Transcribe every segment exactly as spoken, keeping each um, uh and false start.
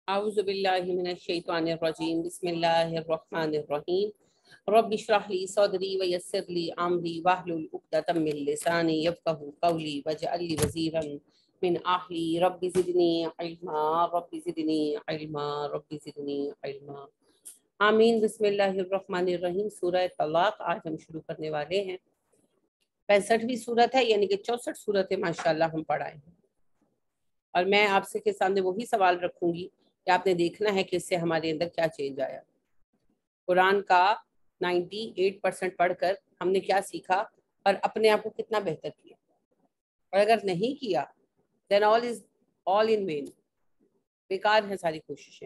اعوذ باللہ من الشیطان الرجیم بسم اللہ الرحمن الرحیم رب اشرح لی صدری ویسر لی امری واحلل عقدۃ من لسانی یفقہوا قولی واجعل لی وزیرا من اہلی رب زدنی علما رب زدنی علما رب زدنی علما آمین۔ بسم اللہ الرحمن الرحیم۔ سورہ طلاق آج ہم شروع کرنے والے ہیں۔ پینسٹھویں سورت ہے، یعنی کہ چونسٹھ سورتیں ماشاءاللہ ہم پڑھائے ہیں، اور میں آپ سے کے سامنے وہی سوال رکھوں گی کہ آپ نے دیکھنا ہے کہ اس سے ہمارے اندر کیا چینج آیا۔ قرآن کا نائنٹی ایٹ پرسنٹ پڑھ کر ہم نے کیا سیکھا اور اپنے آپ کو کتنا بہتر کیا، اور اگر نہیں کیا then all is all in vain، بیکار ہیں ساری کوششیں۔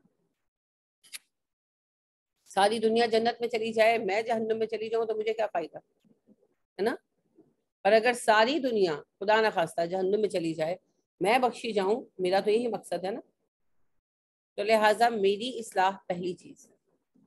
ساری دنیا جنت میں چلی جائے، میں جہنم میں چلی جاؤں تو مجھے کیا فائدہ ہے نا؟ اور اگر ساری دنیا خدا نخواستہ جہنم میں چلی جائے، میں بخشی جاؤں، میرا تو یہی مقصد ہے نا۔ تو لہٰذا میری اصلاح پہلی چیز ہے۔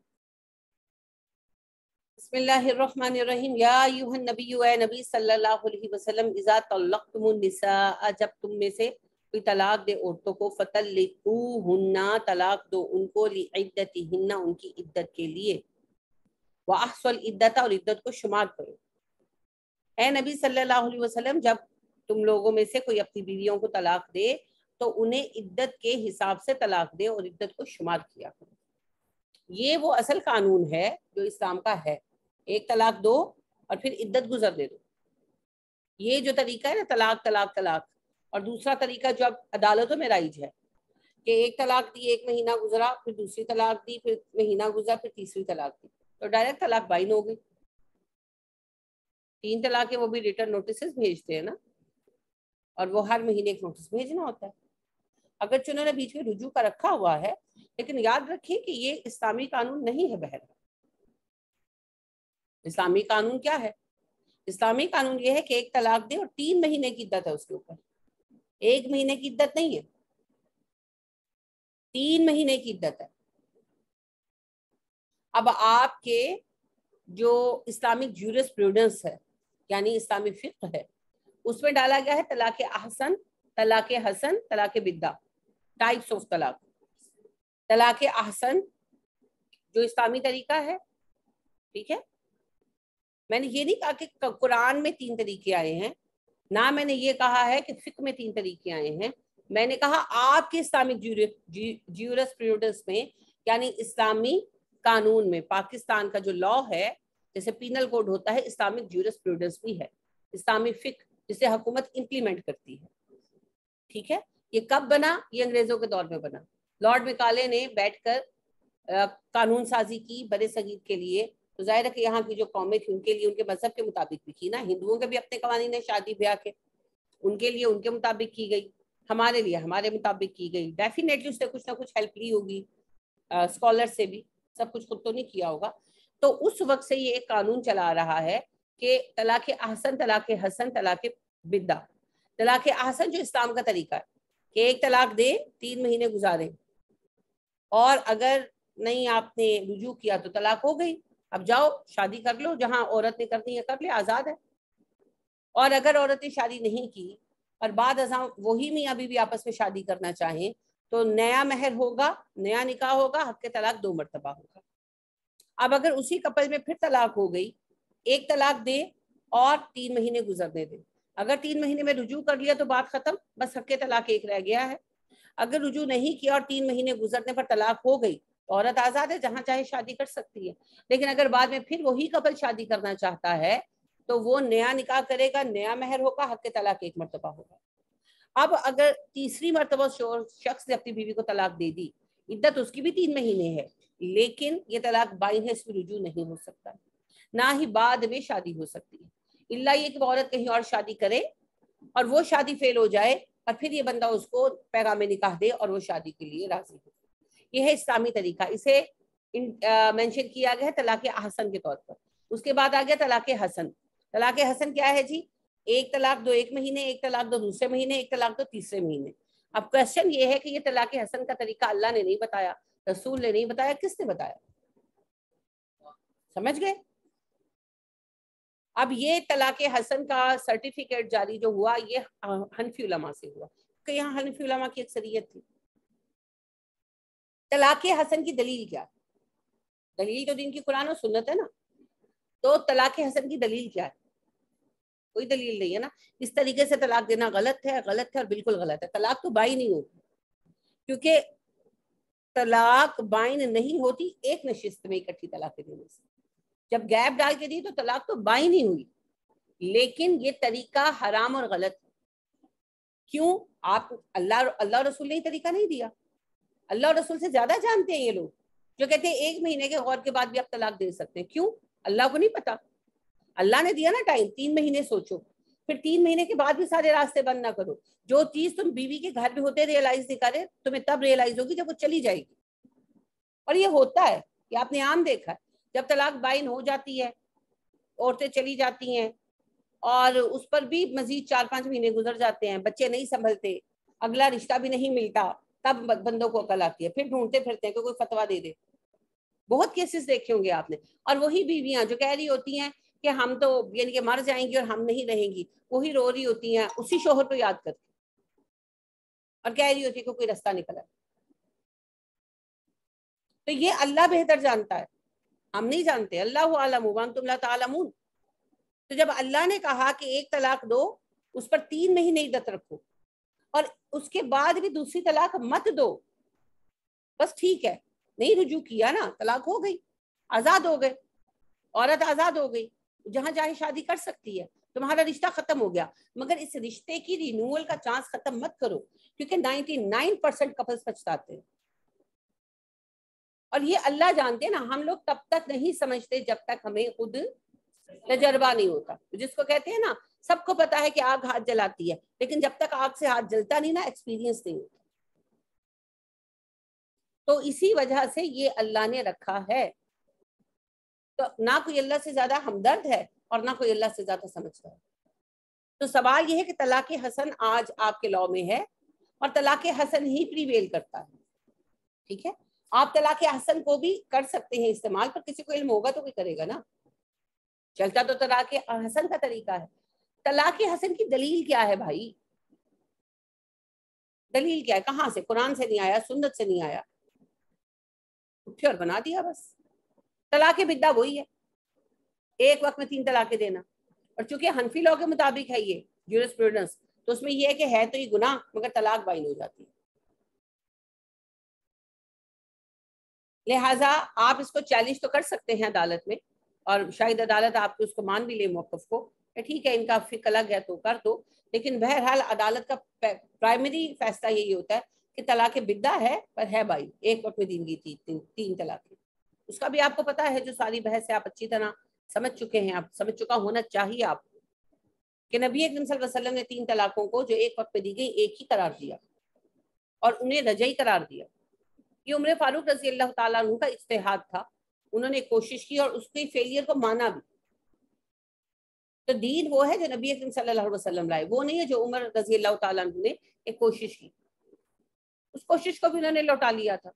بسم اللہ الرحمن الرحیم۔ یا ایھا النبی، اے نبی صلی اللہ علیہ وسلم، اذا طلقتم النساء، جب تم میں سے کوئی طلاق دے عورتوں کو، فطلقوہن، طلاق دو ان کو، لعدتہن، ان کی عدت کے لیے، واحصوا العدۃ، اور عدت کو شمار کرو۔ اے نبی صلی اللہ علیہ وسلم، جب تم لوگوں میں سے کوئی اپنی بیویوں کو طلاق دے تو انہیں عدت کے حساب سے طلاق دے اور عدت کو شمار کیا کرو۔ یہ وہ اصل قانون ہے جو اسلام کا ہے، ایک طلاق دو اور پھر عدت گزرنے دو۔ یہ جو طریقہ ہے نا طلاق طلاق طلاق، اور دوسرا طریقہ جو اب عدالتوں میں رائج ہے کہ ایک طلاق دی، ایک مہینہ گزرا، پھر دوسری طلاق دی، پھر مہینہ گزرا، پھر تیسری طلاق دی، تو ڈائریکٹ طلاق بائن ہو گئی۔ تین طلاق وہ بھی ریٹرن نوٹسز بھیجتے ہیں نا، اور وہ ہر مہینے ایک نوٹس بھیجنا ہوتا ہے۔ اگر انہوں نے بیچ میں رجوع کا رکھا ہوا ہے، لیکن یاد رکھیں کہ یہ اسلامی قانون نہیں ہے۔ بہر اسلامی قانون کیا ہے؟ اسلامی قانون یہ ہے کہ ایک طلاق دے اور تین مہینے کی عدت ہے اس کے اوپر، ایک مہینے کی عدت نہیں ہے، تین مہینے کی عدت ہے۔ اب آپ کے جو اسلامک جورسپروڈنس ہے، یعنی اسلامی فقہ ہے، اس میں ڈالا گیا ہے طلاق احسن، طلاق حسن، طلاق بدعہ، ٹائپس آف طلاق۔ طلاق احسن جو اسلامی طریقہ ہے، ٹھیک ہے، میں نے یہ نہیں کہا کہ قرآن میں تین طریقے آئے ہیں، نہ میں نے یہ کہا ہے کہ فقہ میں تین طریقے آئے ہیں، میں نے کہا آپ کے اسلامک جیورسپروڈنس میں، یعنی اسلامی قانون میں، پاکستان کا جو لاء ہے، جیسے پینل کوڈ ہوتا ہے، اسلامک جیورسپروڈنس بھی ہے، اسلامی فقہ جسے حکومت امپلیمنٹ کرتی ہے، ٹھیک ہے۔ یہ کب بنا؟ یہ انگریزوں کے دور میں بنا۔ لارڈ مکالے نے بیٹھ کر قانون سازی کی برے صغیر کے لیے، تو ظاہر ہے کہ یہاں کی جو قومیں تھیں ان کے لیے ان کے مذہب کے مطابق بھی کی نا، ہندوؤں کے بھی اپنے قوانین ہیں شادی بیاہ کے، ان کے لیے ان کے مطابق کی گئی، ہمارے لیے ہمارے مطابق کی گئی۔ ڈیفینیٹلی اس نے کچھ نہ کچھ ہیلپ لی ہوگی اسکالر سے بھی، سب کچھ خود تو نہیں کیا ہوگا۔ تو اس وقت سے یہ ایک قانون چلا رہا ہے کہ طلاق احسن، طلاق حسن، طلاق بدعہ۔ طلاق احسن جو اسلام کا طریقہ ہے کہ ایک طلاق دے، تین مہینے گزارے، اور اگر نہیں آپ نے رجوع کیا تو طلاق ہو گئی، اب جاؤ شادی کر لو، جہاں عورت نے کرنی ہے کر لے، آزاد ہے۔ اور اگر عورت نے شادی نہیں کی اور بعد ازاں وہی میاں بیوی آپس میں شادی کرنا چاہیں تو نیا مہر ہوگا، نیا نکاح ہوگا، حق کے طلاق دو مرتبہ ہوگا۔ اب اگر اسی کپل میں پھر طلاق ہو گئی، ایک طلاق دے اور تین مہینے گزرنے دے، اگر تین مہینے میں رجوع کر لیا تو بات ختم، بس حق کے طلاق ایک رہ گیا ہے۔ اگر رجوع نہیں کیا اور تین مہینے گزرنے پر طلاق ہو گئی تو عورت آزاد ہے، جہاں چاہے شادی کر سکتی ہے۔ لیکن اگر بعد میں پھر وہی کپل شادی کرنا چاہتا ہے تو وہ نیا نکاح کرے گا، نیا مہر ہوگا، حق کے طلاق ایک مرتبہ ہوگا۔ اب اگر تیسری مرتبہ شخص نے اپنی بیوی کو طلاق دے دی، عدت اس کی بھی تین مہینے ہے، لیکن یہ طلاق بائن ہے، اس میں رجوع نہیں ہو سکتا، نہ ہی بعد میں شادی ہو سکتی ہے، الا یہ کہ وہ عورت کہیں اور شادی کرے اور وہ شادی فیل ہو جائے اور پھر یہ بندہ اس کو پیغام نکاح دے اور وہ شادی کے لیے راضی ہو۔ یہ ہے اسلامی طریقہ، اسے مینشن کیا گیا ہے طلاق احسن کے طور پر۔ اس کے بعد آ گیا طلاق حسن۔ طلاق حسن کیا ہے جی؟ ایک طلاق دو ایک مہینے، ایک طلاق دو دوسرے مہینے، ایک طلاق دو تیسرے مہینے۔ اب کوشچن یہ ہے کہ یہ طلاق حسن کا طریقہ اللہ نے نہیں بتایا، رسول نے نہیں بتایا، کس نے بتایا؟ سمجھ گئے؟ اب یہ طلاق حسن کا سرٹیفکیٹ جاری جو ہوا، یہ حنفی علماء سے ہوا کہ یہاں حنفی علماء کی اکثریت تھی۔ طلاق حسن کی دلیل کیا ہے؟ دلیل تو دین کی قرآن و سنت ہے نا. تو طلاق حسن کی دلیل کیا ہے؟ کوئی دلیل نہیں ہے نا. اس طریقے سے طلاق دینا غلط ہے, غلط ہے اور بالکل غلط ہے. طلاق تو بائن نہیں ہوتی, کیونکہ طلاق بائن نہیں ہوتی ایک نشست میں اکٹھی طلاق دینے سے. جب گیپ ڈال کے دی تو طلاق تو بائن ہی ہوئی, لیکن یہ طریقہ حرام اور غلط ہے. کیوں؟ آپ اللہ اللہ رسول نے طریقہ نہیں دیا. اللہ اور رسول سے زیادہ جانتے ہیں یہ لوگ جو کہتے ہیں ایک مہینے کے غور کے بعد بھی آپ طلاق دے سکتے ہیں. کیوں؟ اللہ کو نہیں پتا. اللہ نے دیا نا ٹائم, تین مہینے سوچو, پھر تین مہینے کے بعد بھی سارے راستے بند نہ کرو. جو چیز تم بیوی کے گھر میں ہوتے ریئلائز نہیں کرے, تمہیں تب ریئلائز ہوگی جب وہ چلی جائے گی. اور یہ ہوتا ہے, یہ آپ نے عام دیکھا ہے. جب طلاق بائن ہو جاتی ہے, عورتیں چلی جاتی ہیں, اور اس پر بھی مزید چار پانچ مہینے گزر جاتے ہیں, بچے نہیں سنبھلتے, اگلا رشتہ بھی نہیں ملتا, تب بندوں کو عقل آتی ہے. پھر ڈھونڈتے پھرتے ہیں کہ کوئی فتویٰ دے دے. بہت کیسز دیکھے ہوں گے آپ نے. اور وہی بیویاں جو کہہ رہی ہوتی ہیں کہ ہم تو یعنی کہ مر جائیں گی اور ہم نہیں رہیں گی, وہی رو رہی ہوتی ہیں اسی شوہر کو یاد کر کے, اور کہہ رہی ہوتی ہے کہ کوئی رستہ نکلا. تو یہ اللہ بہتر جانتا ہے, ہم نہیں جانتے. اللہ عالم وانتم لا تعلمون. تو جب اللہ نے کہا کہ ایک طلاق دو, اس پر تین مہینے عدت رکھو, اور اس کے بعد بھی دوسری طلاق مت دو, بس ٹھیک ہے, نہیں رجوع کیا نا, طلاق ہو گئی, آزاد ہو گئے, عورت آزاد ہو گئی, جہاں چاہے شادی کر سکتی ہے, تمہارا رشتہ ختم ہو گیا. مگر اس رشتے کی رینیول کا چانس ختم مت کرو, کیونکہ نائنٹی نائن پرسینٹ کپلز پچھتاتے ہیں. اور یہ اللہ جانتے ہیں نا, ہم لوگ تب تک نہیں سمجھتے جب تک ہمیں خود تجربہ نہیں ہوتا. جس کو کہتے ہیں نا, سب کو پتا ہے کہ آگ ہاتھ جلاتی ہے, لیکن جب تک آگ سے ہاتھ جلتا نہیں نا, ایکسپیرینس نہیں ہوتا. تو اسی وجہ سے یہ اللہ نے رکھا ہے. تو نہ کوئی اللہ سے زیادہ ہمدرد ہے اور نہ کوئی اللہ سے زیادہ سمجھتا ہے. تو سوال یہ ہے کہ طلاق حسن آج آپ کے لاء میں ہے, اور طلاق حسن ہی پریویل کرتا ہے. ٹھیک ہے, آپ طلاق حسن کو بھی کر سکتے ہیں استعمال, پر کسی کو علم ہوگا تو کوئی کرے گا نا. چلتا تو طلاق حسن کا طریقہ ہے. طلاق حسن کی دلیل کیا ہے بھائی؟ دلیل کیا ہے؟ کہاں سے؟ قرآن سے نہیں آیا, سنت سے نہیں آیا, اٹھے اور بنا دیا بس. طلاق بدعہ وہی ہے, ایک وقت میں تین طلاقیں دینا. اور چونکہ حنفی لاء کے مطابق ہے یہ جورسپروڈنس, تو اس میں یہ ہے کہ ہے تو یہ گناہ, مگر طلاق بائن ہو جاتی ہے. لہٰذا آپ اس کو چیلنج تو کر سکتے ہیں عدالت میں, اور شاید عدالت آپ کو اس کو مان بھی لے موقف کو, ٹھیک ہے ان کا فقہ الگ ہے تو کر دو. لیکن بہرحال عدالت کا پرائمری فیصلہ یہی ہوتا ہے کہ طلاق بدعہ ہے پر ہے بائن, ایک وقت میں دین کی تین, تین طلاقیں. اس کا بھی آپ کو پتا ہے, جو ساری بحث ہے آپ اچھی طرح سمجھ چکے ہیں, آپ سمجھ چکا ہونا چاہیے آپ کو, کہ نبی اکرم صلی اللہ علیہ وسلم نے تین طلاقوں کو جو ایک وقت میں دی گئی ایک ہی قرار دیا, اور انہیں رجعی قرار دیا. یہ عمر فاروق رضی اللہ تعالیٰ عنہ کا اجتہاد تھا, انہوں نے کوشش کی اور اس کی فیلئر کو مانا بھی. تو دین وہ ہے جو نبی اکرم صلی اللہ علیہ وسلم لائے, وہ نہیں ہے جو عمر رضی اللہ تعالیٰ عنہ نے ایک کوشش کی, اس کوشش کو بھی انہوں نے لوٹا لیا تھا.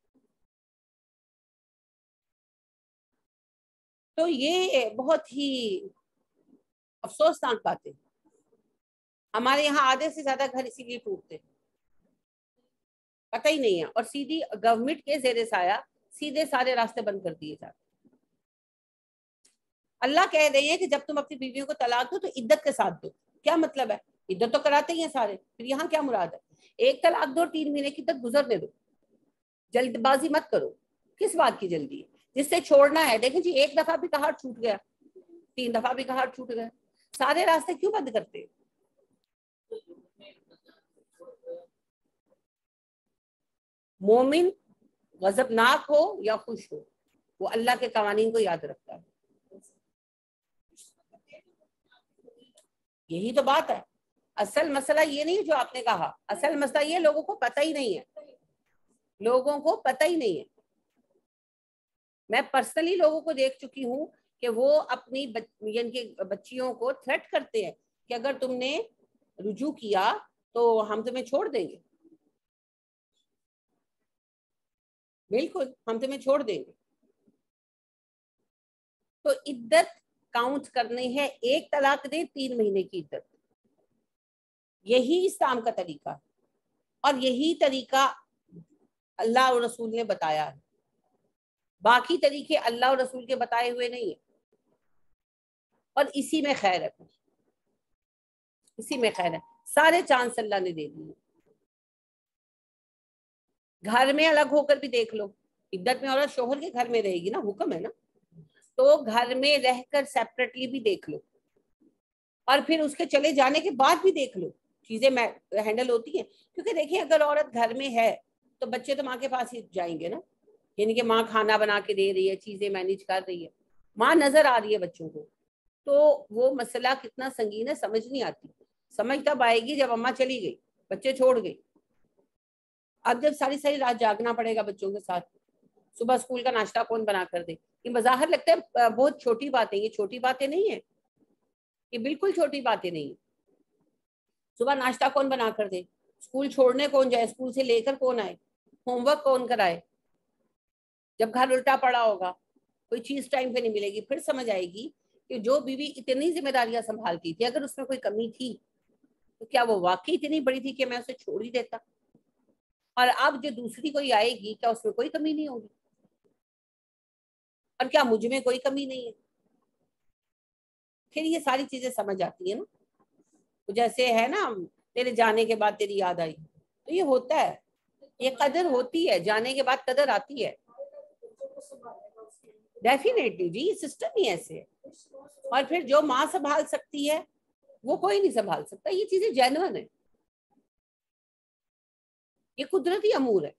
تو یہ بہت ہی افسوسناک بات ہے. ہمارے یہاں آدھے سے زیادہ گھر اسی لیے ٹوٹتے ہیں, پتہ ہی نہیں ہے, اور سیدھی گورنمنٹ کے زیر سایہ سیدھے سارے راستے بند کر دیے جاتے. اللہ کہہ رہے ہیں کہ جب تم اپنی بیویوں کو طلاق دو تو عدت کے ساتھ دو. کیا مطلب ہے؟ عدت تو کراتے ہی ہیں سارے, پھر یہاں کیا مراد ہے؟ ایک طلاق دو, تین مہینے کی عدت گزرنے دو, جلد بازی مت کرو. کس بات کی جلدی ہے؟ جس سے چھوڑنا ہے, دیکھیں جی ایک دفعہ بھی کہاں چھوٹ گیا, تین دفعہ بھی کہاں چھوٹ گیا, سارے راستے کیوں بند کرتے؟ مومن غضبناک ہو یا خوش ہو, وہ اللہ کے قوانین کو یاد رکھتا ہے. یہی تو بات ہے. اصل مسئلہ یہ نہیں جو آپ نے کہا, اصل مسئلہ یہ لوگوں کو پتہ ہی نہیں ہے, لوگوں کو پتہ ہی نہیں ہے. میں پرسنلی لوگوں کو دیکھ چکی ہوں کہ وہ اپنی یعنی کہ بچیوں کو تھریٹ کرتے ہیں کہ اگر تم نے رجوع کیا تو ہم تمہیں چھوڑ دیں گے, بالکل ہم تمہیں چھوڑ دیں گے. تو عدت کاؤنٹ کرنی ہے, ایک طلاق دے تین مہینے کی عدت, یہی اسلام کا طریقہ, اور یہی طریقہ اللہ اور رسول نے بتایا ہے، باقی طریقے اللہ اور رسول کے بتائے ہوئے نہیں ہیں، اور اسی میں خیر ہے، اسی میں خیر ہے. سارے چانس اللہ نے دے دیے. گھر میں الگ ہو کر بھی دیکھ لو، عدت میں عورت شوہر کے گھر میں رہے گی نا، حکم ہے نا، تو گھر میں رہ کر سیپریٹلی بھی دیکھ لو، اور پھر اس کے چلے جانے کے بعد بھی دیکھ لو، چیزیں ہینڈل ہوتی ہیں. کیونکہ دیکھیں اگر عورت گھر میں ہے تو بچے تو ماں کے پاس ہی جائیں گے نا، یعنی کہ ماں کھانا بنا کے دے رہی ہے، چیزیں مینیج کر رہی ہے، ماں نظر آ رہی ہے بچوں کو، تو وہ مسئلہ کتنا سنگین ہے سمجھ نہیں آتی. سمجھ تب آئے گی جب اماں چلی گئی، بچے چھوڑ گئی. اب جب ساری ساری رات جاگنا پڑے گا بچوں کے ساتھ، صبح اسکول کا ناشتہ کون بنا کر دے؟ یہ بظاہر لگتا ہے بہت چھوٹی باتیں، یہ چھوٹی باتیں نہیں ہیں، یہ بالکل چھوٹی باتیں نہیں. صبح ناشتہ کون بنا کر دے، اسکول چھوڑنے کون جائے، اسکول سے لے کر کون آئے، ہوم ورک کون کرائے. جب گھر الٹا پڑا ہوگا، کوئی چیز ٹائم پہ نہیں ملے گی، پھر سمجھ آئے گی کہ جو بیوی اتنی ذمہ داریاں سنبھالتی تھی، اگر اس میں کوئی کمی تھی تو کیا وہ واقعی اتنی بڑی تھی کہ میں اسے چھوڑ ہی دیتا. اور اب جو دوسری کوئی آئے گی، کیا اس میں کوئی کمی نہیں ہوگی، اور کیا مجھ میں کوئی کمی نہیں ہے. پھر یہ ساری چیزیں سمجھ آتی ہیں نا. جیسے ہے نا، تیرے جانے کے بعد تیری یاد آئی، تو یہ ہوتا ہے، یہ قدر ہوتی ہے، جانے کے بعد قدر آتی ہے. ڈیفینیٹلی جی، سسٹم ہی ایسے ہے. اور پھر جو ماں سنبھال سکتی ہے وہ کوئی نہیں سنبھال سکتا. یہ چیزیں جینون ہے، یہ قدرتی امور ہے.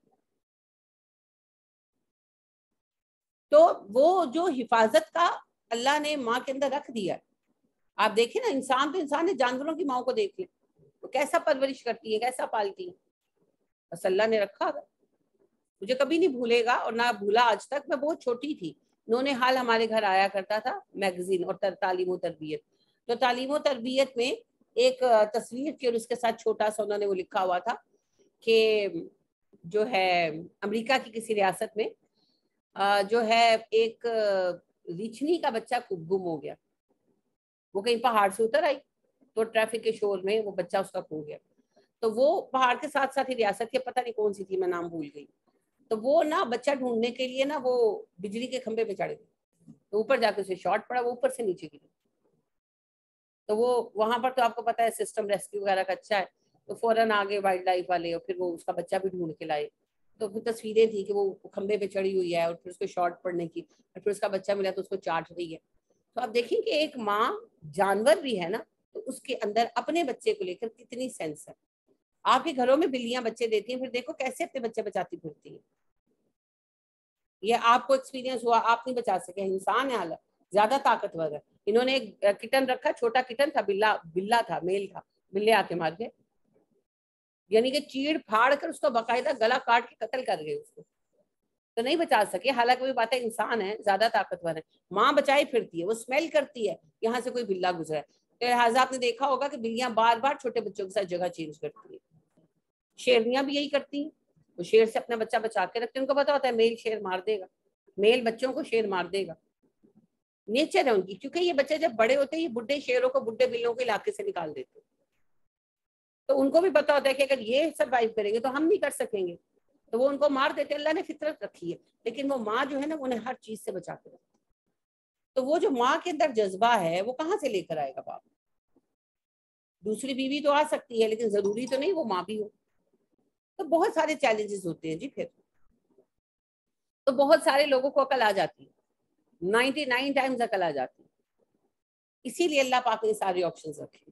تو وہ جو حفاظت کا اللہ نے ماں کے اندر رکھ دیا، آپ دیکھیں نا، انسان تو انسان ہے، جانوروں کی ماں کو دیکھ لیں، وہ کیسا پرورش کرتی ہے، کیسا پالتی ہے. بس اللہ نے رکھا. مجھے کبھی نہیں بھولے گا، اور نہ بھولا آج تک. میں بہت چھوٹی تھی، انہوں نے حال ہمارے گھر آیا کرتا تھا میگزین اور تعلیم و تربیت. تو تعلیم و تربیت میں ایک تصویر تھی، اور اس کے ساتھ چھوٹا سا انہوں نے وہ لکھا ہوا تھا کہ جو ہے امریکہ کی کسی ریاست میں جو ہے ایک ریچھنی کا بچہ گم ہو گیا. وہ کہیں پہاڑ سے اتر آئی تو ٹریفک کے شور میں وہ بچہ اس کا کھو گیا. تو وہ پہاڑ کے ساتھ ساتھ ہی ریاست کے پتہ نہیں کون سی تھی، میں نام بھول گئی. تو وہ نا بچہ ڈھونڈنے کے لیے نا وہ بجلی کے کھمبے پہ چڑھ گئی، تو اوپر جا کے اسے شارٹ پڑا، وہ اوپر سے نیچے گری. تو وہ وہاں پر تو آپ کو پتا ہے سسٹم ریسکیو وغیرہ کا اچھا ہے، تو فوراً آگے وائلڈ لائف والے، اور پھر وہ اس کا بچہ بھی ڈھونڈ کے لائے. تو پھر تصویریں تھی کہ وہ کھمبے پہ چڑھی ہوئی ہے، اور پھر اس کو شارٹ پڑنے کی، اور پھر اس کا بچہ ملا تو اس کو چاٹ رہی ہے. تو آپ دیکھیں کہ ایک ماں جانور بھی ہے نا، تو اس کے اندر اپنے بچے کو لے کر کتنی سینس ہے. آپ کے گھروں میں بلیاں بچے دیتی ہیں، پھر دیکھو کیسے اپنے بچے بچاتی پھرتی ہیں. یہ آپ کو ایکسپیرینس ہوا، آپ نہیں بچا سکے. انسان ہے حالت زیادہ طاقتور ہے. انہوں نے ایک کٹن رکھا، چھوٹا کٹن تھا، بلا بلا تھا، میل تھا. بلے آ کے مار گئے، یعنی کہ چیڑ پھاڑ کر اس کو باقاعدہ گلا کاٹ کے قتل کر گئے. اس کو تو نہیں بچا سکے. حالانکہ وہ بات ہے، انسان ہے، زیادہ طاقتور ہے. ماں بچائی پھرتی ہے، وہ اسمیل کرتی ہے یہاں سے کوئی بلا گزرا ہے. لہٰذا آپ نے دیکھا ہوگا کہ بلیاں بار بار چھوٹے بچوں کے ساتھ جگہ چینج کرتی ہیں. شیرنیاں بھی یہی کرتی ہیں، وہ شیر سے اپنا بچہ بچا کے رکھتے ہیں. ان کو پتا ہوتا ہے میل شیر مار دے گا، میل بچوں کو شیر مار دے گا. نیچر ہے ان کی. کیونکہ یہ بچے جب بڑے ہوتے ہیں، یہ بڈھے شیروں کو بڈھے بلوں کے علاقے سے نکال دیتے ہیں. تو ان کو بھی پتا ہوتا ہے کہ اگر یہ سروائیو کریں گے تو ہم نہیں کر سکیں گے، تو وہ ان کو مار دیتے. اللہ نے فطرت رکھی ہے، لیکن وہ ماں جو ہے نا، انہیں ہر چیز سے بچا کے رکھتی. تو وہ جو ماں کے اندر جذبہ ہے، وہ کہاں سے لے کر آئے گا باپ؟ دوسری بیوی تو آ سکتی ہے، لیکن ضروری تو نہیں وہ ماں بھی ہو. تو بہت سارے چیلنجز ہوتے ہیں جی. پھر تو بہت سارے لوگوں کو عقل آ جاتی ہے، نائنٹی نائن ٹائمز عقل آ جاتی ہے. اسی لیے اللہ پاک نے سارے آپشنز رکھے.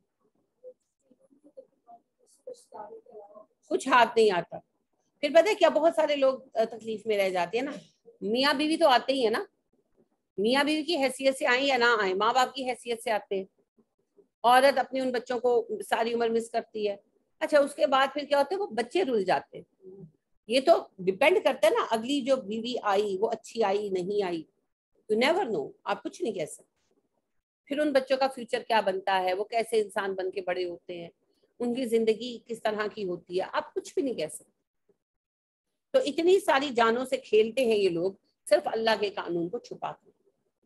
کچھ ہاتھ نہیں آتا. پھر پتہ ہے کیا، بہت سارے لوگ تکلیف میں رہ جاتے ہیں نا. میاں بیوی تو آتے ہی ہیں نا، میاں بیوی کی حیثیت سے آئیں یا نہ آئیں، ماں باپ کی حیثیت سے آتے ہیں. عورت اپنی ان بچوں کو ساری عمر مس کرتی ہے. اچھا اس کے بعد پھر کیا ہوتا ہے، وہ بچے رل جاتے ہیں. یہ تو ڈیپینڈ کرتا ہے نا، اگلی جو بیوی آئی وہ اچھی آئی نہیں آئی، یو نیور نو، آپ کچھ نہیں کہہ سکتے. پھر ان بچوں کا فیوچر کیا بنتا ہے، وہ کیسے انسان بن کے بڑے ہوتے ہیں، ان کی زندگی کس طرح کی ہوتی ہے، آپ کچھ بھی نہیں کہہ سکتے. تو اتنی ساری جانوں سے کھیلتے ہیں یہ لوگ، صرف اللہ کے قانون کو چھپاتے ہیں.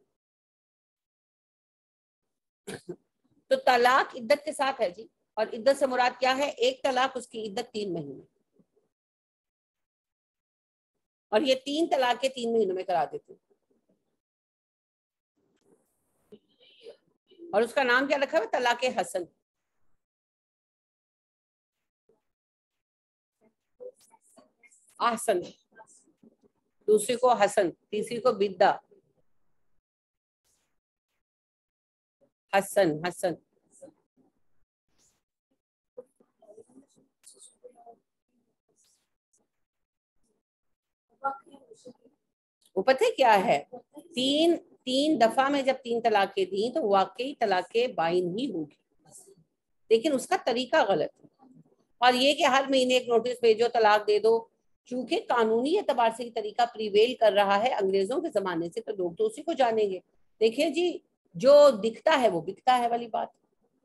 تو طلاق عدت کے ساتھ ہے جی. اور عدت سے مراد کیا ہے؟ ایک طلاق، اس کی عدت تین مہینے. اور یہ تین طلاق کے تین مہینوں میں کرا دیتے ہیں. اور اس کا نام کیا رکھا ہوا؟ طلاق حسن. احسن، دوسری کو حسن، تیسری کو بدہ. حسن حسن وہ پتہ کیا ہے، تین تین دفعہ میں جب تین طلاقیں دیں تو واقعی طلاق بائن ہی ہوگی، لیکن اس کا طریقہ غلط ہے. اور یہ کہ ہر مہینے ایک نوٹس بھیجو طلاق دے دو، چونکہ قانونی اعتبار سے یہ طریقہ پریویل کر رہا ہے انگریزوں کے زمانے سے، تو لوگ تو اسی کو جانیں گے. دیکھیں جی، جو دکھتا ہے وہ بکتا ہے والی بات.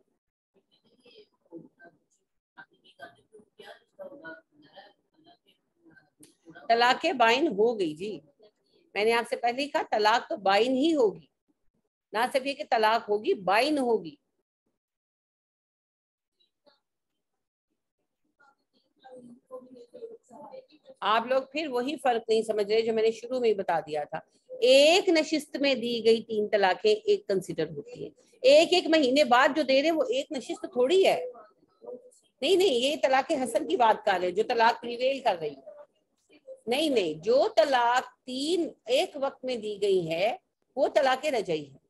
طلاق بائن ہو گئی جی، میں نے آپ سے پہلے ہی کہا طلاق تو بائن ہی ہوگی، نہ صرف یہ کہ طلاق ہوگی، بائن ہوگی. آپ لوگ پھر وہی فرق نہیں سمجھ رہے جو میں نے شروع میں ہی بتا دیا تھا. ایک نشست میں دی گئی تین طلاقیں ایک کنسیڈر ہوتی ہیں. ایک ایک مہینے بعد جو دے رہے وہ ایک نشست تھوڑی ہے. نہیں نہیں، یہ طلاق حسن کی بات کر رہے جو طلاق پریویل کر رہی ہے. نہیں نہیں، جو طلاق تین ایک وقت میں دی گئی ہے وہ طلاق رجعی ہے.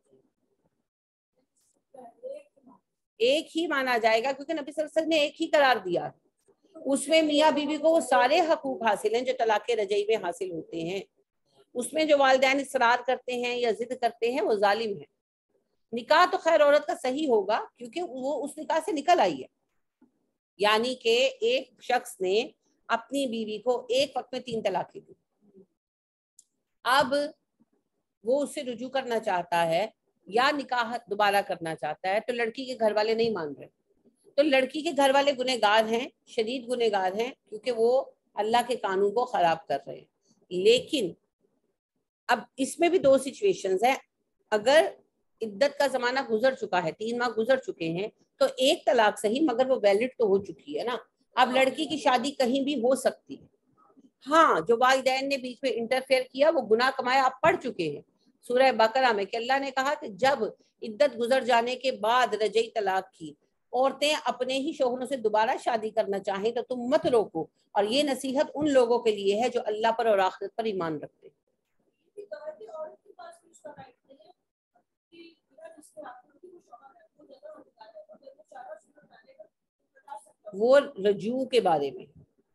ایک ہی مانا جائے گا کیونکہ نبی صلی اللہ علیہ وسلم نے ایک ہی قرار دیا، اس میں میاں بیوی کو وہ سارے حقوق حاصل ہیں جو طلاق رجعی میں حاصل ہوتے ہیں. اس میں جو والدین اصرار کرتے ہیں یا ضد کرتے ہیں وہ ظالم ہیں. نکاح تو خیر عورت کا صحیح ہوگا کیونکہ وہ اس نکاح سے نکل آئی ہے، یعنی کہ ایک شخص نے اپنی بیوی کو ایک وقت میں تین طلاقیں دی، اب وہ اس سے رجوع کرنا چاہتا ہے یا نکاح دوبارہ کرنا چاہتا ہے، تو لڑکی کے گھر والے نہیں مان رہے. تو لڑکی کے گھر والے گنہگار ہیں، شدید گنہگار ہیں، کیونکہ وہ اللہ کے قانون کو خراب کر رہے ہیں. لیکن اب اس میں بھی دو سچویشنز ہیں. اگر عدت کا زمانہ گزر چکا ہے، تین ماہ گزر چکے ہیں، تو ایک طلاق صحیح مگر وہ ویلڈ تو ہو چکی ہے نا. اب لڑکی کی شادی کہیں بھی ہو سکتی ہے. ہاں، جو والدین نے بیچ میں انٹرفیئر کیا وہ گناہ کمایا آپ پڑھ چکے ہیں سورہ بقرہ میں، کہ اللہ نے کہا کہ جب عدت گزر جانے کے بعد رجعی طلاق کی عورتیں اپنے ہی شوہروں سے دوبارہ شادی کرنا چاہیں تو تم مت روکو. اور یہ نصیحت ان لوگوں کے لیے ہے جو اللہ پر اور آخرت پر ایمان رکھتے ہیں. وہ رجوع کے بارے میں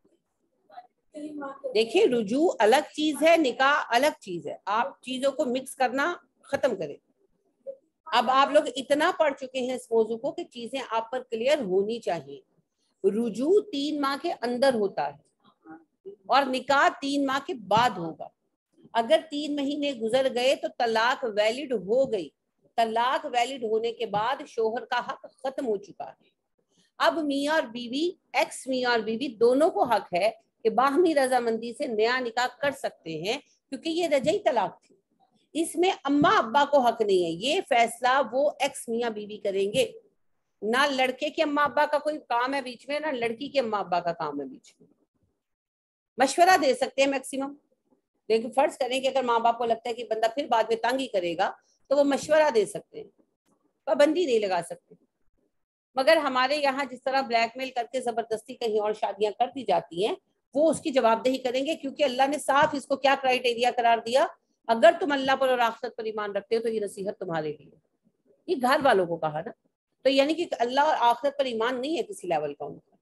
دیکھیں، رجوع الگ چیز ہے، نکاح الگ چیز ہے. آپ چیزوں کو مکس کرنا ختم کریں. اب آپ لوگ اتنا پڑھ چکے ہیں اس موضوع کو کہ چیزیں آپ پر کلیئر ہونی چاہیے. رجوع تین ماہ کے اندر ہوتا ہے اور نکاح تین ماہ کے بعد ہوگا. اگر تین مہینے گزر گئے تو طلاق ویلڈ ہو گئی. طلاق ویلڈ ہونے کے بعد شوہر کا حق ختم ہو چکا ہے. اب میاں اور بیوی، ایکس میاں اور بیوی دونوں کو حق ہے کہ باہمی رضامندی سے نیا نکاح کر سکتے ہیں، کیونکہ یہ رجعی طلاق تھی. اس میں اماں ابا کو حق نہیں ہے. یہ فیصلہ وہ ایکس میاں بیوی کریں گے. نہ لڑکے کے اماں ابا کا کوئی کام ہے بیچ میں، نہ لڑکی کے اماں ابا کا کام ہے بیچ میں. مشورہ دے سکتے ہیں میکسیمم، لیکن فرض کریں کہ اگر ماں باپ کو لگتا ہے کہ بندہ پھر بعد میں تنگ ہی کرے گا تو وہ مشورہ دے سکتے ہیں، پابندی نہیں لگا سکتے. مگر ہمارے یہاں جس طرح بلیک میل کر کے زبردستی کہیں اور شادیاں کر دی جاتی ہیں، وہ اس کی جواب دہی کریں گے، کیونکہ اللہ نے صاف اس کو کیا کرائیٹیریا قرار دیا، اگر تم اللہ پر اور آخرت پر ایمان رکھتے ہو تو یہ نصیحت تمہارے لیے. یہ گھر والوں کو کہا نا، تو یعنی کہ اللہ اور آخرت پر ایمان نہیں ہے کسی لیول کا ان کا،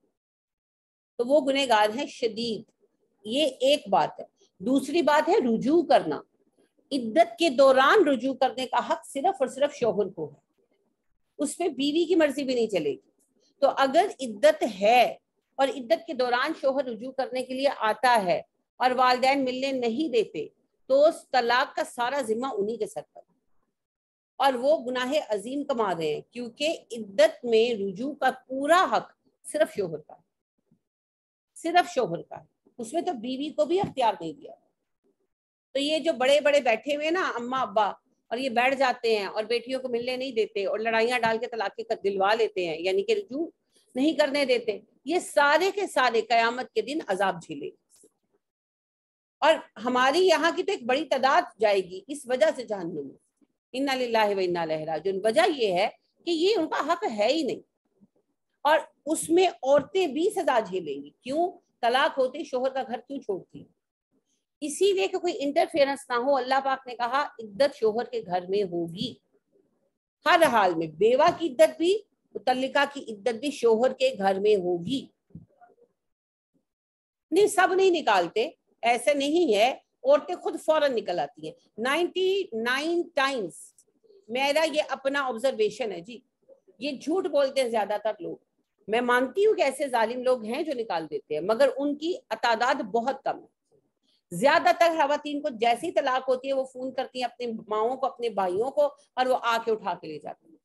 تو وہ گنہگار ہیں شدید. یہ ایک بات ہے. دوسری بات ہے رجوع کرنا. عدت کے دوران رجوع کرنے کا حق صرف اور صرف شوہر کو ہے، اس میں بیوی کی مرضی بھی نہیں چلے گی. تو اگر عدت ہے اور عدت کے دوران شوہر رجوع کرنے کے لیے آتا ہے اور والدین ملنے نہیں دیتے تو اس طلاق کا سارا ذمہ انہی کے سر پر، اور وہ گناہ عظیم کما رہے ہیں، کیونکہ عدت میں رجوع کا پورا حق صرف شوہر کا ہے، صرف شوہر کا ہے. اس میں تو بیوی کو بھی اختیار نہیں دیا. تو یہ جو بڑے بڑے بیٹھے ہوئے نا اماں ابا، اور یہ بیٹھ جاتے ہیں اور بیٹیوں کو ملنے نہیں دیتے اور لڑائیاں ڈال کے طلاق دلوا لیتے ہیں، یعنی کہ رجوع نہیں کرنے دیتے، یہ سارے کے سارے قیامت کے دن عذاب جھیلے. اور ہماری یہاں کی تو ایک بڑی تعداد جائے گی اس وجہ سے جہنم میں. انا للہ و انا الیہ راجعون. وجہ یہ ہے کہ یہ ان کا حق ہے ہی نہیں, اور اس میں عورتیں بھی سزا جھیلیں گی. کیوں؟ طلاق ہوتے شوہر کا گھر کیوں چھوڑتی؟ اسی لیے کہ کوئی انٹرفیئرنس نہ ہو. اللہ پاک نے کہا عدت شوہر کے گھر میں ہوگی ہر حال میں. بیوہ کی عدت بھی, مطلقہ کی عدت بھی شوہر کے گھر میں ہوگی. نہیں, سب نہیں نکالتے, ایسے نہیں ہے. عورتیں خود فوراً نکل آتی ہیں. نائنٹی نائن ٹائمز میرا یہ اپنا آبزرویشن ہے جی. یہ جھوٹ بولتے ہیں زیادہ تر لوگ. میں مانتی ہوں کہ ایسے ظالم لوگ ہیں جو نکال دیتے ہیں, مگر ان کی تعداد بہت کم ہے. زیادہ تر خواتین کو جیسی طلاق ہوتی ہے وہ فون کرتی ہیں اپنے ماؤں کو, اپنے بھائیوں کو, اور وہ آ کے اٹھا کے لے جاتی ہیں.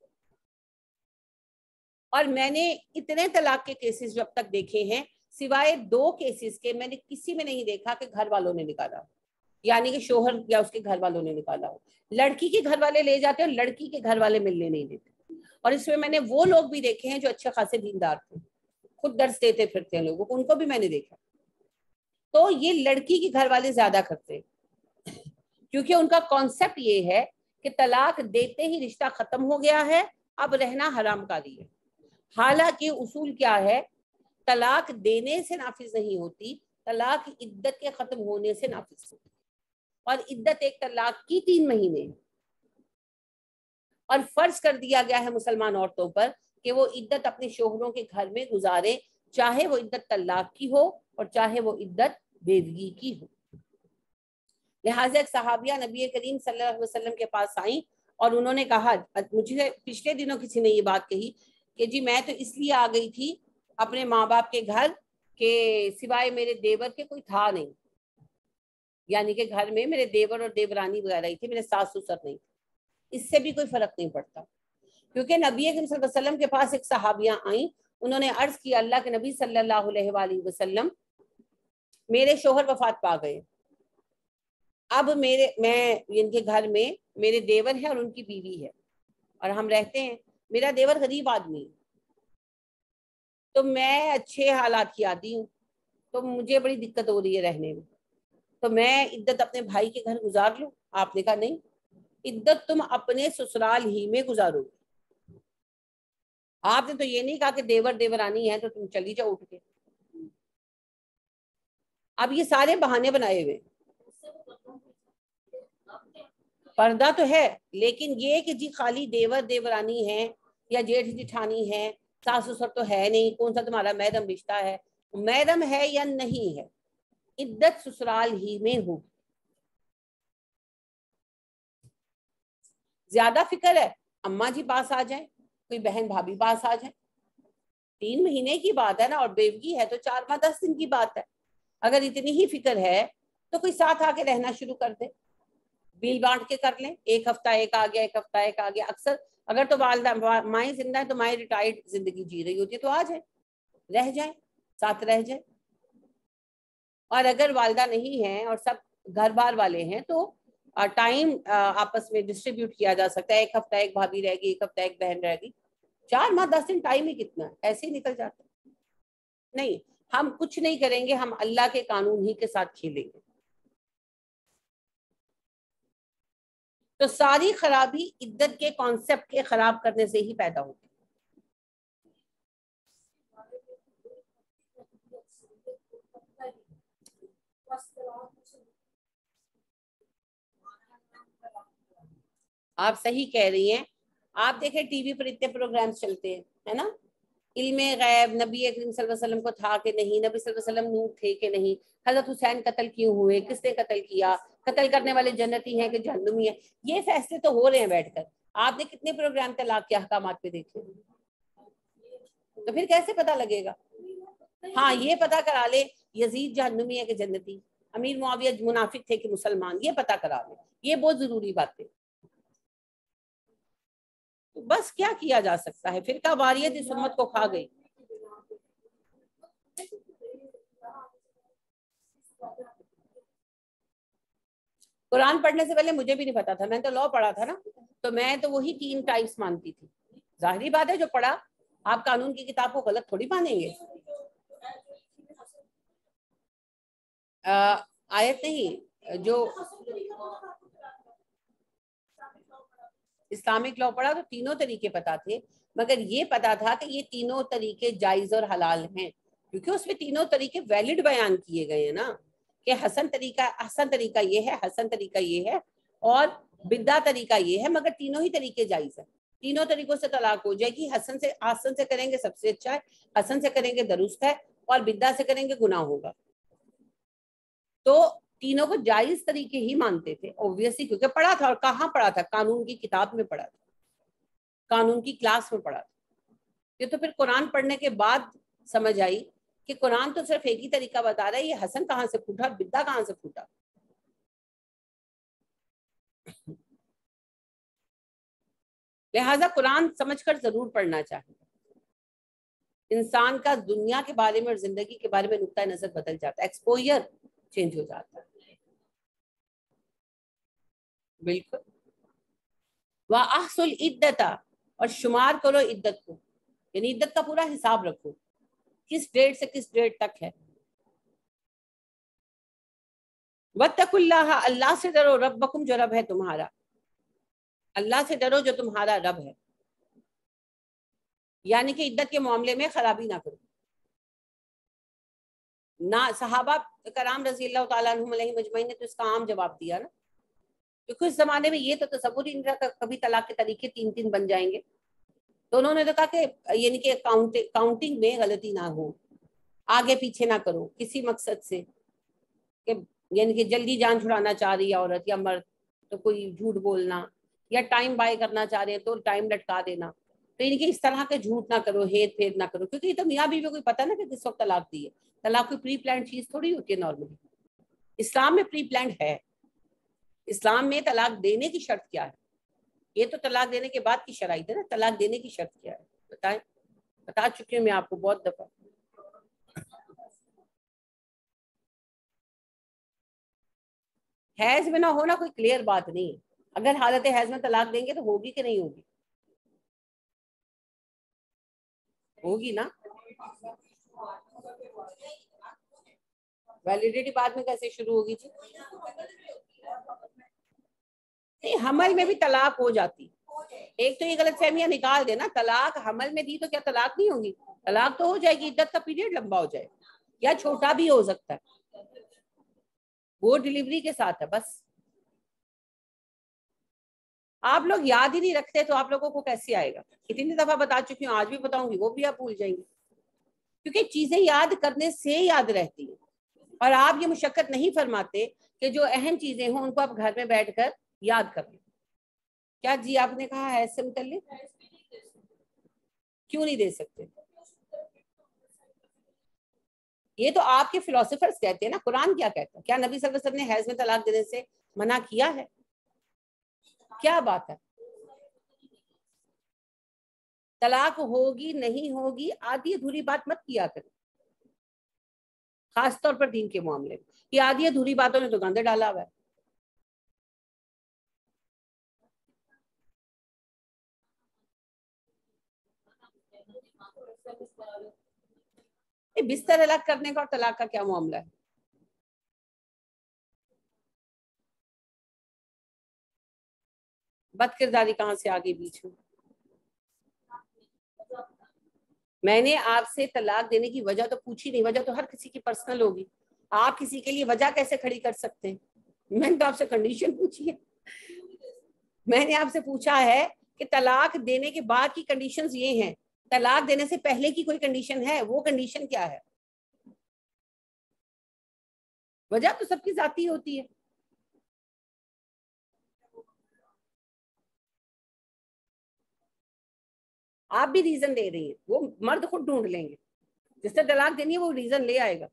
اور میں نے اتنے طلاق کے کیسز جو اب تک دیکھے ہیں, سوائے دو کیسز کے میں نے کسی میں نہیں دیکھا کہ گھر والوں نے نکالا, یعنی کہ شوہر یا اس کے گھر والوں نے نکالا ہو. لڑکی کے گھر والے لے جاتے ہیں اور لڑکی کے گھر والے ملنے نہیں دیتے. اور اس میں میں نے وہ لوگ بھی دیکھے ہیں جو اچھے خاصے دیندار تھے, خود درس دیتے پھرتے ہیں لوگوں کو, ان کو بھی میں نے دیکھا. تو یہ لڑکی کے گھر والے زیادہ کرتے ہیں, کیونکہ ان کا کانسیپٹ یہ ہے کہ طلاق دیتے ہی رشتہ ختم ہو گیا ہے, اب رہنا حرام کاری ہے. حالانکہ اصول کیا ہے, طلاق دینے سے نافذ نہیں ہوتی, طلاق عدت کے ختم ہونے سے نافذ ہوتی. اور عدت ایک طلاق کی تین مہینے, اور فرض کر دیا گیا ہے مسلمان عورتوں پر کہ وہ عدت اپنے شوہروں کے گھر میں گزارے, چاہے وہ عدت طلاق کی ہو اور چاہے وہ عدت بیوگی کی ہو. لہٰذا ایک صحابیہ نبی کریم صلی اللہ علیہ وسلم کے پاس آئیں اور انہوں نے کہا, مجھے پچھلے دنوں کسی نے یہ بات کہی کہ جی میں تو اس لیے آ گئی تھی اپنے ماں باپ کے گھر کہ سوائے میرے دیور کے کوئی تھا نہیں, یعنی کہ گھر میں میرے دیور اور دیورانی وغیرہ ہی تھے, میرے ساس سسر نہیں تھے. اس سے بھی کوئی فرق نہیں پڑتا, کیونکہ نبی کریم صلی اللہ علیہ وسلم کے پاس ایک صحابیہ آئیں, انہوں نے عرض کیا اللہ کے نبی صلی اللہ علیہ وآلہ وسلم میرے شوہر وفات پا گئے, اب میرے میں ان کے گھر میں میرے دیور ہے اور ان کی بیوی ہے اور ہم رہتے ہیں. میرا دیور غریب آدمی ہے, تو میں اچھے حالات کی آتی ہوں, تو مجھے بڑی دقت ہو رہی ہے رہنے میں, تو میں عدت اپنے بھائی کے گھر گزار لوں. آپ نے کہا نہیں, عدت تم اپنے سسرال ہی میں گزارو. آپ نے تو یہ نہیں کہا کہ دیور دیورانی ہے تو تم چلی جاؤ اٹھ کے. اب یہ سارے بہانے بنائے ہوئے, پردہ تو ہے, لیکن یہ کہ جی خالی دیور دیورانی ہے یا جیٹھ جٹھانی ہے, ساس سسر تو ہے نہیں, کون سا تمہارا محرم رشتہ ہے. محرم ہے یا نہیں ہے, عدت سسرال ہی میں ہو. زیادہ فکر ہے اماں جی پاس آ جائیں, کوئی بہن بھابھی پاس آ جائیں, تین مہینے کی بات ہے نا, اور بیوگی ہے تو چار ماہ دس دن کی بات ہے. اگر اتنی ہی فکر ہے تو کوئی ساتھ آ کے رہنا شروع کر دے, بیل بانٹ کے کر لیں, ایک ہفتہ ایک آ گیا, ایک ہفتہ ایک آ گیا. اکثر اگر تو والدہ مائیں زندہ ہے تو مائیں ریٹائرڈ زندگی جی رہی ہوتی ہے تو آ جائیں, رہ جائیں, ساتھ رہ جائیں. اور اگر والدہ نہیں ہیں اور سب گھر بار والے ہیں تو ٹائم آپس میں ڈسٹریبیوٹ کیا جا سکتا ہے. ایک ہفتہ ایک بھابھی رہے گی, ایک ہفتہ ایک بہن رہے گی, چار ماہ دس دن ٹائم ہی کتنا ہے, ایسے ہی نکل جاتا ہے. نہیں, ہم کچھ نہیں کریں گے, ہم اللہ کے قانون ہی کے ساتھ کھیلیں گے. تو ساری خرابی عدت کے کانسیپٹ کے خراب کرنے سے ہی پیدا ہوتی. آپ صحیح کہہ رہی ہیں. آپ دیکھیں ٹی وی پر اتنے پروگرامز چلتے ہیں, ہے نا, علم غیب نبی اکرم صلی اللہ علیہ وسلم کو تھا کہ نہیں, نبی صلی اللہ علیہ وسلم نور تھے کہ نہیں, حضرت حسین قتل کیوں ہوئے, کس نے قتل کیا, قتل کرنے والے جنتی ہیں کہ جہنمی ہیں. یہ فیصلے تو ہو رہے ہیں بیٹھ کر. آپ نے کتنے پروگرام طلاق کے احکامات پہ دیکھے, تو پھر کیسے پتہ لگے گا. ہاں یہ پتہ کرا لے یزید جہنمی ہے کہ جنتی, امیر معاویہ منافق تھے کہ مسلمان, یہ پتہ کرا لے. یہ بہت ضروری بات ہے. بس کیا کیا جا سکتا ہے, فرقہ واریت اس امت کو کھا گئی. قرآن پڑھنے سے پہلے مجھے بھی نہیں پتا تھا, میں نے تو لاء پڑھا تھا نا, تو میں تو وہی تین ٹائپس مانتی تھی. ظاہری بات ہے جو پڑھا, آپ قانون کی کتاب کو غلط تھوڑی مانیں گے. آیت نہیں، جو اسلامک لا پڑھا تو تینوں طریقے پتا تھے، مگر یہ پتا تھا کہ یہ تینوں طریقے جائز اور حلال ہیں، کیونکہ اس میں تینوں طریقے ویلڈ بیان کیے گئے ہیں نا، کہ حسن طریقہ حسن طریقہ یہ ہے، حسن طریقہ یہ ہے، اور بدعہ طریقہ یہ ہے، مگر تینوں ہی طریقے جائز ہیں، تینوں طریقوں سے طلاق ہو جائے گی۔ حسن سے حسن سے کریں گے سب سے اچھا ہے، حسن سے کریں گے درست ہے، اور بدعہ سے کریں گے گناہ ہوگا۔ تو تینوں کو جائز طریقے ہی مانتے تھے اوبویسلی، کیونکہ پڑھا تھا، اور کہاں پڑھا تھا؟ قانون کی کتاب میں پڑھا تھا، قانون کی کلاس میں پڑھا تھا۔ یہ تو پھر قرآن پڑھنے کے بعد سمجھ آئی کہ قرآن تو صرف ایک ہی طریقہ بتا رہا ہے، یہ حسن کہاں سے پھوٹا، بدعہ کہاں سے پھوٹا۔ لہٰذا قرآن سمجھ کر ضرور پڑھنا چاہیے، انسان کا دنیا کے بارے میں اور زندگی کے بارے میں نقطہ نظر بدل جاتا ہے، ایکسپوجر چینج ہو جاتا ہے۔ بالکل۔ وَأَحْصُوا الْعِدَّةَ، اور شمار کرو عدت کو، یعنی عدت کا پورا حساب رکھو، کس ڈیٹ سے کس ڈیٹ تک ہے۔ وَاتَّقُوا اللَّهَ، اللہ سے ڈرو، ربکم، جو رب ہے تمہارا، اللہ سے ڈرو جو تمہارا رب ہے، یعنی کہ عدت کے معاملے میں خرابی نہ کرو۔ نہ صحابہ کرام رضی اللہ تعالیٰ عنہم علیہ مجمعین نے تو اس کا عام جواب دیا نا، کیونکہ اس زمانے میں یہ تو تصور ہی نہیں رہا کبھی طلاق کے طریقے تین تین بن جائیں گے، تو انہوں نے تو کہا کہ یعنی کہ کاؤنٹنگ میں غلطی نہ ہو، آگے پیچھے نہ کرو کسی مقصد سے، کہ یعنی کہ جلدی جان چھڑانا چاہ رہی ہے عورت یا مرد تو کوئی جھوٹ بولنا، یا ٹائم بائی کرنا چاہ رہے ہیں تو ٹائم لٹکا دینا، تو یعنی کہ اس طرح کے جھوٹ نہ کرو، ہیر پھیر نہ کرو، کیونکہ یہ تو میاں بیوی کو کوئی پتہ نا کہ کس وقت طلاق دی ہے، طلاق کوئی پری پلانڈ چیز تھوڑی ہوتی ہے نارملی، اسلام میں پری پلانڈ ہے۔ اسلام میں طلاق دینے کی شرط کیا ہے؟ یہ تو طلاق دینے کے بعد کی شرائط ہے نا، طلاق دینے کی شرط کیا ہے بتائیں؟ بتا چکی ہوں میں آپ کو بہت دفعہ۔ حیض میں نہ ہونا کوئی کلیئر بات نہیں ہے، اگر حالت حیض میں طلاق دیں گے تو ہوگی کہ نہیں ہوگی؟ ہوگی نا۔ ویلیڈیٹی بعد میں کیسے شروع ہوگی جی؟ نہیں، حمل میں بھی طلاق ہو جاتی، ایک تو یہ غلط فہمیاں نکال دینا، طلاق حمل میں دی تو کیا طلاق نہیں ہوگی؟ طلاق تو ہو جائے گی، عدت کا پیریڈ لمبا ہو جائے یا چھوٹا بھی ہو سکتا ہے، وہ ڈیلیوری کے ساتھ ہے بس۔ آپ لوگ یاد ہی نہیں رکھتے تو آپ لوگوں کو کیسے آئے گا؟ اتنی دفعہ بتا چکی ہوں، آج بھی بتاؤں گی، وہ بھی آپ بھول جائیں گے، کیونکہ چیزیں یاد کرنے سے یاد رہتی ہیں، اور آپ یہ مشقت نہیں فرماتے کہ جو اہم چیزیں ہوں ان کو آپ گھر میں بیٹھ کر یاد کر لیں۔ کیا جی آپ نے کہا ہے اس سے متعلق؟ کیوں نہیں دے سکتے؟ یہ تو آپ کے فلاسفرز کہتے ہیں نا، قرآن کیا کہتا ہے؟ کیا نبی صلی اللہ علیہ وسلم نے حیض میں طلاق دینے سے منع کیا ہے؟ کیا بات ہے؟ طلاق ہوگی نہیں ہوگی آدھی ادھوری بات مت کیا کریں، خاص طور پر دین کے معاملے میں، یہ آدھی ادھوری باتوں نے تو گاندے ڈالا ہوا ہے۔ بستر الگ کرنے کا اور طلاق کا کیا معاملہ ہے؟ بد کرداری کہاں سے آگے بیچ میں؟ میں نے آپ سے طلاق دینے کی وجہ تو پوچھی نہیں، وجہ تو ہر کسی کی پرسنل ہوگی، آپ کسی کے لیے وجہ کیسے کھڑی کر سکتے ہیں؟ میں نے تو آپ سے کنڈیشن پوچھی ہے، میں نے آپ سے پوچھا ہے کہ طلاق دینے کے بعد کی کنڈیشنز یہ ہیں، طلاق دینے سے پہلے کی کوئی کنڈیشن ہے؟ وہ کنڈیشن کیا ہے؟ وجہ تو سب کی ذاتی ہوتی ہے۔ آپ بھی ریزن دے رہی ہیں، وہ مرد خود ڈھونڈ لیں گے، جس سے طلاق دینی ہے وہ ریزن لے آئے گا۔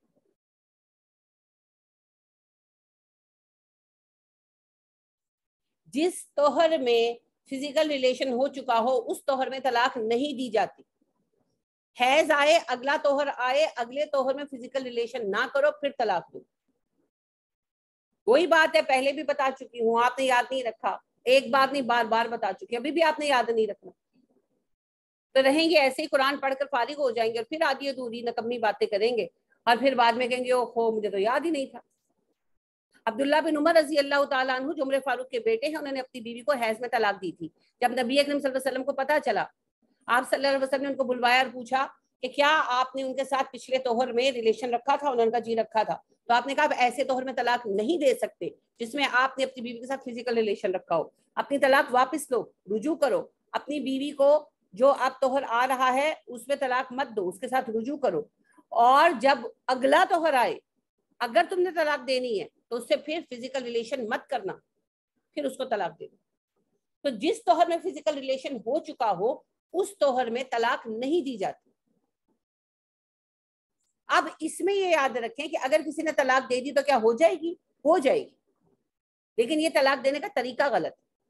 جس توہر میں فزیکل ریلیشن ہو چکا ہو اس توہر میں طلاق نہیں دی جاتی، حیض آئے اگلا توہر آئے اگلے توہر میں فزیکل ریلیشن نہ کرو پھر طلاق دو۔ وہی بات ہے، پہلے بھی بتا چکی ہوں، آپ نے یاد نہیں رکھا، ایک بار نہیں بار بار بتا چکی، ابھی بھی آپ نے یاد نہیں رکھنا، تو رہیں گے ایسے ہی قرآن پڑھ کر فارغ ہو جائیں گے اور پھر آدھی ادھوری نکمی باتیں کریں گے، اور پھر بعد میں کہیں گے او ہو مجھے تو یاد ہی نہیں تھا۔ عبداللہ بن عمر رضی اللہ تعالیٰ عنہ جو عمر فاروق کے بیٹے ہیں، انہوں نے اپنی بیوی کو حیض میں طلاق دی تھی. جب نبی اکرم صلی اللہ علیہ وسلم کو پتا چلا، آپ صلی اللہ علیہ وسلم نے ان کو بلوایا اور پوچھا کہ کیا آپ نے ان کے ساتھ پچھلے توہر میں ریلیشن رکھا تھا؟ انہوں نے کہا جی رکھا تھا. تو آپ نے کہا ایسے توہر میں طلاق نہیں دے سکتے جس میں آپ نے اپنی بیوی کے ساتھ فزیکل ریلیشن رکھا ہو. اپنی طلاق واپس لو، رجوع کرو. اپنی بیوی کو جو اب توہر آ رہا ہے اس میں طلاق مت دو، اس کے ساتھ رجوع کرو. اور جب اگلا توہر آئے، اگر تم نے طلاق دینی ہے تو اس سے پھر فزیکل ریلیشن مت کرنا، پھر اس کو طلاق دے دو. تو جس توہر میں فزیکل ریلیشن ہو چکا ہو اس توہر میں طلاق نہیں دی جاتی. اب اس میں یہ یاد رکھیں کہ اگر کسی نے طلاق دے دی تو کیا ہو جائے گی؟ ہو جائے گی، لیکن یہ طلاق دینے کا طریقہ غلط.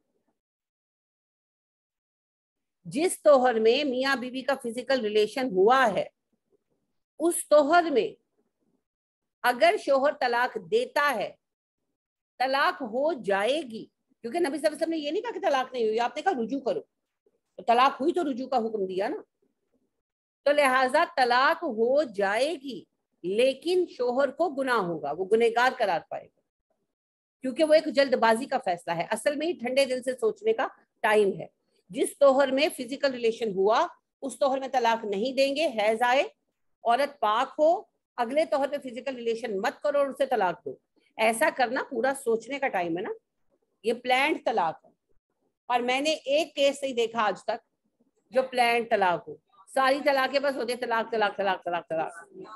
جس توہر میں میاں بیوی کا فزیکل ریلیشن ہوا ہے اس توہر میں اگر شوہر طلاق دیتا ہے طلاق ہو جائے گی، کیونکہ نبی صلی اللہ علیہ وسلم نے یہ نہیں کہا کہ طلاق نہیں ہوئی، آپ نے کہا رجوع کرو. تو طلاق ہوئی تو رجوع کا حکم دیا نا. تو لہٰذا طلاق ہو جائے گی لیکن شوہر کو گناہ ہوگا، وہ گنہگار قرار پائے گا، کیونکہ وہ ایک جلد بازی کا فیصلہ ہے. اصل میں ہی ٹھنڈے دل سے سوچنے کا ٹائم ہے. جس توہر میں فزیکل ریلیشن ہوا اس توہر میں طلاق نہیں دیں گے. حیض آئے، عورت پاک ہو، اگلے توہر میں فزیکل ریلیشن مت کرو اور اسے طلاق دو. ایسا کرنا پورا سوچنے کا ٹائم ہے نا. یہ پلانڈ طلاق ہے، اور میں نے ایک کیس نہیں دیکھا آج تک جو پلانڈ طلاق ہو. ساری طلاقیں بس ہوتے طلاق طلاق طلاق طلاق طلاق.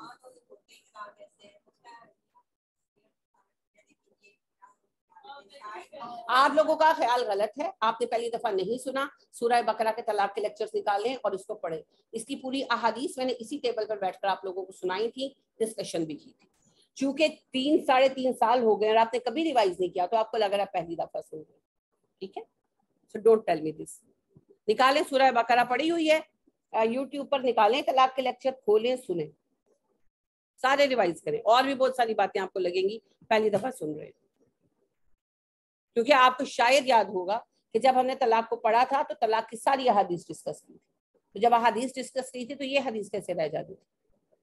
آپ لوگوں کا خیال غلط ہے، آپ نے پہلی دفعہ نہیں سنا. سورہ بقرہ کے طلاق کے لیکچرز نکالیں اور اس کو پڑھیں. اس کی پوری احادیث میں نے اسی ٹیبل پر بیٹھ کر آپ لوگوں کو سنائی تھی، ڈسکشن بھی کی تھی. چونکہ تین ساڑھے تین سال ہو گئے اور آپ نے کبھی ریوائز نہیں کیا تو آپ کو لگ رہا ہے پہلی دفعہ سن رہے. ٹھیک ہے، سو ڈونٹ ٹیل می دس. نکالیں، سورہ بقرہ پڑھی ہوئی ہے، یوٹیوب پر نکالیں طلاق کے لیکچر، کھولیں، سنیں، سارے ریوائز کریں. اور بھی بہت ساری باتیں آپ کو لگیں گی پہلی دفعہ سن رہے ہیں. کیونکہ آپ کو شاید یاد ہوگا کہ جب ہم نے طلاق کو پڑھا تھا تو طلاق کی ساری احادیث ڈسکس کی تھی. تو جب احادیث ڈسکس کی تھی تو یہ حدیث کیسے رہ جاتی تھی؟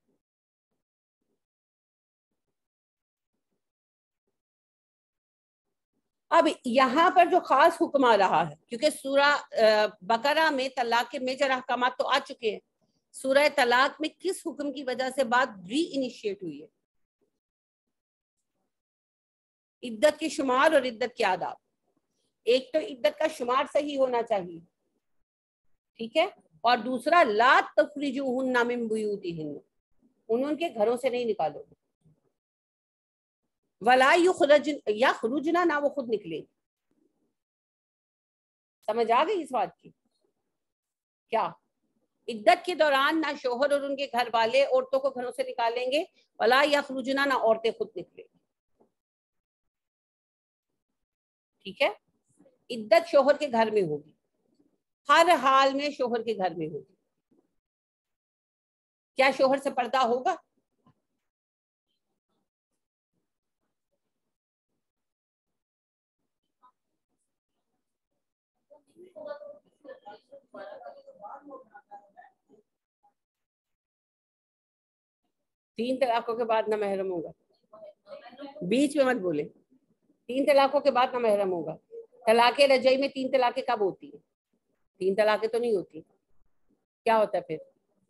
اب یہاں پر جو خاص حکم آ رہا ہے، کیونکہ سورہ بقرہ میں طلاق کے میجر احکامات تو آ چکے ہیں، سورہ طلاق میں کس حکم کی وجہ سے بات ری انیشیٹ ہوئی ہے؟ عدت کے شمار اور عدت کے آداب. ایک تو عدت کا شمار صحیح ہونا چاہیے، ٹھیک ہے، اور دوسرا لا تخرجوہن من بیوتہن، انہوں کے گھروں سے نہیں نکالو. ولا یخرج یخرجنا، نہ وہ خود نکلیں. سمجھ آ گئی اس بات کی؟ کیا عدت کے دوران نہ شوہر اور ان کے گھر والے عورتوں کو گھروں سے نکالیں گے، ولا یخرجنا، نہ عورتیں خود نکلیں گی. ٹھیک ہے، عدت شوہر کے گھر میں ہوگی، ہر حال میں شوہر کے گھر میں ہوگی. کیا شوہر سے پردہ ہوگا؟ تین طلاقوں کے بعد نہ محرم ہوگا. بیچ میں مت بولے. تین طلاقوں کے بعد نہ محرم ہوگا. طلاق رجعی میں تین طلاقیں کب ہوتی ہیں؟ تین طلاقیں تو نہیں ہوتی. کیا ہوتا ہے پھر؟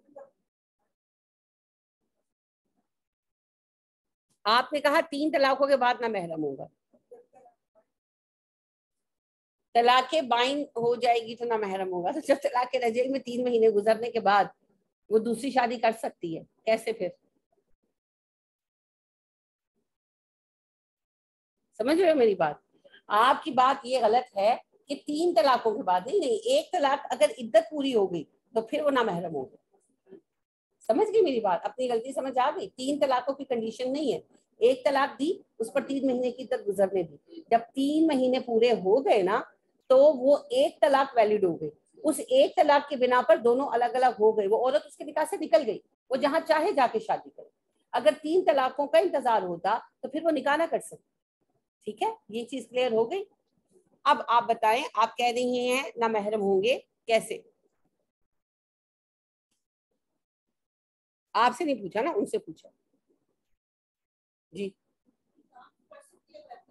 آپ نے کہا تین طلاقوں کے بعد نہ محرم ہوگا. طلاق بائن ہو جائے گی تو نہ محرم ہوگا. تو جب طلاق رجعی میں تین مہینے گزرنے کے بعد وہ دوسری شادی کر سکتی ہے، کیسے پھر؟ سمجھ رہے ہو میری بات؟ آپ کی بات یہ غلط ہے کہ تین طلاقوں کے بعد نہیں نہیں ایک طلاق اگر عدت پوری ہو گئی تو پھر وہ نہ محرم ہوگا. سمجھ گئی میری بات؟ اپنی غلطی سمجھ آ گئی. تین طلاقوں کی کنڈیشن نہیں ہے. ایک طلاق دی، اس پر تین مہینے کی عدت گزرنے دی، جب تین مہینے پورے ہو گئے نا تو وہ ایک طلاق ویلڈ ہو گئی. اس ایک طلاق کے بنا پر دونوں الگ الگ ہو گئے، وہ عورت اس کے نکاح سے نکل گئی، وہ جہاں چاہے جا کے شادی کرے. اگر تین طلاقوں کا انتظار ہوتا تو پھر وہ نکاح نہ کر سکتی. ٹھیک ہے، یہ چیز کلیئر ہو گئی. اب آپ بتائیں، آپ کہہ رہی ہیں نہ محرم ہوں گے، کیسے؟ آپ سے نہیں پوچھا نا، ان سے پوچھا. جی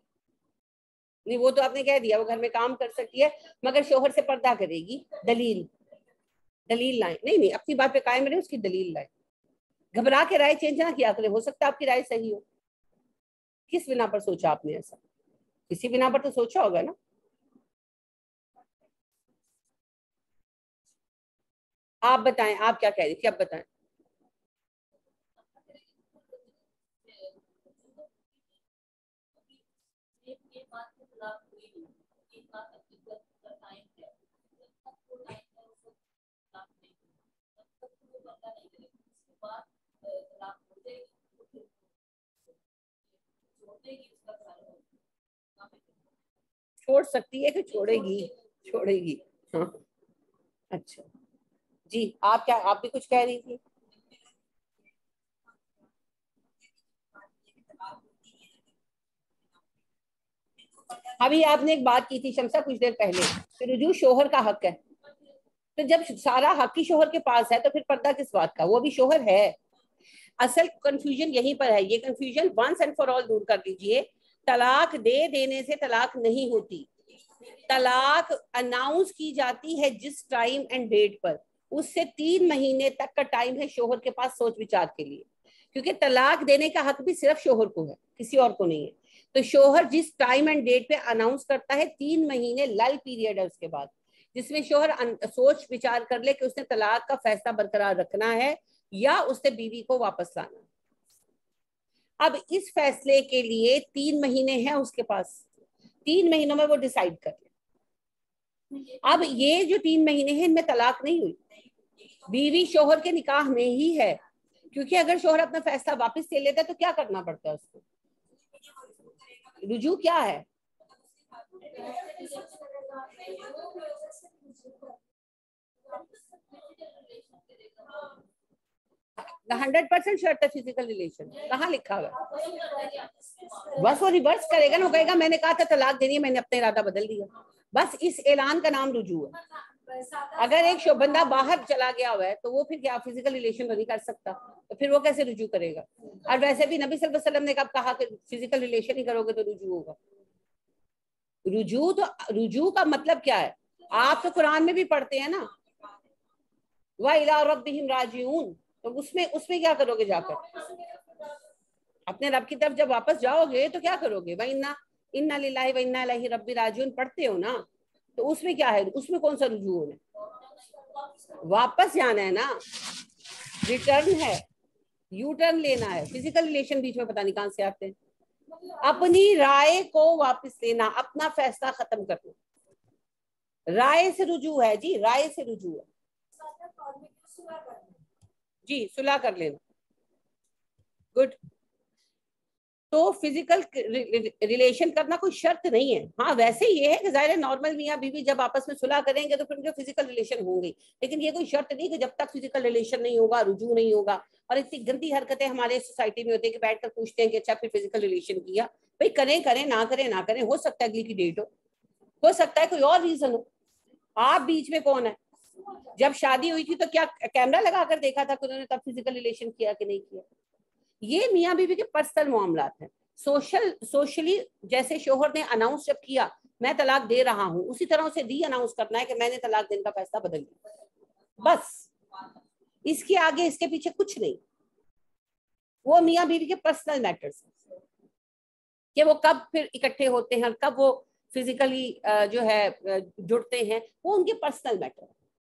نہیں وہ تو آپ نے کہہ دیا وہ گھر میں کام کر سکتی ہے مگر شوہر سے پردہ کرے گی. دلیل دلیل لائیں. نہیں نہیں اپنی بات پہ قائم رہے, اس کی دلیل لائیں. گھبرا کے رائے چینج نہ کیا کرے, ہو سکتا ہے آپ کی رائے صحیح ہو. کس بنا پر سوچا آپ نے ایسا؟ کسی بنا پر تو سوچا ہوگا نا. آپ بتائیں آپ کیا کہہ رہی تھی, اب بتائیں. چھوڑ سکتی ہے کہ چھوڑے گی؟ چھوڑے گی. ہاں اچھا جی, آپ کیا آپ بھی کچھ کہہ رہی تھی؟ ابھی آپ نے ایک بات کی تھی شمسا کچھ دیر پہلے کہ رجوع شوہر کا حق ہے. تو جب سارا حق ہی شوہر کے پاس ہے تو پھر پردہ کس بات کا؟ وہ بھی شوہر ہے. اصل کنفیوژن یہیں پر ہے. یہ confusion once and for all دور کر دیجئے. طلاق دے دینے سے طلاق نہیں ہوتی. طلاق اناؤنس کی جاتی ہے جس ٹائم اینڈ ڈیٹ پر, اس سے تین مہینے تک کا ٹائم ہے شوہر کے پاس سوچ وچار کے لیے, کیونکہ طلاق دینے کا حق بھی صرف شوہر کو ہے, کسی اور کو نہیں ہے. تو شوہر جس ٹائم اینڈ ڈیٹ پہ اناؤنس کرتا ہے, تین مہینے لل پیریڈ ہے اس کے بعد, جس میں شوہر سوچ وچار کر لے کہ اس نے طلاق کا فیصلہ برقرار رکھنا ہے یا اس نے بیوی کو واپس لانا. اب اس فیصلے کے لیے تین مہینے ہیں اس کے پاس, تین مہینوں میں وہ ڈیسائیڈ کر لے. اب یہ جو تین مہینے ہیں ان میں طلاق نہیں ہوئی, بیوی شوہر کے نکاح میں ہی ہے, کیونکہ اگر شوہر اپنا فیصلہ واپس لے لیتا ہے تو کیا کرنا پڑتا ہے اس کو؟ رجوع کیا ہے؟ ہنڈریڈ پرسینٹ شرط ہے فزیکل ریلیشن, کہاں لکھا ہوا ہے؟ بس وہ ریورس کرے گا نا, وہ کہے گا میں نے کہا تھا طلاق دینی ہے, میں نے اپنا ارادہ بدل دیا. بس اس اعلان کا نام رجوع ہے. اگر ایک بندہ باہر چلا گیا ہوا ہے تو وہ پھر کیا فزیکل ریلیشن نہیں کر سکتا, تو پھر وہ کیسے رجوع کرے گا؟ اور ویسے بھی نبی صلی اللہ علیہ وسلم نے کب کہا کہ فزیکل ریلیشن ہی کرو گے تو رجوع ہوگا؟ رجوع تو رجوع کا مطلب کیا ہے؟ آپ تو قرآن میں بھی پڑھتے ہیں نا, وَإِلَىٰ رَبِّهِمْ رَاجِعُونَ, تو اس میں اس میں کیا کرو گے جا کر؟ اپنے رب کی طرف جب واپس جاؤ گے تو کیا کرو گے؟ وَإِنَّا إِنَّا لِلَّهِ وَإِنَّا إِلَيْهِ رَبِّ رَاجِعُونَ پڑھتے ہو نا, تو اس میں کیا ہے؟ اس میں کون سا رجوع ہے؟ واپس جانا ہے نا, ریٹرن ہے, یو ٹرن لینا ہے. فزیکل ریلیشن بیچ میں پتہ نہیں کہاں سے آتے ہیں. اپنی رائے کو واپس لینا, اپنا فیصلہ ختم کرنا, رائے سے رجوع ہے جی, رائے سے رجوع ہے. جی صلح کر لینا, گڈ. تو فزیکل ریلیشن کرنا کوئی شرط نہیں ہے. ہاں ویسے یہ ہے کہ ظاہر نارمل میاں بیوی جب آپس میں صلح کریں گے تو پھر جو فزیکل ریلیشن ہوں گی, لیکن یہ کوئی شرط نہیں کہ جب تک فزیکل ریلیشن نہیں ہوگا رجوع نہیں ہوگا. اور اتنی گندی حرکتیں ہمارے سوسائٹی میں ہوتی ہیں کہ بیٹھ کر پوچھتے ہیں کہ اچھا پھر فزیکل ریلیشن کیا, بھائی کریں کریں نہ کریں نہ کریں, ہو سکتا ہے اگلی کی ڈیٹ ہو, ہو سکتا ہے کوئی اور ریزن ہو. آپ بیچ میں کون ہے؟ جب شادی ہوئی تھی تو کیا کیمرہ لگا کر دیکھا تھا کہ انہوں نے تب فزیکل ریلیشن کیا کہ نہیں کیا؟ یہ میاں بیوی کے پرسنل معاملات ہیں. سوشل سوشلی جیسے شوہر نے اناؤنس جب کیا میں طلاق دے رہا ہوں, اسی طرح اسے ری اناؤنس کرنا ہے کہ میں نے طلاق دینے کا فیصلہ بدل دیا. بس اس کے آگے اس کے پیچھے کچھ نہیں. وہ میاں بیوی کے پرسنل میٹرز کہ وہ کب پھر اکٹھے ہوتے ہیں, کب وہ فزیکلی جو ہے جڑتے ہیں, وہ ان کے پرسنل میٹر.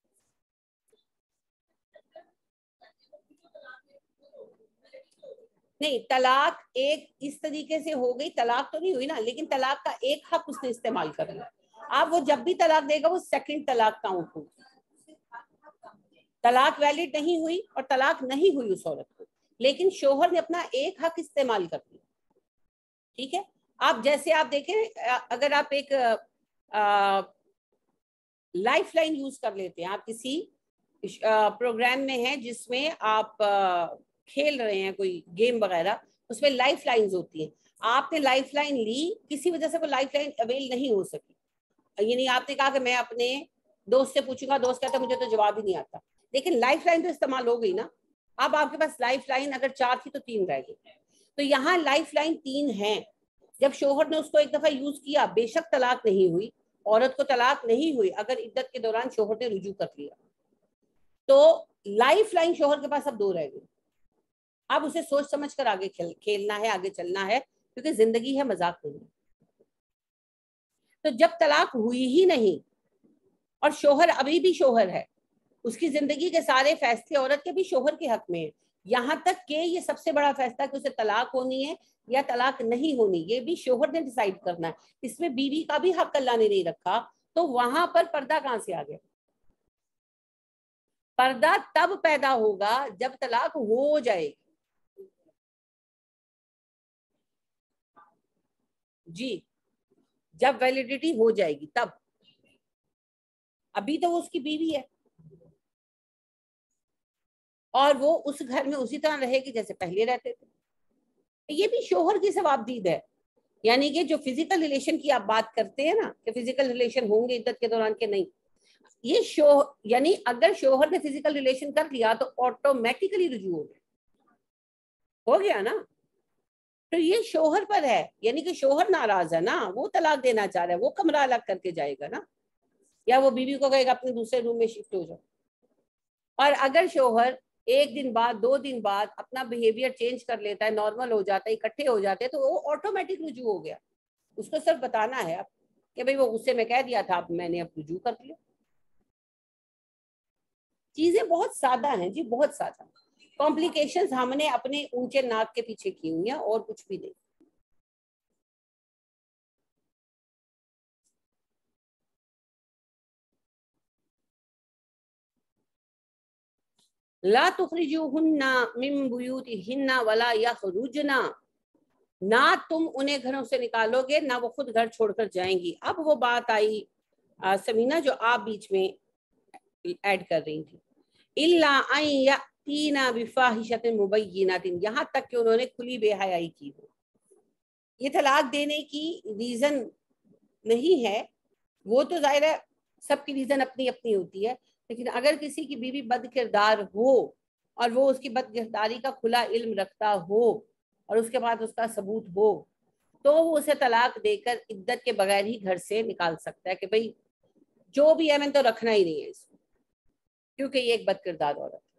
نہیں, طلاق ایک اس طریقے سے ہو گئی, طلاق تو نہیں ہوئی نا, لیکن طلاق کا ایک حق اس نے استعمال کر لیا. اب وہ جب بھی طلاق دے گا وہ سیکنڈ طلاق کاؤنٹ ہوگی. طلاق ویلڈ نہیں ہوئی اور طلاق نہیں ہوئی اس عورت کو, لیکن شوہر نے اپنا ایک حق استعمال کر لیا. ٹھیک ہے. آپ جیسے آپ دیکھیں, اگر آپ ایک لائف لائن یوز کر لیتے ہیں, آپ کسی پروگرام میں ہیں جس میں آپ کھیل رہے ہیں کوئی گیم وغیرہ, اس میں لائف لائنز ہوتی ہیں, آپ نے لائف لائن لی, کسی وجہ سے وہ لائف لائن اویل نہیں ہو سکی, یعنی آپ نے کہا کہ میں اپنے دوست سے پوچھوں گا, دوست کہتا ہے مجھے تو جواب ہی نہیں آتا, لیکن لائف لائن تو استعمال ہو گئی نا. اب آپ کے پاس لائف لائن اگر چار تھی تو تین رہ گئی, تو یہاں لائف لائن تین ہیں. جب شوہر نے اس کو ایک دفعہ یوز کیا، بے شک طلاق نہیں ہوئی، عورت کو طلاق نہیں ہوئی اگر عدت کے دوران شوہر نے رجوع کر لیا، تو لائف لائن شوہر کے پاس اب دو رہ گئے. اب اسے سوچ سمجھ کر آگے کھیلنا ہے، آگے چلنا ہے، کیونکہ زندگی ہے، مذاق نہیں. تو جب طلاق ہوئی ہی نہیں اور شوہر ابھی بھی شوہر ہے، اس کی زندگی کے سارے فیصلے عورت کے بھی شوہر کے حق میں ہیں، یہاں تک کہ یہ سب سے بڑا فیصلہ کہ اسے طلاق ہونی ہے یا طلاق نہیں ہونی، یہ بھی شوہر نے ڈیسائیڈ کرنا ہے. اس میں بیوی کا بھی حق اللہ نے نہیں رکھا. تو وہاں پر پردہ کہاں سے آ گیا؟ پردہ تب پیدا ہوگا جب طلاق ہو جائے. جی، جب ویلیڈیٹی ہو جائے گی تب. ابھی تو وہ اس کی بیوی ہے اور وہ اس گھر میں اسی طرح رہے گی جیسے پہلے رہتے تھے. یہ بھی شوہر کی ثوابدید ہے. یعنی کہ جو فزیکل ریلیشن کی آپ بات کرتے ہیں نا کہ فزیکل ریلیشن ہوں گے عدت کے دوران کے، نہیں، یہ شوہر یعنی اگر شوہر نے فزیکل ریلیشن کر لیا تو آٹومیٹیکلی رجوع ہو گیا ہو گیا نا. تو یہ شوہر پر ہے، یعنی کہ شوہر ناراض ہے نا، وہ طلاق دینا چاہ رہا ہے، وہ کمرہ الگ کر کے جائے گا نا، یا وہ بیوی کو کہے گا اپنے دوسرے روم میں شفٹ ہو جاؤ. اور اگر شوہر ایک دن بعد دو دن بعد اپنا بیہیویئر چینج کر لیتا ہے، نارمل ہو جاتا ہے، اکٹھے ہو جاتے ہیں، تو وہ آٹومیٹک رجوع ہو گیا. اس کو صرف بتانا ہے اب کہ بھئی وہ غصے میں کہہ دیا تھا، اب میں نے اب رجوع کر لیا. چیزیں بہت سادہ ہیں جی، بہت سادہ. کمپلیکیشنز ہم نے اپنے اونچے ناک کے پیچھے کی ہوئی ہیں اور کچھ بھی نہیں. لا تخرجوہن من بیوتہن ولا یخرجن، نہ تم انہیں گھروں سے نکالو گے نہ وہ خود گھر چھوڑ کر جائیں گی. اب وہ بات آئی سمینہ جو آپ بیچ میں ایڈ کر رہی تھی، الا ان یاتینا بفاحشۃ مبینۃ، یہاں تک کہ انہوں نے کھلی بے حیائی کی ہو. یہ طلاق دینے کی ریزن نہیں ہے، وہ تو ظاہر ہے سب کی ریزن اپنی اپنی ہوتی ہے، لیکن اگر کسی کی بیوی بد کردار ہو اور وہ اس کی بد کرداری کا کھلا علم رکھتا ہو اور اس کے بعد اس کا ثبوت ہو، تو وہ اسے طلاق دے کر عدت کے بغیر ہی گھر سے نکال سکتا ہے کہ بھئی جو بھی ہے میں تو رکھنا ہی نہیں ہے اس کو، کیونکہ یہ ایک بد کردار عورت ہے.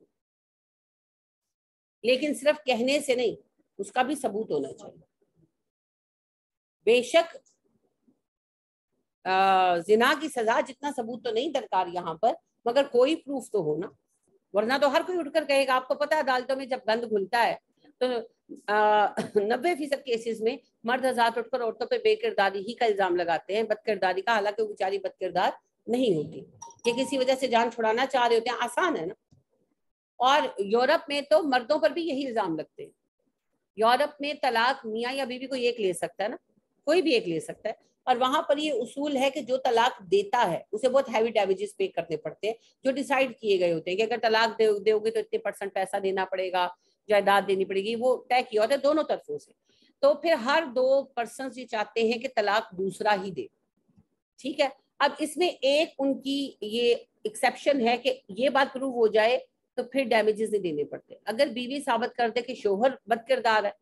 لیکن صرف کہنے سے نہیں، اس کا بھی ثبوت ہونا چاہیے. بے شک زنا کی سزا جتنا ثبوت تو نہیں درکار یہاں پر، مگر کوئی پروف تو ہونا، ورنہ تو ہر کوئی اٹھ کر کہے گا. آپ کو پتہ ہے عدالتوں میں جب گند گھلتا ہے تو نبے فیصد کیسز میں مرد حضرات اٹھ کر عورتوں پہ بے کرداری ہی کا الزام لگاتے ہیں، بد کرداری کا، حالانکہ وہ بیچاری بد کردار نہیں ہوتی، کہ کسی وجہ سے جان چھڑانا چاہ رہے ہوتے ہیں. آسان ہے نا. اور یورپ میں تو مردوں پر بھی یہی الزام لگتے ہیں. یورپ میں طلاق میاں یا بیوی کو ایک لے سکتا ہے نا، کوئی بھی ایک لے سکتا ہے. اور وہاں پر یہ اصول ہے کہ جو طلاق دیتا ہے اسے بہت ہیوی ڈیمیجز پے کرنے پڑتے ہیں، جو ڈیسائیڈ کیے گئے ہوتے ہیں کہ اگر طلاق دے گے تو اتنے پرسنٹ پیسہ دینا پڑے گا، جائیداد دینی پڑے گی، وہ طے کیا ہوتا ہے دونوں طرفوں سے. تو پھر ہر دو پرسنز یہ چاہتے ہیں کہ طلاق دوسرا ہی دے. ٹھیک ہے. اب اس میں ایک ان کی یہ ایکسیپشن ہے کہ یہ بات پروو ہو جائے تو پھر ڈیمیجز نہیں دینے پڑتے. اگر بیوی ثابت کر دے کہ شوہر بد کردار ہے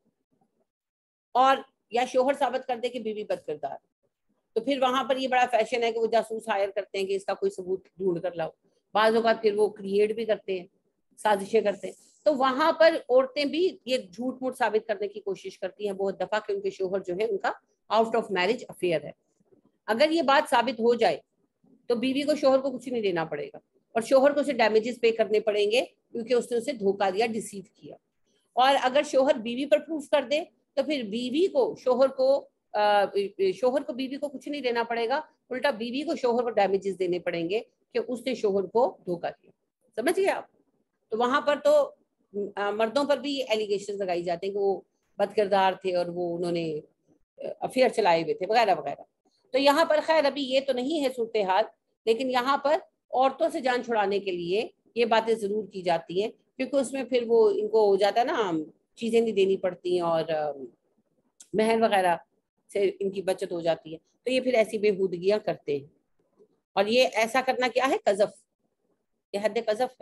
اور یا شوہر ثابت کر دے کہ بیوی بد کردار ہے، تو پھر وہاں پر یہ بڑا فیشن ہے کہ وہ جاسوس ہائر کرتے ہیں کہ اس کا کوئی ثبوت ڈھونڈ کر لاؤ. بعض اوقات پھر وہ کریٹ بھی کرتے ہیں، سازشیں کرتے ہیں. تو وہاں پر عورتیں بھی یہ جھوٹ موٹ ثابت کرنے کی کوشش کرتی ہیں بہت دفعہ کہ ان کے شوہر جو ہے ان کا آؤٹ آف میرج افیئر ہے. اگر یہ بات ثابت ہو جائے تو بیوی کو شوہر کو کچھ نہیں دینا پڑے گا اور شوہر کو اسے ڈیمیجز پے کرنے پڑیں گے کیونکہ اس نے اسے دھوکہ دیا، ڈیسیو کیا. اور اگر شوہر بیوی پر پروف کر دے تو پھر بیوی کو شوہر کو شوہر کو بیوی کو کچھ نہیں دینا پڑے گا، الٹا بیوی کو شوہر کو ڈیمیجز دینے پڑیں گے کہ اس نے شوہر کو دھوکہ دیا. سمجھ گئے آپ؟ تو وہاں پر تو مردوں پر بھی ایلیگیشن لگائی جاتے ہیں کہ وہ بد کردار تھے اور وہ انہوں نے افیئر چلائے ہوئے تھے وغیرہ وغیرہ. تو یہاں پر خیر ابھی یہ تو نہیں ہے صورتحال، لیکن یہاں پر عورتوں سے جان چھڑانے کے لیے یہ باتیں ضرور کی جاتی ہیں، کیونکہ اس میں پھر وہ ان کو ہو جاتا ہے نا، چیزیں نہیں دینی پڑتی ہیں اور مہر وغیرہ سے ان کی بچت ہو جاتی ہے. تو یہ پھر ایسی بےہودگیاں کرتے ہیں، اور یہ ایسا کرنا کیا ہے؟ قذف، یہ حد قذف ہے.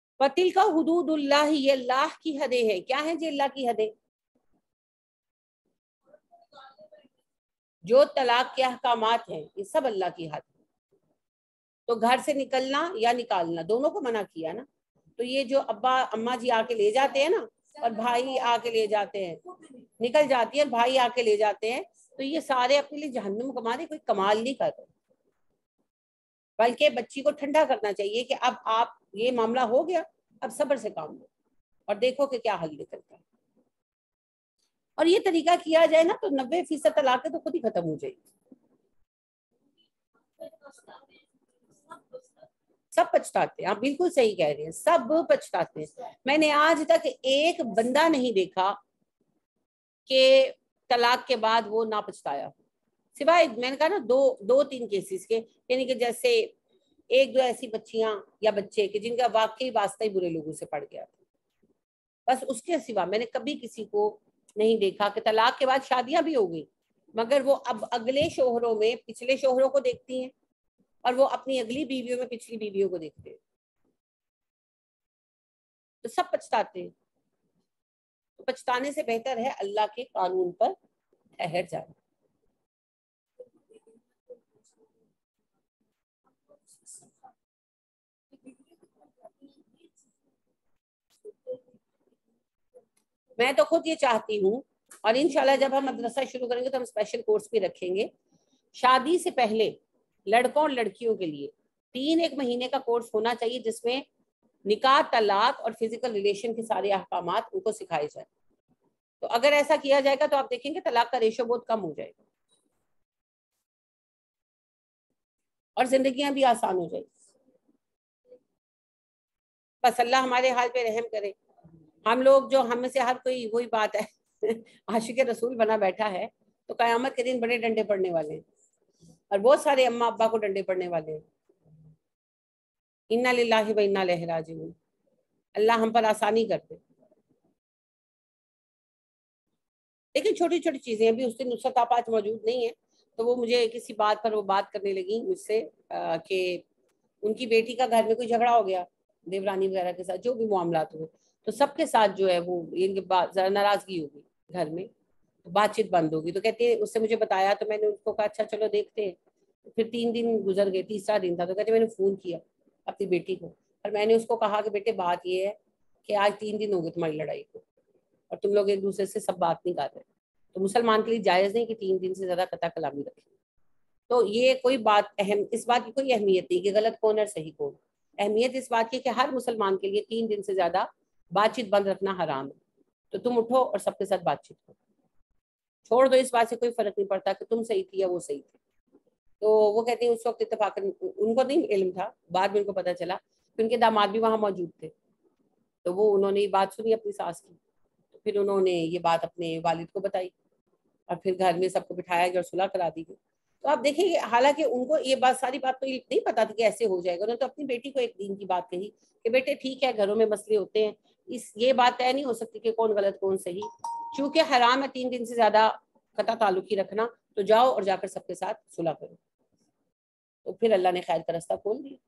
وَتِلْكَ حُدُودُ اللَّهِ، یہ اللہ کی حدیں ہیں. کیا ہیں جی اللہ کی حدیں؟ جو طلاق کے احکامات ہیں یہ سب اللہ کی حد ہے. تو گھر سے نکلنا یا نکالنا دونوں کو منع کیا نا. تو یہ جو ابا اماں جی آ کے لے جاتے ہیں نا اور بھائی آ کے لے جاتے ہیں, نکل جاتی ہے اور بھائی آ کے لے جاتے ہیں, تو یہ سارے اپنے لیے جہنم کما رہے, کوئی کمال نہیں کر رہے. بلکہ بچی کو ٹھنڈا کرنا چاہیے کہ اب آپ یہ معاملہ ہو گیا, اب صبر سے کام لو اور دیکھو کہ کیا حل نکلتا ہے. اور یہ طریقہ کیا جائے نا تو نبے فیصد طلاقیں تو خود ہی ختم ہو جائے گی. سب پچھتاتے ہیں, آپ بالکل صحیح کہہ رہے ہیں, سب پچھتاتے ہیں. میں نے آج تک ایک بندہ نہیں دیکھا کہ طلاق کے بعد وہ نہ پچھتایا, سوائے میں نے کہا نا دو دو تین کیسز کے, یعنی کہ جیسے ایک دو ایسی بچیاں یا بچے کہ جن کا واقعی واسطہ ہی برے لوگوں سے پڑ گیا تھا, بس اس کے سوا میں نے کبھی کسی کو نہیں دیکھا کہ طلاق کے بعد شادیاں بھی ہو گئی مگر وہ اب اگلے شوہروں میں پچھلے شوہروں کو دیکھتی ہیں اور وہ اپنی اگلی بیویوں میں پچھلی بیویوں کو دیکھتے ہیں. تو سب پچھتاتے ہیں. تو پچھتانے سے بہتر ہے اللہ کے قانون پر ٹھہر جائے. میں تو خود یہ چاہتی ہوں, اور انشاءاللہ جب ہم مدرسہ شروع کریں گے تو ہم اسپیشل کورس بھی رکھیں گے. شادی سے پہلے لڑکوں اور لڑکیوں کے لیے تین ایک مہینے کا کورس ہونا چاہیے جس میں نکاح, طلاق اور فزیکل ریلیشن کے سارے احکامات ان کو سکھائے جائیں. تو اگر ایسا کیا جائے گا تو آپ دیکھیں گے طلاق کا ریشو بہت کم ہو جائے گا اور زندگیاں بھی آسان ہو جائیں گی. بس اللہ ہمارے حال پہ رحم کرے. ہم لوگ جو ہم میں سے ہر کوئی وہی بات ہے عاشق رسول بنا بیٹھا ہے تو قیامت کے دن بڑے ڈنڈے پڑنے والے ہیں, اور بہت سارے اماں ابا کو ڈنڈے پڑنے والے ہیں. انا للہ و انا الیہ راجعون. اللہ ہم پر آسانی کرتے. لیکن چھوٹی چھوٹی چیزیں بھی, اس دن نصرت آپ آج موجود نہیں ہیں تو وہ مجھے کسی بات پر وہ بات کرنے لگی مجھ سے کہ ان کی بیٹی کا گھر میں کوئی جھگڑا ہو گیا دیورانی وغیرہ کے ساتھ, جو بھی معاملات ہوئے تو سب کے ساتھ جو ہے وہ ان کے بعد ذرا ناراضگی ہوگی گھر میں, بات چیت بند ہوگی. تو کہتے ہیں اس سے مجھے بتایا تو میں نے اس کو کہا اچھا چلو دیکھتے ہیں. پھر تین دن گزر گئے, تیسرا دن تھا تو کہتے میں نے فون کیا اپنی بیٹی کو اور میں نے اس کو کہا کہ بیٹے بات یہ ہے کہ آج تین دن ہو گئے تمہاری لڑائی کو اور تم لوگ ایک دوسرے سے سب بات نہیں کر رہے. تو مسلمان کے لیے جائز نہیں کہ تین دن سے زیادہ قطع کلامی رکھے. تو یہ کوئی بات اہم, اس بات کی کوئی اہمیت نہیں کہ غلط کون اور صحیح کون. اہمیت اس بات کی کہ ہر مسلمان کے لیے تین دن سے زیادہ بات چیت بند رکھنا حرام ہے. تو تم اٹھو اور سب کے ساتھ بات چیت کرو, چھوڑ دو, اس بات سے کوئی فرق نہیں پڑتا کہ تم صحیح تھی یا وہ صحیح تھی. تو وہ کہتے ہیں اس وقت اتفاق ان کو نہیں علم تھا, بعد میں ان کو پتا چلا کہ ان کے داماد بھی وہاں موجود تھے. تو وہ انہوں نے یہ بات سنی اپنی ساس کی, تو پھر انہوں نے یہ بات اپنے والد کو بتائی اور پھر گھر میں سب کو بٹھایا گیا اور صلح کرا دی گئی. تو آپ دیکھیں گے حالانکہ ان کو یہ بات ساری بات تو نہیں پتا تھی کہ ایسے ہو جائے گا. انہوں نے تو اپنی بیٹی کو ایک دین کی بات کہی کہ بیٹے ٹھیک ہے گھروں میں مسئلے ہوتے ہیں, اس یہ بات طے نہیں ہو سکتی کہ کون غلط کون صحیح, چونکہ حرام ہے تین دن سے زیادہ قطع تعلق ہی رکھنا, تو جاؤ اور جا کر سب کے ساتھ صلح کرو. تو پھر اللہ نے خیر کا راستہ کھول دیا.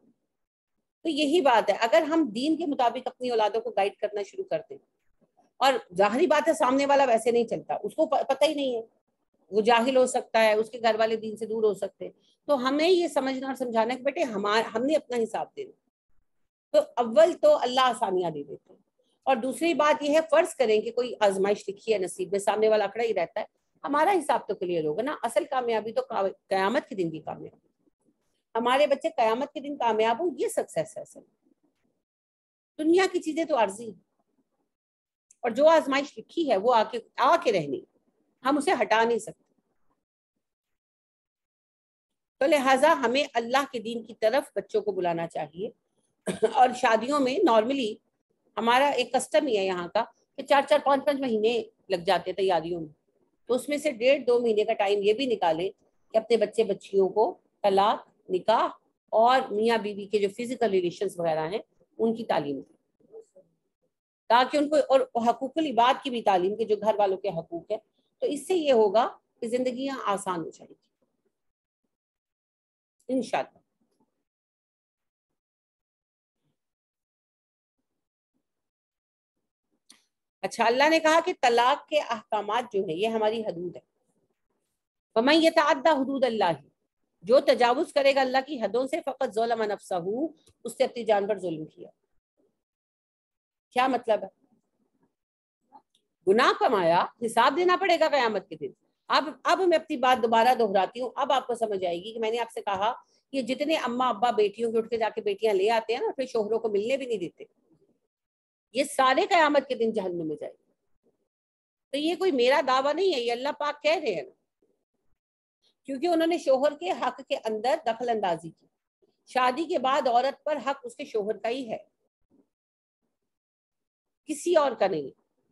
تو یہی بات ہے, اگر ہم دین کے مطابق اپنی اولادوں کو گائیڈ کرنا شروع کر دیں, اور ظاہری بات ہے سامنے والا ویسے نہیں چلتا, اس کو پتہ ہی نہیں ہے, وہ جاہل ہو سکتا ہے, اس کے گھر والے دین سے دور ہو سکتے ہیں, تو ہمیں یہ سمجھنا اور سمجھانا کہ بیٹے ہمارا ہم نے اپنا حساب دینا. تو اول تو اللہ آسانیاں دے دیتے ہیں, اور دوسری بات یہ ہے فرض کریں کہ کوئی آزمائش لکھی ہے نصیب میں, سامنے والا اکڑا ہی رہتا ہے, ہمارا حساب تو کلیئر ہوگا نا. اصل کامیابی تو قیامت کے دن کی کامیابی, ہمارے بچے قیامت کے دن کامیاب ہوں, یہ سکسیس ہے. اصل دنیا کی چیزیں تو عارضی, اور جو آزمائش لکھی ہے وہ آ کے آ کے رہنی, ہم اسے ہٹا نہیں سکتے. تو لہٰذا ہمیں اللہ کے دین کی طرف بچوں کو بلانا چاہیے. اور شادیوں میں نارملی ہمارا ایک کسٹم ہی ہے یہاں کا کہ چار چار پانچ پانچ مہینے لگ جاتے ہیں تیاریوں میں, تو اس میں سے ڈیڑھ دو مہینے کا ٹائم یہ بھی نکالیں کہ اپنے بچے بچیوں کو طلاق, نکاح اور میاں بیوی کے جو فزیکل ریلیشنز وغیرہ ہیں ان کی تعلیم دیں, تاکہ ان کو, اور حقوق العباد کی بھی تعلیم کے جو گھر والوں کے حقوق ہے. تو اس سے یہ ہوگا کہ زندگیاں آسان ہو جائیں گی انشاءاللہ. اچھا, اللہ نے کہا کہ طلاق کے احکامات جو ہیں یہ ہماری حدود ہے. وَمَن يَتَعَدَّ حدود اللہ، جو تجاوز کرے گا اللہ کی حدوں سے، فقط ظلم نفسہ، اس نے اپنی جان پر ظلم کیا. کیا مطلب ہے؟ گناہ کمایا، حساب دینا پڑے گا قیامت کے دن. اب اب میں اپنی بات دوبارہ دہراتی ہوں، اب آپ کو سمجھ آئے گی کہ میں نے آپ سے کہا کہ جتنے اماں ابا بیٹیوں کے اٹھ کے جا کے بیٹیاں لے آتے ہیں نا، پھر شوہروں کو ملنے بھی نہیں دیتے، یہ سارے قیامت کے دن جہنم میں جائے. تو یہ کوئی میرا دعویٰ نہیں ہے، یہ اللہ پاک کہہ رہے ہیں نا، کیونکہ انہوں نے شوہر کے حق کے اندر دخل اندازی کی. شادی کے بعد عورت پر حق اس کے شوہر کا ہی ہے، کسی اور کا نہیں.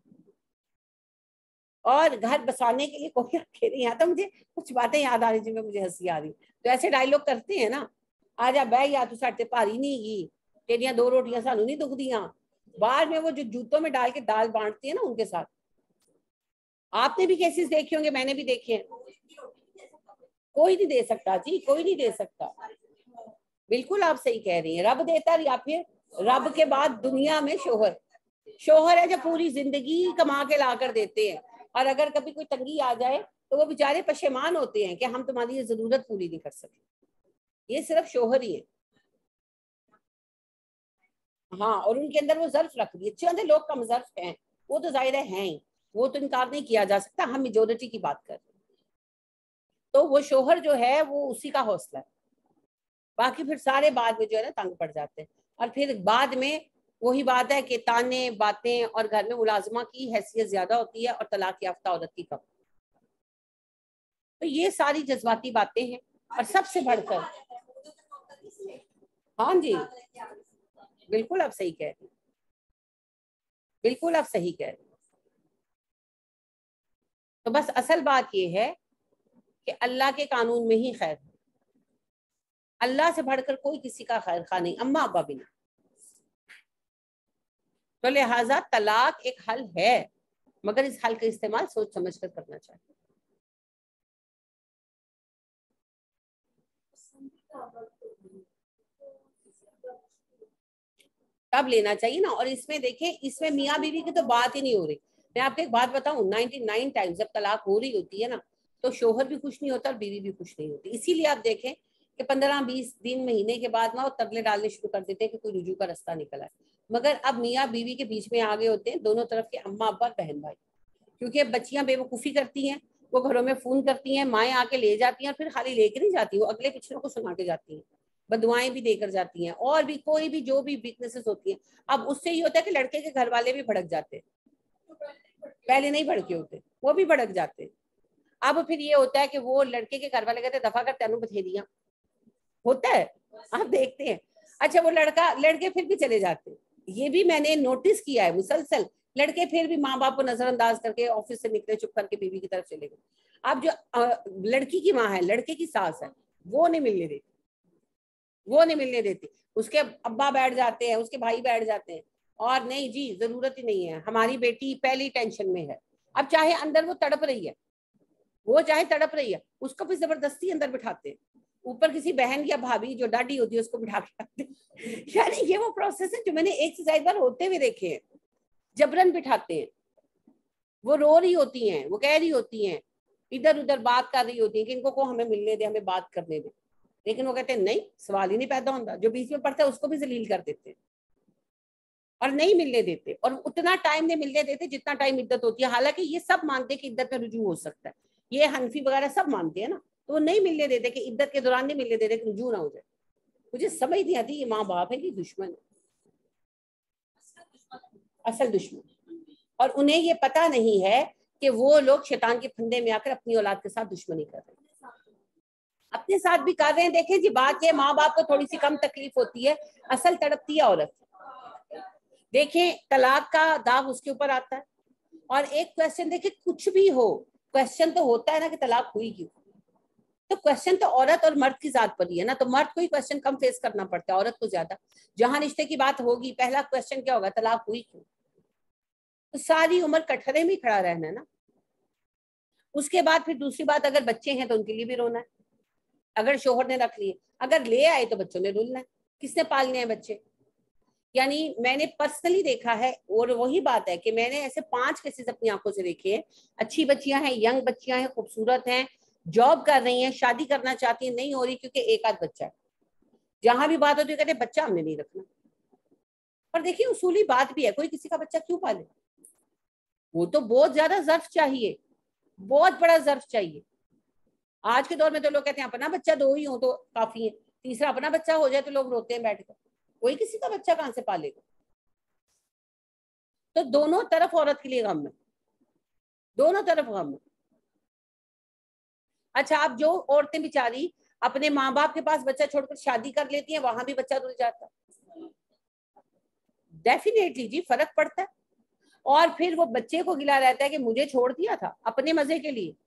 اور گھر بسانے کے لیے کوئی رکھے نہیں. آتا مجھے کچھ باتیں یاد آ رہی جن میں مجھے ہنسی آ رہی. تو ایسے ڈائلوگ کرتے ہیں نا، آ جا بہ یا تو ساٹے پاری نہیں گی، تیریاں دو روٹیاں سانو نہیں دکھ دیاں. بعد میں وہ جو جوتوں میں ڈال کے دال بانٹتی ہیں نا ان کے ساتھ، آپ نے بھی کیسز دیکھے ہوں گے، میں نے بھی دیکھے ہیں. کوئی نہیں دے سکتا جی، کوئی نہیں دے سکتا. بالکل آپ صحیح کہہ رہی ہیں. رب دیتا، یا پھر رب کے بعد دنیا میں شوہر شوہر ہے جو پوری زندگی کما کے لا کر دیتے ہیں، اور اگر کبھی کوئی تنگی آ جائے تو وہ بیچارے پشیمان ہوتے ہیں کہ ہم تمہاری یہ ضرورت پوری نہیں کر سکے. یہ صرف شوہر ہی ہے. ہاں، اور ان کے اندر وہ ظرف رکھ دیے. چند لوگ کم ظرف ہیں، وہ تو ظاہر ہے ہی، وہ تو انکار نہیں کیا جا سکتا. ہم میجورٹی کی بات کر رہے ہیں. تو وہ شوہر جو ہے وہ اسی کا حوصلہ ہے. باقی پھر سارے بعد میں جو ہے نا تنگ پڑ جاتے ہیں. اور پھر بعد میں وہی بات ہے کہ تانے باتیں، اور گھر میں ملازمہ کی حیثیت زیادہ ہوتی ہے اور طلاق یافتہ عورت کی کم. تو یہ ساری جذباتی باتیں ہیں. اور سب سے بڑھ کر، ہاں جی بالکل آپ صحیح کہہ رہے ہیں، بالکل آپ صحیح کہہ رہے ہیں. تو بس اصل بات یہ ہے کہ اللہ کے قانون میں ہی خیر ہے. اللہ سے بڑھ کر کوئی کسی کا خیر خواہ نہیں، اماں ابا بھی نہیں. تو لہٰذا طلاق ایک حل ہے، مگر اس حل کا استعمال سوچ سمجھ کر کرنا چاہیے. تب لینا چاہیے نا. اور اس میں دیکھیں، اس میں میاں بیوی کی تو بات ہی نہیں ہو رہی. میں آپ کو ایک بات بتاؤں، نائنٹی نائن ٹائمز جب طلاق ہو رہی ہوتی ہے نا تو شوہر بھی خوش نہیں ہوتا اور بیوی بھی خوش نہیں ہوتی. اسی لیے آپ دیکھیں کہ پندرہ بیس دن مہینے کے بعد نا وہ ترلے ڈالنے شروع کر دیتے ہیں کہ کوئی رجوع کا رستہ نکلا ہے. مگر اب میاں بیوی کے بیچ میں آگے ہوتے ہیں دونوں طرف کے اماں ابا بہن بھائی، کیونکہ اب بچیاں بے وقوفی کرتی ہیں، وہ گھروں میں فون کرتی ہیں، مائیں آ کے لے جاتی ہیں، اور پھر خالی لے کے نہیں جاتی، وہ اگلے پچھلوں کو سنا کے جاتی ہیں، بدوائیں بھی دے کر جاتی ہیں، اور بھی کوئی بھی جو بھی ویکنیسز ہوتی ہیں. اب اس سے یہ ہوتا ہے کہ لڑکے کے گھر والے بھی بھڑک جاتے ہیں. پہلے نہیں بھڑکے ہوتے، وہ بھی بھڑک جاتے ہیں. اب پھر یہ ہوتا ہے کہ وہ لڑکے کے گھر والے کہتے ہیں دفعہ کر تینوں بتھیریاں، ہوتا ہے آپ دیکھتے ہیں. اچھا وہ لڑکا لڑکے پھر بھی چلے جاتے ہیں. یہ بھی میں نے نوٹس کیا ہے مسلسل، لڑکے پھر بھی ماں باپ کو نظر انداز کر کے آفس سے نکلے چپ کر کے بیوی کی طرف چلے گئے. اب جو لڑکی کی ماں ہے، لڑکے کی ساس ہے، وہ نہیں ملنے دیتی، وہ نہیں ملنے دیتی. اس کے ابا بیٹھ جاتے ہیں، اس کے بھائی بیٹھ جاتے ہیں، اور نہیں جی ضرورت ہی نہیں ہے، ہماری بیٹی پہلی ٹینشن میں ہے. اب چاہے اندر وہ تڑپ رہی ہے، وہ چاہے تڑپ رہی ہے، اس کو بھی زبردستی اندر بٹھاتے ہیں. اوپر کسی بہن یا بھابھی جو ڈاڈی ہوتی ہے اس کو بٹھا کے آتے ہیں. یعنی یہ وہ پروسیس ہے جو میں نے ایک سے زائد بار ہوتے ہوئے دیکھے ہیں. جبرن بٹھاتے ہیں. وہ رو رہی ہوتی ہیں، وہ کہہ رہی ہوتی ہیں، ادھر ادھر بات کر رہی ہوتی ہیں کہ ان کو ہمیں ملنے دے، ہمیں بات کرنے دے. لیکن وہ کہتے ہیں نہیں، سوال ہی نہیں پیدا ہوتا. جو بیچ میں پڑتا ہے اس کو بھی ذلیل کر دیتے ہیں اور نہیں ملنے دیتے، اور اتنا ٹائم نہیں ملنے دیتے جتنا ٹائم عدت ہوتی ہے. حالانکہ یہ سب مانتے ہیں کہ عدت میں رجوع ہو سکتا ہے، یہ حنفی وغیرہ سب مانتے ہیں نا. تو وہ نہیں ملنے دیتے کہ عدت کے دوران نہیں ملنے دیتے کہ رجوع نہ ہو جائے. مجھے سمجھ نہیں آتی یہ ماں باپ ہے کہ دشمن ہے، اصل دشمن. اور انہیں یہ پتا نہیں ہے کہ وہ لوگ شیطان کے پھندے میں آ کر اپنی اولاد کے ساتھ دشمنی کر رہے ہیں. اپنے ساتھ بھی کر رہے ہیں. دیکھیں جی بات یہ ماں باپ کو تھوڑی سی کم تکلیف ہوتی ہے، اصل تڑپتی ہے عورت. دیکھیں طلاق کا داغ اس کے اوپر آتا ہے. اور ایک کوشچن دیکھیں، کچھ بھی ہو کوشچن تو ہوتا ہے نا کہ طلاق ہوئی کیوں. تو کوشچن تو عورت اور مرد کی ذات پر ہی ہے نا. تو مرد کو ہی کوشچن کم فیس کرنا پڑتا ہے، عورت کو زیادہ. جہاں رشتے کی بات ہوگی پہلا کوشچن کیا ہوگا؟ طلاق ہوئی کیوں. تو ساری عمر کٹہرے میں کھڑا رہنا ہے نا. اس کے بعد پھر دوسری بات، اگر بچے ہیں تو ان کے لیے بھی رونا ہے. اگر شوہر نے رکھ لیے، اگر لے آئے تو بچوں نے رولنا ہے. کس نے پالنے ہیں بچے؟ یعنی میں نے پرسنلی دیکھا ہے، اور وہی بات ہے کہ میں نے ایسے پانچ کیسز اپنی آنکھوں سے دیکھے ہیں. اچھی بچیاں ہیں، ینگ بچیاں ہیں، خوبصورت ہیں، جاب کر رہی ہیں, شادی کرنا چاہتی ہیں, نہیں ہو رہی کیونکہ ایک آدھ بچہ ہے. جہاں بھی بات ہوتی ہے کہتے ہیں بچہ ہم نے نہیں رکھنا. اور دیکھیے اصولی بات بھی ہے, کوئی کسی کا بچہ کیوں پالے؟ وہ تو بہت زیادہ ظرف چاہیے, بہت بڑا ظرف چاہیے. آج کے دور میں تو لوگ کہتے ہیں اپنا بچہ دو ہی ہو تو کافی ہے, تیسرا اپنا بچہ ہو جائے تو لوگ روتے ہیں بیٹھ کر. کوئی کسی کا بچہ کہاں سے پالے گا؟ تو دونوں طرف عورت کے لیے غم ہے, دونوں طرف غم ہے. اچھا اب جو عورتیں بیچاری اپنے ماں باپ کے پاس بچہ چھوڑ کر شادی کر لیتی ہیں, وہاں بھی بچہ رل جاتا ہے. ڈیفینیٹلی جی فرق پڑتا ہے. اور پھر وہ بچے کو گلا رہتا ہے کہ مجھے چھوڑ دیا تھا اپنے مزے کے لیے.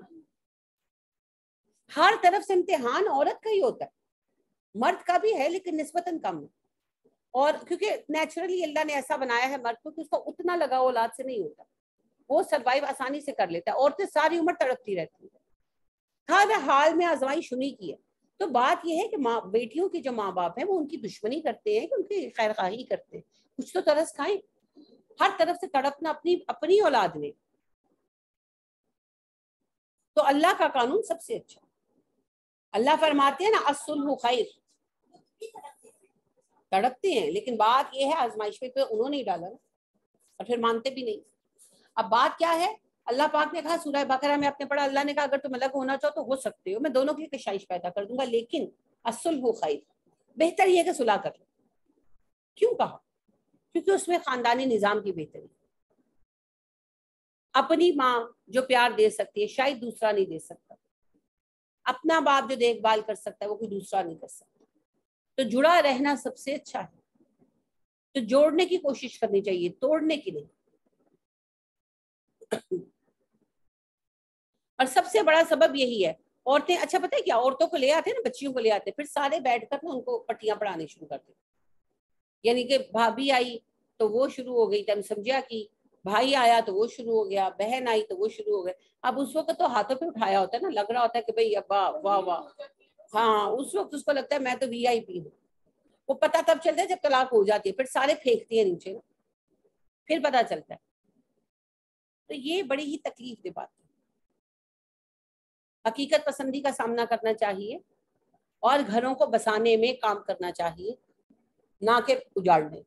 ہر طرف سے امتحان عورت کا ہی ہوتا ہے, مرد کا بھی ہے لیکن نسبتاً کم ہے. اور کیونکہ نیچرلی اللہ نے ایسا بنایا ہے مرد کو کہ اس کو اتنا لگاؤ اولاد سے نہیں ہوتا, وہ سروائیو آسانی سے کر لیتا ہے. عورتیں ساری عمر تڑپتی رہتی ہیں. ہر حال میں آزمائش انہیں کی ہے. تو بات یہ ہے کہ ماں بیٹیوں کے جو ماں باپ ہیں وہ ان کی دشمنی کرتے ہیں کہ ان کی خیر خواہی کرتے ہیں. کچھ تو ترس کھائیں. ہر طرف سے تڑپنا اپنی اپنی اولاد میں. تو اللہ کا قانون سب سے اچھا. اللہ فرماتے ہیں نا الصلح خیر, تڑپتے ہیں لیکن بات یہ ہے آزمائش میں تو انہوں نے ہی ڈالا اور پھر مانتے بھی نہیں. اب بات کیا ہے, اللہ پاک نے کہا سورہ بقرہ میں آپ نے پڑھا, اللہ نے کہا اگر تم الگ ہونا چاہو تو ہو سکتے ہو, میں دونوں کی کشائش پیدا کر دوں گا, لیکن الصلح خیر, بہتر یہ ہے کہ صلح کر لو. کیوں کہا؟ کیونکہ اس میں خاندانی نظام کی بہتری. اپنی ماں جو پیار دے سکتی ہے شاید دوسرا نہیں دے سکتا, اپنا باپ جو دیکھ بھال کر سکتا ہے وہ کوئی دوسرا نہیں کر سکتا. تو جڑا رہنا سب سے اچھا ہے. تو جوڑنے کی کوشش کرنی چاہیے, توڑنے کی نہیں. اور سب سے بڑا سبب یہی ہے. عورتیں اچھا پتہ ہے کیا, عورتوں کو لے آتے ہیں نا, بچیوں کو لے آتے ہیں, پھر سارے بیٹھ کر نا ان کو پٹیاں پڑھانے شروع کرتے ہیں. یعنی کہ بھابھی آئی تو وہ شروع ہو گئی تم سمجھا کی, بھائی آیا تو وہ شروع ہو گیا, بہن آئی تو وہ شروع ہو گئے. اب اس وقت تو ہاتھوں پہ اٹھایا ہوتا ہے نا, لگ رہا ہوتا ہے کہ بھئی ابا واہ واہ, ہاں اس وقت اس کو لگتا ہے میں تو وی آئی پی ہوں. وہ پتہ تب چلتا ہے جب طلاق ہو جاتی ہے, پھر سارے پھینکتی ہیں نیچے نا, پھر پتہ چلتا ہے. تو یہ بڑی ہی تکلیف دہ بات ہے. حقیقت پسندی کا سامنا کرنا چاہیے اور گھروں کو بسانے میں کام کرنا چاہیے, نہ کہ اجاڑنے.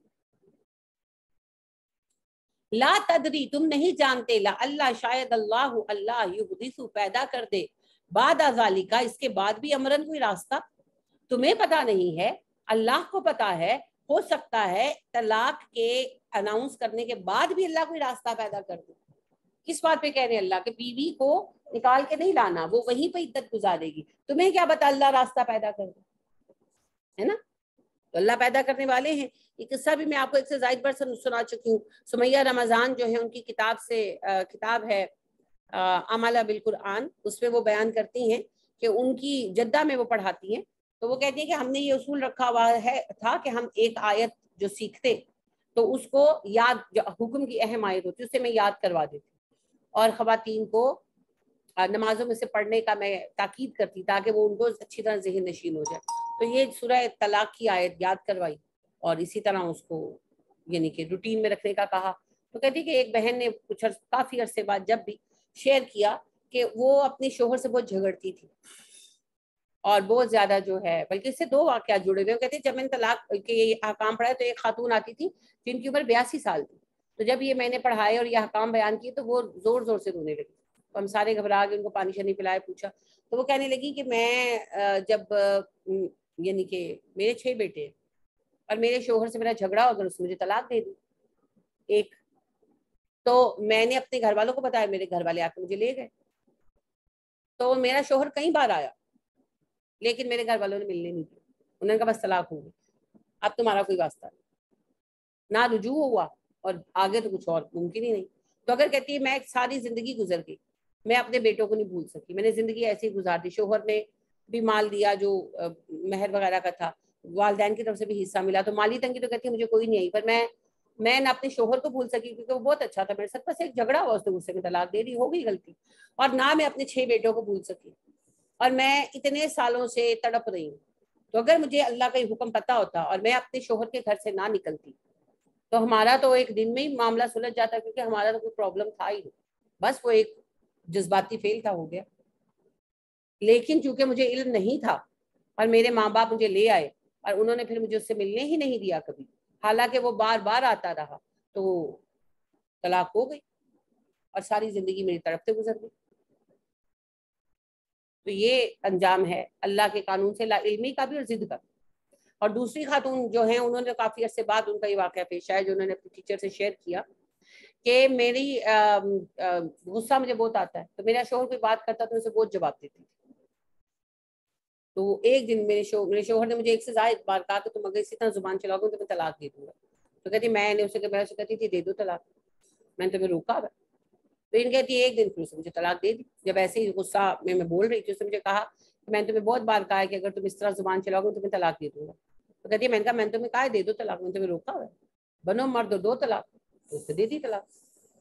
لا تدری, تم نہیں جانتے, لا اللہ شاید اللہ اللہ یحدث پیدا کر دے, بعد ذالک اس کے بعد بھی امرن کوئی راستہ. تمہیں پتا نہیں ہے, اللہ کو پتا ہے. ہو سکتا ہے طلاق کے اناؤنس کرنے کے بعد بھی اللہ کوئی راستہ پیدا کر دے. کس بات پہ کہہ رہے ہیں اللہ کہ بیوی کو نکال کے نہیں لانا, وہ وہیں پہ عدت گزارے گی. تمہیں کیا پتا اللہ راستہ پیدا کر دے, ہے نا. تو اللہ پیدا کرنے والے ہیں. یہ قصہ بھی میں آپ کو ایک سے زائد بار سنا چکی ہوں. سمیہ رمضان جو ہے ان کی کتاب سے کتاب ہے عملہ بالقرآن, اس میں وہ بیان کرتی ہیں کہ ان کی جدہ میں وہ پڑھاتی ہیں, تو وہ کہتی ہیں کہ ہم نے یہ اصول رکھا ہوا ہے تھا کہ ہم ایک آیت جو سیکھتے تو اس کو یاد, جو حکم کی اہم آیت ہوتی اسے میں یاد کروا دیتی, اور خواتین کو نمازوں میں سے پڑھنے کا میں تاکید کرتی تاکہ وہ ان کو اچھی طرح ذہن نشین ہو جائے. تو یہ سورہ طلاق کی آیت یاد کروائی اور اسی طرح اس کو یعنی کہ روٹین میں رکھنے کا کہا. تو کہتی کہ ایک بہن نے کچھ کافی عرصے بعد جب بھی شیئر کیا کہ وہ اپنے شوہر سے بہت جھگڑتی تھی اور بہت زیادہ جو ہے, بلکہ اس سے دو واقعات جڑے ہوئے. کہتے ہیں جب میں نے طلاق کے یہ احکام پڑھا تو ایک خاتون آتی تھی جن کی عمر بیاسی سال تھی, تو جب یہ میں نے پڑھائے اور یہ احکام بیان کیے تو وہ زور زور سے رونے لگی. ہم سارے گھبرا کے ان کو پانی شانی پلائے, پوچھا تو وہ کہنے لگی کہ میں جب یعنی کہ میرے چھ بیٹے ہیں اور میرے شوہر سے میرا جھگڑا ہو گیا, اس نے مجھے طلاق دے دی ایک, تو میں نے اپنے گھر والوں کو بتایا, میرے گھر والے آ کے مجھے لے گئے. تو میرا شوہر کئی بار آیا لیکن میرے گھر والوں نے ملنے نہیں دیا, انہوں نے کہا بس طلاق ہو گئی, اب تمہارا کوئی واسطہ نہیں, نہ رجوع ہوا اور آگے تو کچھ اور ممکن ہی نہیں. تو اگر کہتی ہے میں ساری زندگی گزر گئی, میں اپنے بیٹوں کو نہیں بھول سکی, میں نے زندگی ایسے ہی گزار دی, شوہر نے بھی مال دیا جو مہر وغیرہ کا تھا, والدین کی طرف سے بھی حصہ ملا, تو مالی تنگی تو کہتی ہے مجھے کوئی نہیں آئی, پر میں میں نہ اپنے شوہر کو بھول سکی کیونکہ وہ بہت اچھا تھا میرے ساتھ, بس ایک جھگڑا ہوا اس نے مجھ سے طلاق دے دی, ہو گئی غلطی, اور نہ میں اپنے چھ بیٹوں کو بھول سکی, اور میں اتنے سالوں سے تڑپ رہی ہوں. تو اگر مجھے اللہ کا حکم پتہ ہوتا اور میں اپنے شوہر کے گھر سے نہ نکلتی تو ہمارا تو ایک دن میں ہی معاملہ سلجھ جاتا, کیونکہ ہمارا تو کوئی پرابلم تھا ہی نہیں, بس وہ ایک جذباتی فیل تھا, ہو گیا. لیکن چونکہ مجھے علم نہیں تھا اور میرے ماں باپ مجھے لے آئے اور انہوں نے پھر مجھے اس سے ملنے ہی نہیں دیا کبھی، حالانکہ وہ بار بار آتا رہا، تو طلاق ہو گئی اور ساری زندگی میری طرف سے گزر گئی۔ تو یہ انجام ہے اللہ کے قانون سے لا علمی کا بھی اور ضد کا۔ اور دوسری خاتون جو ہیں انہوں نے کافی عرصے بعد ان کا یہ واقعہ پیش آیا جو انہوں نے اپنے ٹیچر سے شیئر کیا کہ میری غصہ مجھے بہت آتا ہے، تو میرا شوہر کوئی بات کرتا تو اسے بہت جواب دیتی تھی۔ تو ایک دن میرے شوہر میرے شوہر نے مجھے ایک سے زائد بار کہا کہ تم اگر اسی طرح زبان چلاؤ گے تو میں طلاق دے دوں گا۔ تو کہتی میں نے اسے میں اسے کہتی تھی دے دو طلاق، میں نے تمہیں روکا ہوا۔ تو ان کہتی ہے ایک دن پھر اسے مجھے طلاق دے دی، جب ایسے ہی غصہ میں میں بول رہی تھی اس نے مجھے کہا کہ میں نے تمہیں بہت بار کہا ہے کہ اگر تم اس طرح زبان چلاؤ گے تو تمہیں طلاق دے دوں گا۔ تو کہتی ہے میں نے کہا میں نے تمہیں کہا ہے دے دو طلاق، میں نے تمہیں روکا ہوا ہے، بنو مرد دو طلاق، تو اس سے دے دی طلاق،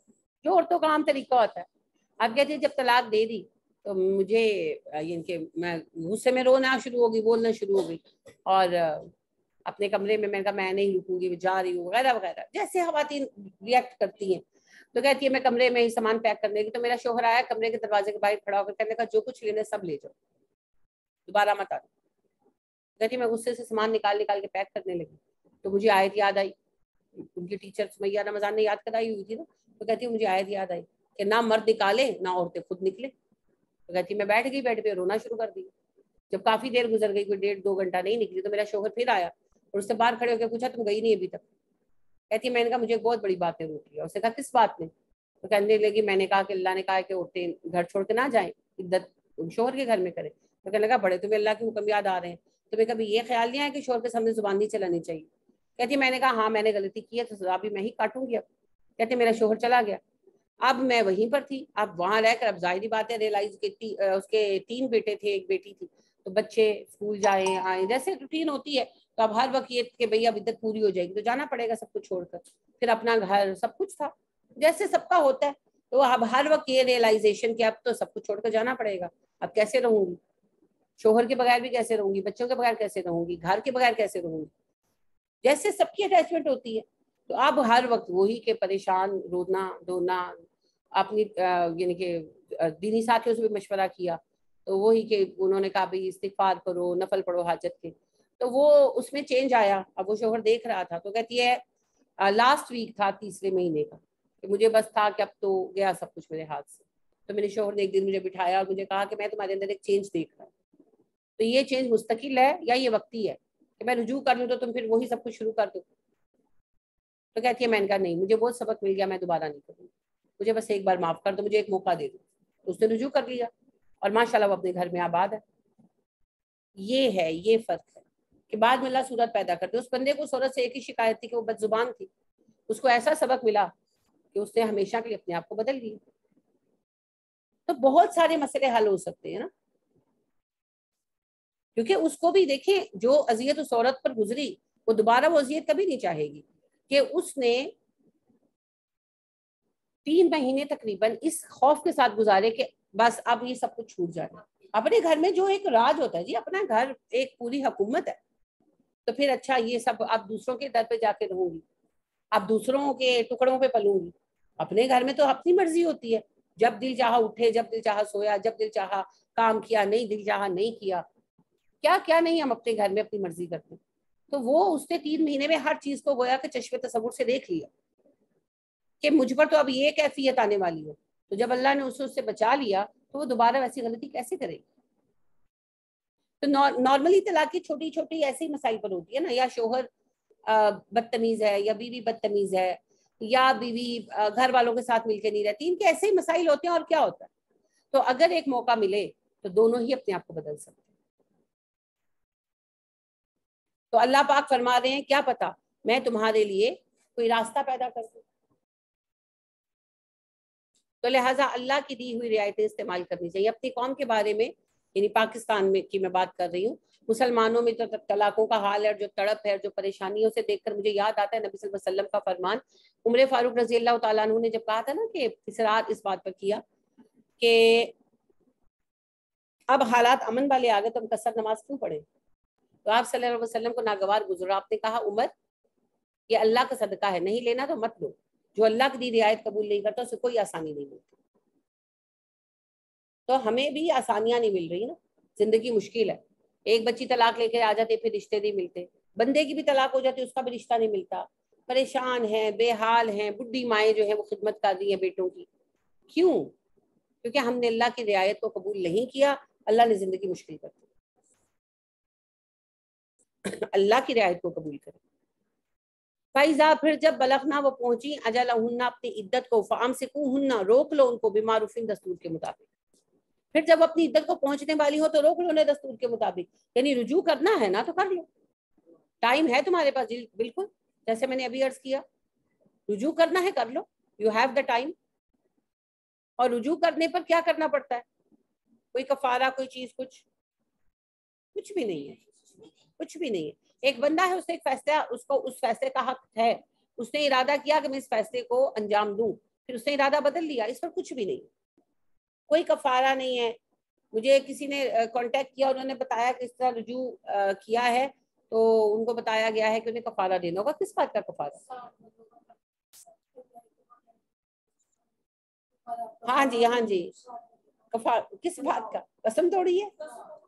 جو عورتوں کا عام طریقہ ہوتا ہے۔ اب کہتی ہے جب طلاق دے دی تو مجھے ان کے میں غصے میں رونا شروع ہو گئی، بولنا شروع ہو گئی، اور اپنے کمرے میں میں نے کہا میں نہیں رکوں گی، جا رہی ہوں وغیرہ وغیرہ، جیسے خواتین ریئیکٹ کرتی ہیں۔ تو کہتی ہے میں کمرے میں ہی سامان پیک کرنے کی، تو میرا شوہر آیا کمرے کے دروازے کے باہر کھڑا ہو کر کہنے کا جو کچھ لینا سب لے جاؤ، دوبارہ مت آنا۔ کہتی میں غصے سے سامان نکال نکال کے پیک کرنے لگی، تو مجھے آیت یاد آئی، ان کی ٹیچر سمیہ رمضان نے یاد کرائی ہوئی تھی نا، تو کہتی مجھے آیت یاد آئی کہ نہ مرد نکالے نہ عورتیں خود نکلے۔ تو کہتی میں بیٹھ گئی، بیٹھ پہ رونا شروع کر دی۔ جب کافی دیر گزر گئی، کوئی ڈیڑھ دو گھنٹہ نہیں نکلی، تو میرا شوہر پھر آیا اور اس سے باہر کھڑے ہو کے پوچھا تم گئی نہیں ابھی تک؟ کہتی میں نے کہا مجھے بہت بڑی باتیں روک لیا۔ اس نے کہا کس بات میں؟ تو کہنے لگی میں نے کہا کہ اللہ نے کہا کہ عورتیں گھر چھوڑ کے نہ جائیں، عدت شوہر کے گھر میں کریں۔ تو کہنے لگا بڑے تمہیں اللہ کے حکم یاد آ رہے ہیں، تمہیں کبھی یہ خیال نہیں آیا کہ شوہر کے سامنے زبان نہیں چلانی چاہیے؟ کہتی میں نے کہا ہاں میں نے غلطی کی ہے تو سزا بھی میں ہی کاٹوں گی۔ اب کہتے میرا شوہر چلا گیا، اب میں وہیں پر تھی، اب وہاں رہ کر اب ظاہری بات ہے ریئلائز کہ اس کے تین بیٹے تھے ایک بیٹی تھی، تو بچے اسکول جائیں آئیں جیسے روٹین ہوتی ہے، تو اب ہر وقت یہ کہ بھئی اب عدت پوری ہو جائے گی تو جانا پڑے گا سب کچھ چھوڑ کر، پھر اپنا گھر سب کچھ تھا جیسے سب کا ہوتا ہے، تو اب ہر وقت یہ ریئلائزیشن کہ اب تو سب کچھ چھوڑ کر جانا پڑے گا، اب کیسے رہوں گی، شوہر کے بغیر بھی کیسے رہوں گی، بچوں کے بغیر کیسے رہوں گی، گھر کے بغیر کیسے رہوں گی، جیسے سب کی اٹیچمنٹ ہوتی ہے۔ تو اب ہر وقت وہی کہ پریشان، رونا دھونا، اپنی یعنی کہ دینی ساتھیوں سے بھی مشورہ کیا، تو وہی کہ انہوں نے کہا بھئی استغفار کرو، نفل پڑھو حاجت کے، تو وہ اس میں چینج آیا۔ اب وہ شوہر دیکھ رہا تھا، تو کہتی ہے لاسٹ ویک تھا تیسرے مہینے کا، کہ مجھے بس تھا کہ اب تو گیا سب کچھ میرے ہاتھ سے، تو میرے شوہر نے ایک دن مجھے بٹھایا اور مجھے کہا کہ میں تمہارے اندر ایک چینج دیکھ رہا ہوں، تو یہ چینج مستقل ہے یا یہ وقتی ہے کہ میں رجوع کر لوں تو تم پھر وہی سب کچھ شروع کر دو؟ تو کہتی ہے میں نے کہا نہیں مجھے بہت سبق مل گیا، میں دوبارہ نہیں کروں، مجھے بس ایک بار معاف کر دو، مجھے ایک موقع دے دو۔ تو اس نے رجوع کر لیا اور ماشاءاللہ وہ اپنے گھر میں آباد ہے۔ یہ ہے یہ فرق ہے کہ بعد میں اللہ صورت پیدا کرتے۔ اس بندے کو صورت سے ایک ہی شکایت تھی کہ وہ بد زبان تھی، اس کو ایسا سبق ملا کہ اس نے ہمیشہ کے لیے اپنے آپ کو بدل لیا۔ تو بہت سارے مسئلے حل ہو سکتے ہیں نا، کیونکہ اس کو بھی دیکھیں جو اذیت اس عورت پر گزری وہ دوبارہ وہ اذیت کبھی نہیں چاہے گی، کہ اس نے تین مہینے تقریباً اس خوف کے ساتھ گزارے کہ بس اب یہ سب کچھ چھوٹ جائے۔ اپنے گھر میں جو ایک راج ہوتا ہے جی، اپنا گھر ایک پوری حکومت ہے، تو پھر اچھا یہ سب اب دوسروں کے در پہ جا کے رہوں گی، اب دوسروں کے ٹکڑوں پہ پلوں گی۔ اپنے گھر میں تو اپنی مرضی ہوتی ہے، جب دل چاہا اٹھے، جب دل چاہا سویا، جب دل چاہا کام کیا، نہیں دل چاہا نہیں کیا، کیا کیا نہیں ہم اپنے گھر میں اپنی مرضی کرتے ہیں۔ تو وہ اس نے تین مہینے میں ہر چیز کو گویا کہ چشم تصور سے دیکھ لیا کہ مجھ پر تو اب یہ کیفیت آنے والی ہے، تو جب اللہ نے اسے اس سے بچا لیا تو وہ دوبارہ ویسی غلطی کیسے کرے گی؟ تو نارملی طلاق کی چھوٹی چھوٹی ایسی مسائل پر ہوتی ہے نا، یا شوہر بدتمیز ہے، یا بیوی بدتمیز ہے، یا بیوی گھر والوں کے ساتھ مل کے نہیں رہتی، ان کے ایسے ہی مسائل ہوتے ہیں اور کیا ہوتا ہے۔ تو اگر ایک موقع ملے تو دونوں ہی اپنے آپ کو بدل سکتے ہیں۔ تو اللہ پاک فرما رہے ہیں کیا پتا میں تمہارے لیے کوئی راستہ پیدا کر دوں۔ تو لہٰذا اللہ کی دی ہوئی رعایتیں استعمال کرنی چاہیے۔ اپنی قوم کے بارے میں یعنی پاکستان میں کی میں بات کر رہی ہوں، مسلمانوں میں جو طلاقوں کا حال ہے، جو تڑپ ہے، جو پریشانیوں سے دیکھ کر مجھے یاد آتا ہے نبی صلی اللہ علیہ وسلم کا فرمان۔ عمر فاروق رضی اللہ تعالیٰ عنہ نے جب کہا تھا نا کہ اصرار اس بات پر کیا کہ اب حالات امن والے آ گئے تو ہم کثر نماز کیوں پڑھیں، تو آپ صلی اللہ علیہ وسلم کو ناگوار گزرا، آپ نے کہا عمر یہ اللہ کا صدقہ ہے، نہیں لینا تو مت لو، جو اللہ کی دی رعایت قبول نہیں کرتا اسے کوئی آسانی نہیں ملتی۔ تو ہمیں بھی آسانیاں نہیں مل رہی نا، زندگی مشکل ہے. ایک بچی طلاق لے کے آ جاتے پھر رشتے نہیں ملتے, بندے کی بھی طلاق ہو جاتی اس کا بھی رشتہ نہیں ملتا, پریشان ہیں, بے حال ہیں, بڈھی مائیں جو ہیں وہ خدمت کر رہی ہیں بیٹوں کی. کیوں؟ کیونکہ ہم نے اللہ کی رعایت کو قبول نہیں کیا, اللہ نے زندگی مشکل کر دی. اللہ کی رعایت کو قبول کریں. فائزہ پھر جب بلغنا وہ پہنچی اجلہن اپنی عدت کو, فامسکوہن روک لو ان کو, بمعروف دستور کے مطابق. پھر جب اپنی عدت کو پہنچنے والی ہو تو روک لو انہیں دستور کے مطابق, یعنی رجوع کرنا ہے نا تو کر لو, ٹائم ہے تمہارے پاس. بالکل جیسے میں نے ابھی عرض کیا, رجوع کرنا ہے کر لو, یو ہیو دا ٹائم. اور رجوع کرنے پر کیا کرنا پڑتا ہے؟ کوئی کفارہ, کوئی چیز, کچھ کچھ بھی نہیں ہے, کچھ بھی نہیں ہے. ایک بندہ ہے, اس نے ایک فیصلہ, اس کو اس فیصلے کا حق ہے, اس نے ارادہ کیا کہ میں اس فیصلے کو انجام دوں, پھر اس نے ارادہ بدل لیا, اس پر کچھ بھی نہیں, کوئی کفارہ نہیں ہے. مجھے کسی نے کانٹیکٹ کیا, انہوں نے بتایا کہ اس طرح رجوع کیا ہے, تو ان کو بتایا گیا ہے کہ انہیں کفارہ دینا ہوگا. کس بات کا کفارہ؟ ہاں جی ہاں جی, کفارہ کس بات کا؟ قسم توڑی ہے.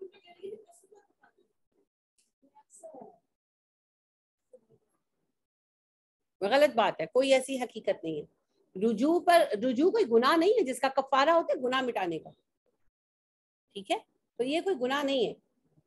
غلط بات ہے, کوئی ایسی حقیقت نہیں ہے. رجوع پر, رجوع کوئی گناہ نہیں ہے جس کا کفارہ ہوتا ہے گناہ مٹانے کا, ٹھیک ہے, تو یہ کوئی گناہ نہیں ہے.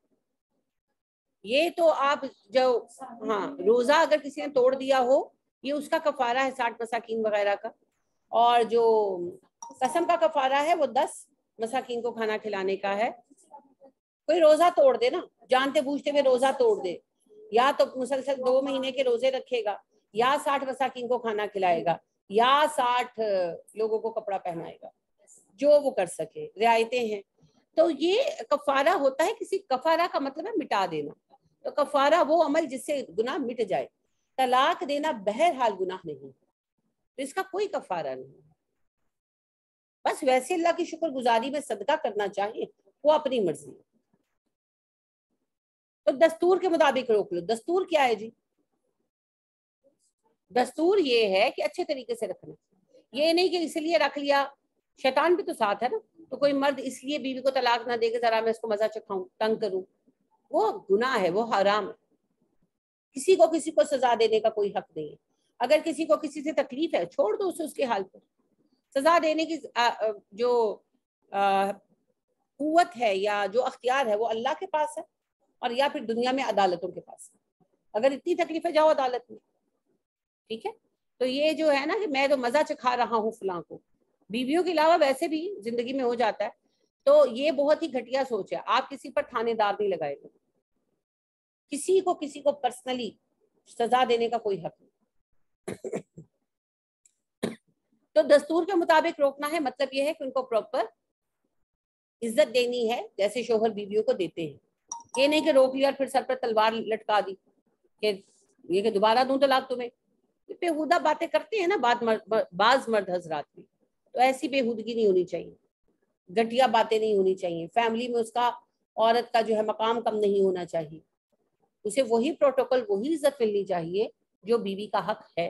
یہ تو آپ جو, ہاں روزہ اگر کسی نے توڑ دیا ہو یہ اس کا کفارہ ہے ساٹھ مساکین وغیرہ کا, اور جو قسم کا کفارہ ہے وہ دس مساکین کو کھانا کھلانے کا ہے. کوئی روزہ توڑ دے نا, جانتے بوجھتے ہوئے روزہ توڑ دے, یا تو مسلسل دو مہینے کے روزے رکھے گا, یا ساٹھ مساکین کو کھانا کھلائے گا, یا ساٹھ لوگوں کو کپڑا پہنائے گا, جو وہ کر سکے, رعایتیں ہیں. تو یہ کفارہ ہوتا ہے, کسی کفارہ کا مطلب ہے مٹا دینا. تو کفارہ وہ عمل جس سے گناہ مٹ جائے. طلاق دینا بہرحال گناہ نہیں, تو اس کا کوئی کفارہ نہیں. بس ویسے اللہ کی شکر گزاری میں صدقہ کرنا چاہیے, وہ اپنی مرضی. تو دستور کے مطابق روک لو. دستور کیا ہے جی؟ دستور یہ ہے کہ اچھے طریقے سے رکھنا, یہ نہیں کہ اس لیے رکھ لیا, شیطان بھی تو ساتھ ہے نا. تو کوئی مرد اس لیے بیوی کو طلاق نہ دے کہ ذرا میں اس کو مزہ چکھاؤں, تنگ کروں, وہ گناہ ہے, وہ حرام ہے. کسی کو کسی کو سزا دینے کا کوئی حق نہیں ہے. اگر کسی کو کسی سے تکلیف ہے چھوڑ دو اسے اس کے حال پر. سزا دینے کی جو قوت ہے یا جو اختیار ہے وہ اللہ کے پاس ہے, اور یا پھر دنیا میں عدالتوں کے پاس ہے. اگر اتنی تکلیف ہے جاؤ عدالت میں, ٹھیک ہے. تو یہ جو ہے نا کہ میں تو مزہ چکھا رہا ہوں فلاں کو, بیویوں کے علاوہ ویسے بھی زندگی میں ہو جاتا ہے. تو یہ بہت ہی گھٹیا سوچ ہے. آپ کسی پر تھانے دار نہیں لگائے گا, کسی کو کسی کو پرسنلی سزا دینے کا کوئی حق نہیں. تو دستور کے مطابق روکنا ہے, مطلب یہ ہے کہ ان کو پراپر عزت دینی ہے جیسے شوہر بیویوں کو دیتے ہیں. یہ نہیں کہ روک لیا اور پھر سر پر تلوار لٹکا دی کہ یہ کہ دوبارہ دوں طلاق تمہیں. بےہودہ باتیں کرتے ہیں نا بعض مرد, بعض مرد حضرات بھی, تو ایسی بےہودگی نہیں ہونی چاہیے, گھٹیا باتیں نہیں ہونی چاہیے. فیملی میں اس کا, عورت کا جو ہے مقام کم نہیں ہونا چاہیے. اسے وہی پروٹوکول, وہی عزت ملنی چاہیے جو بیوی کا حق ہے.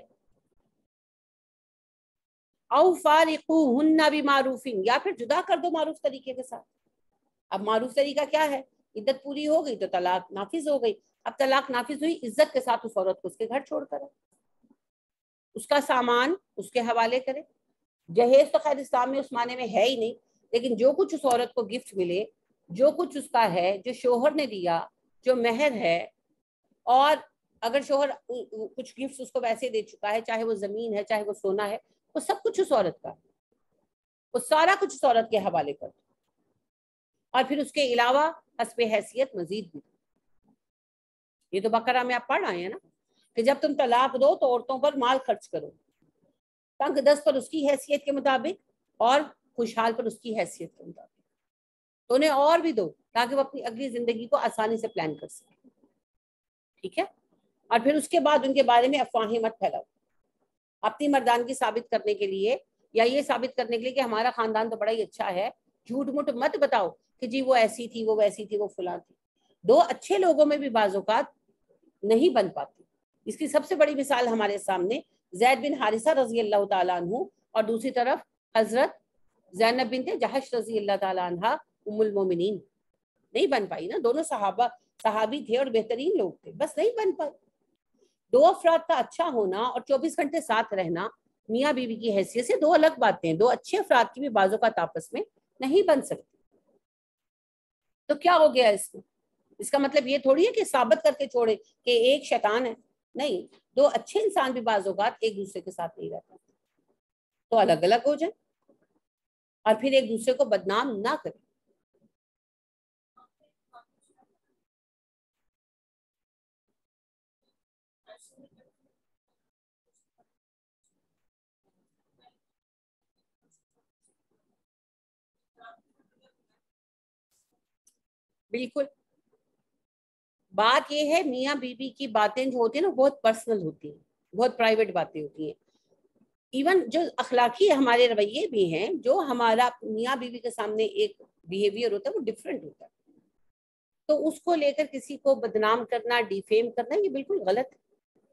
او فارقوہن بمعروف, یا پھر جدا کر دو معروف طریقے کے ساتھ. اب معروف طریقہ کیا ہے؟ عدت پوری ہو گئی تو طلاق نافذ ہو گئی. اب طلاق نافذ ہوئی, عزت کے ساتھ اس عورت کو اس کے گھر چھوڑ کر, اس کا سامان اس کے حوالے کرے. جہیز تو خیر اسلام میں اس معنی میں ہے ہی نہیں, لیکن جو کچھ اس عورت کو گفٹ ملے, جو کچھ اس کا ہے, جو شوہر نے دیا, جو مہر ہے, اور اگر شوہر کچھ گفٹ اس کو ویسے دے چکا ہے, چاہے وہ زمین ہے چاہے وہ سونا ہے, وہ سب کچھ اس عورت کا, وہ سارا کچھ اس عورت کے حوالے کر. اور پھر اس کے علاوہ حسب حیثیت مزید بھی. یہ تو بقرہ میں آپ پڑھ آئے ہیں نا کہ جب تم طلاق دو تو عورتوں پر مال خرچ کرو, تنگ دست پر اس کی حیثیت کے مطابق اور خوشحال پر اس کی حیثیت کے مطابق. تو انہیں اور بھی دو تاکہ وہ اپنی اگلی زندگی کو آسانی سے پلان کر سکیں, ٹھیک ہے. اور پھر اس کے بعد ان کے بارے میں افواہیں مت پھیلاؤ اپنی مردانگی ثابت کرنے کے لیے, یا یہ ثابت کرنے کے لیے کہ ہمارا خاندان تو بڑا ہی اچھا ہے. جھوٹ موٹ مت بتاؤ کہ جی وہ ایسی تھی, وہ ویسی تھی, وہ فلاں تھی. دو اچھے لوگوں میں بھی بعض اوقات نہیں بن پاتی. اس کی سب سے بڑی مثال ہمارے سامنے زید بن حارثہ رضی اللہ تعالیٰ عنہ, اور دوسری طرف حضرت زینب بنت جحش رضی اللہ تعالیٰ عنہ ام المومنین. نہیں بن پائی نا. دونوں صحابہ صحابی تھے اور بہترین لوگ تھے, بس نہیں بن پائی. دو افراد کا اچھا ہونا اور چوبیس گھنٹے ساتھ رہنا میاں بیوی کی حیثیت سے دو الگ باتیں ہیں. دو اچھے افراد کی بھی بعض اوقات آپس میں نہیں بن سکتی. تو کیا ہو گیا اس میں؟ اس کا مطلب یہ تھوڑی ہے کہ ثابت کر کے چھوڑے کہ ایک شیطان ہے. نہیں, دو اچھے انسان بھی بعض اوقات ایک دوسرے کے ساتھ نہیں رہتے, تو الگ الگ ہو جائیں اور پھر ایک دوسرے کو بدنام نہ کریں. بالکل. بات یہ ہے میاں بیوی کی باتیں جو ہوتی ہیں نا بہت پرسنل ہوتی ہیں, بہت پرائیویٹ باتیں ہوتی ہیں. ایون جو اخلاقی ہمارے رویے بھی ہیں, جو ہمارا میاں بیوی کے سامنے ایک بیہیویئر ہوتا ہے وہ ڈفرینٹ ہوتا ہے, تو اس کو لے کر کسی کو بدنام کرنا, ڈیفیم کرنا, یہ بالکل غلط ہے.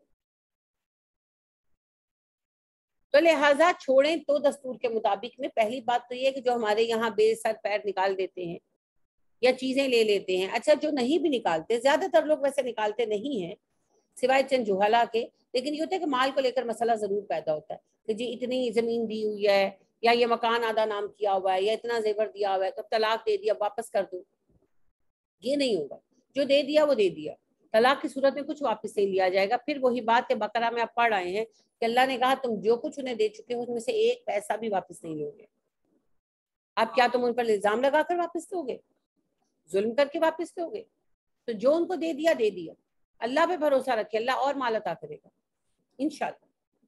تو لہٰذا چھوڑیں تو دستور کے مطابق میں پہلی بات تو یہ ہے کہ جو ہمارے یہاں بے سر پیر نکال دیتے ہیں یا چیزیں لے لیتے ہیں, اچھا جو نہیں بھی نکالتے, زیادہ تر لوگ ویسے نکالتے نہیں ہیں سوائے چند جوہلا کے, لیکن یہ ہوتا ہے کہ مال کو لے کر مسئلہ ضرور پیدا ہوتا ہے کہ جی اتنی زمین دی ہوئی ہے, یا یہ مکان آدھا نام کیا ہوا ہے, یا اتنا زیور دیا ہوا ہے, تو طلاق دے دیا واپس کر دو. یہ نہیں ہوگا. جو دے دیا وہ دے دیا. طلاق کی صورت میں کچھ واپس نہیں لیا جائے گا. پھر وہی بات کہ بقرہ میں آپ پڑھ آئے ہیں کہ اللہ نے کہا تم جو کچھ انہیں دے چکے ہو اس میں سے ایک پیسہ بھی واپس نہیں لو گے. اب کیا تم ان پر الزام لگا کر واپس دو گے, ظلم کر کے واپس دو گے؟ تو جو ان کو دے دیا دے دیا. اللہ پہ بھروسہ رکھے, اللہ اور مال عطا کرے گا انشاءاللہ.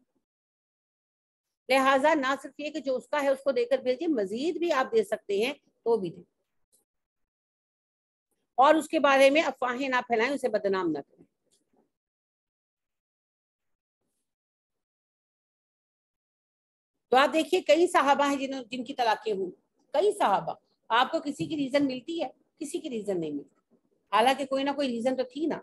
لہٰذا نہ صرف یہ کہ جو اس کا ہے اس کو دے کر بھیجیے, مزید بھی آپ دے سکتے ہیں تو بھی دیں, اور اس کے بارے میں افواہیں نہ پھیلائیں, اسے بدنام نہ کریں. تو آپ دیکھیے کئی صحابہ ہیں جنہوں جن کی طلاقیں ہوئی, کئی صحابہ. آپ کو کسی کی ریزن ملتی ہے, کسی کی ریزن نہیں ملتی, حالانکہ کوئی نہ کوئی ریزن تو تھی نا.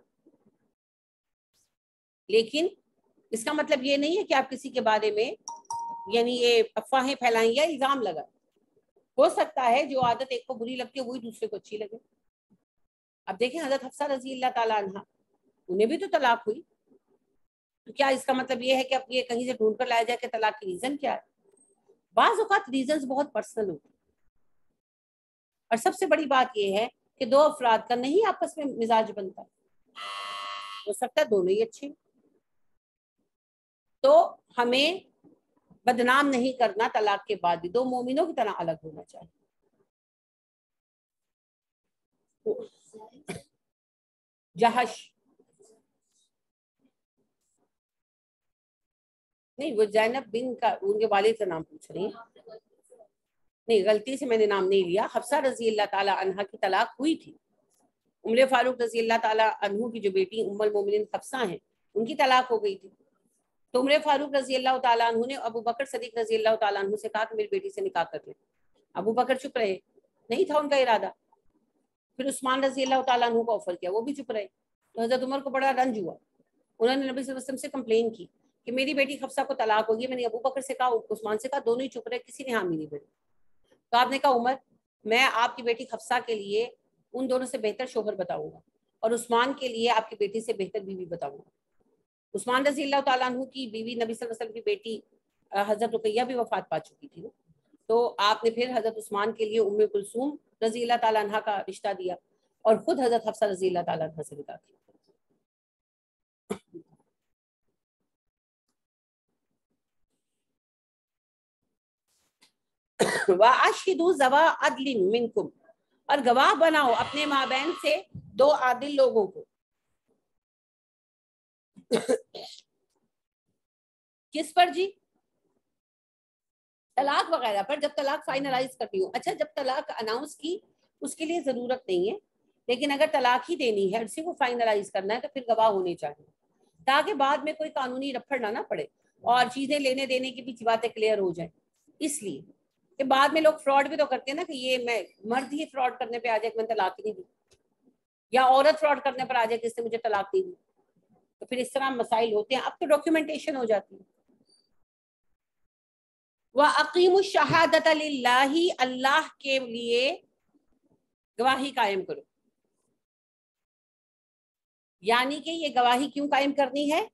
لیکن اس کا مطلب یہ نہیں ہے کہ آپ کسی کے بارے میں یعنی یہ افواہیں پھیلائیں یا الزام لگائیں. ہو سکتا ہے جو عادت ایک کو بری لگتی ہے وہی دوسرے کو اچھی لگے. اب دیکھیں حضرت حفصہ رضی اللہ تعالیٰ عنہ, انہیں بھی تو طلاق ہوئی, تو کیا اس کا مطلب یہ ہے کہ اب یہ کہیں سے ڈھونڈ کر لایا جائے کہ طلاق کی ریزن کیا ہے؟ بعض اوقات ریزنز بہت پرسنل ہوتی ہیں. اور سب سے بڑی بات یہ ہے کہ دو افراد کا نہیں آپس میں مزاج بنتا, ہو سکتا ہے دونوں ہی اچھے, تو ہمیں بدنام نہیں کرنا. طلاق کے بعد بھی دو مومنوں کی طرح الگ ہونا چاہیے. جہش نہیں, وہ زینب بن کا ان کے والد کا نام پوچھ رہی ہیں. نہیں, غلطی سے میں نے نام نہیں لیا. حفصہ رضی اللہ تعالی عنہ کی طلاق ہوئی تھی. عمر فاروق رضی اللہ تعالی عنہ کی جو بیٹی ام المومنین حفصہ ہیں ان کی طلاق ہو گئی تھی. تو عمر فاروق رضی اللہ تعالیٰ عنہ نے ابو بکر صدیق رضی اللہ تعالیٰ عنہ سے کہا کہ میری بیٹی سے نکاح کر لیں. ابو بکر چپ رہے, نہیں تھا ان کا ارادہ. پھر عثمان رضی اللہ تعالیٰ عنہ کو آفر کیا, وہ بھی چپ رہے. تو حضرت عمر کو بڑا رنج ہوا, انہوں نے نبی صلی اللہ علیہ وسلم سے کمپلین کی کہ میری بیٹی حفصہ کو طلاق ہوگی. میں نے ابو بکر سے کہا, عثمان سے کہا, دونوں ہی چپ رہے, کسی نے حامی نہیں بھری. تو آپ نے کہا عمر میں آپ کی بیٹی حفصہ کے لیے ان دونوں سے بہتر شوہر بتاؤں گا, اور عثمان کے لیے آپ کی بیٹی سے بہتر بیوی بتاؤں گا. عثمان رضی اللہ تعالیٰ عنہ کی بیوی نبی صلی اللہ علیہ وسلم کی بیٹی حضرت رقیہ بھی وفات پا چکی تھی, تو آپ نے پھر حضرت عثمان کے لیے ام کلثوم رضی اللہ تعالیٰ عنہ کا رشتہ دیا, اور خود حضرت حفصہ رضی اللہ تعالیٰ عنہ سے نکاح کیا. وَأَشْهِدُوا ذَوَا عَدْلٍ مِّنْكُمْ, اور گواہ بناؤ اپنے مابین سے دو عادل لوگوں کو. کس پر جی؟ طلاق وغیرہ پر. جب طلاق فائنلائز کرتی ہوں, اچھا جب طلاق اناؤنس کی اس کے لیے ضرورت نہیں ہے, لیکن اگر طلاق ہی دینی ہے اسی کو فائنلائز کرنا ہے تو پھر گواہ ہونے چاہیے, تاکہ بعد میں کوئی قانونی رپھڑ نہ نہ پڑے اور چیزیں لینے دینے کی بھی باتیں کلیئر ہو جائیں. اس لیے کہ بعد میں لوگ فراڈ بھی تو کرتے ہیں نا, کہ یہ میں مرد ہی فراڈ کرنے پہ آ جائے کہ میں طلاق ہی نہیں دی, یا عورت فراڈ کرنے پر آ جائے کہ اس نے مجھے طلاق نہیں دی, تو پھر اس طرح مسائل ہوتے ہیں. اب تو ڈاکیومنٹیشن ہو جاتی ہے. وَأَقِيمُوا الشَّهَادَةَ لِلَّهِ, اللہ کے لیے گواہی قائم کرو. یعنی کہ یہ گواہی کیوں قائم کرنی ہے؟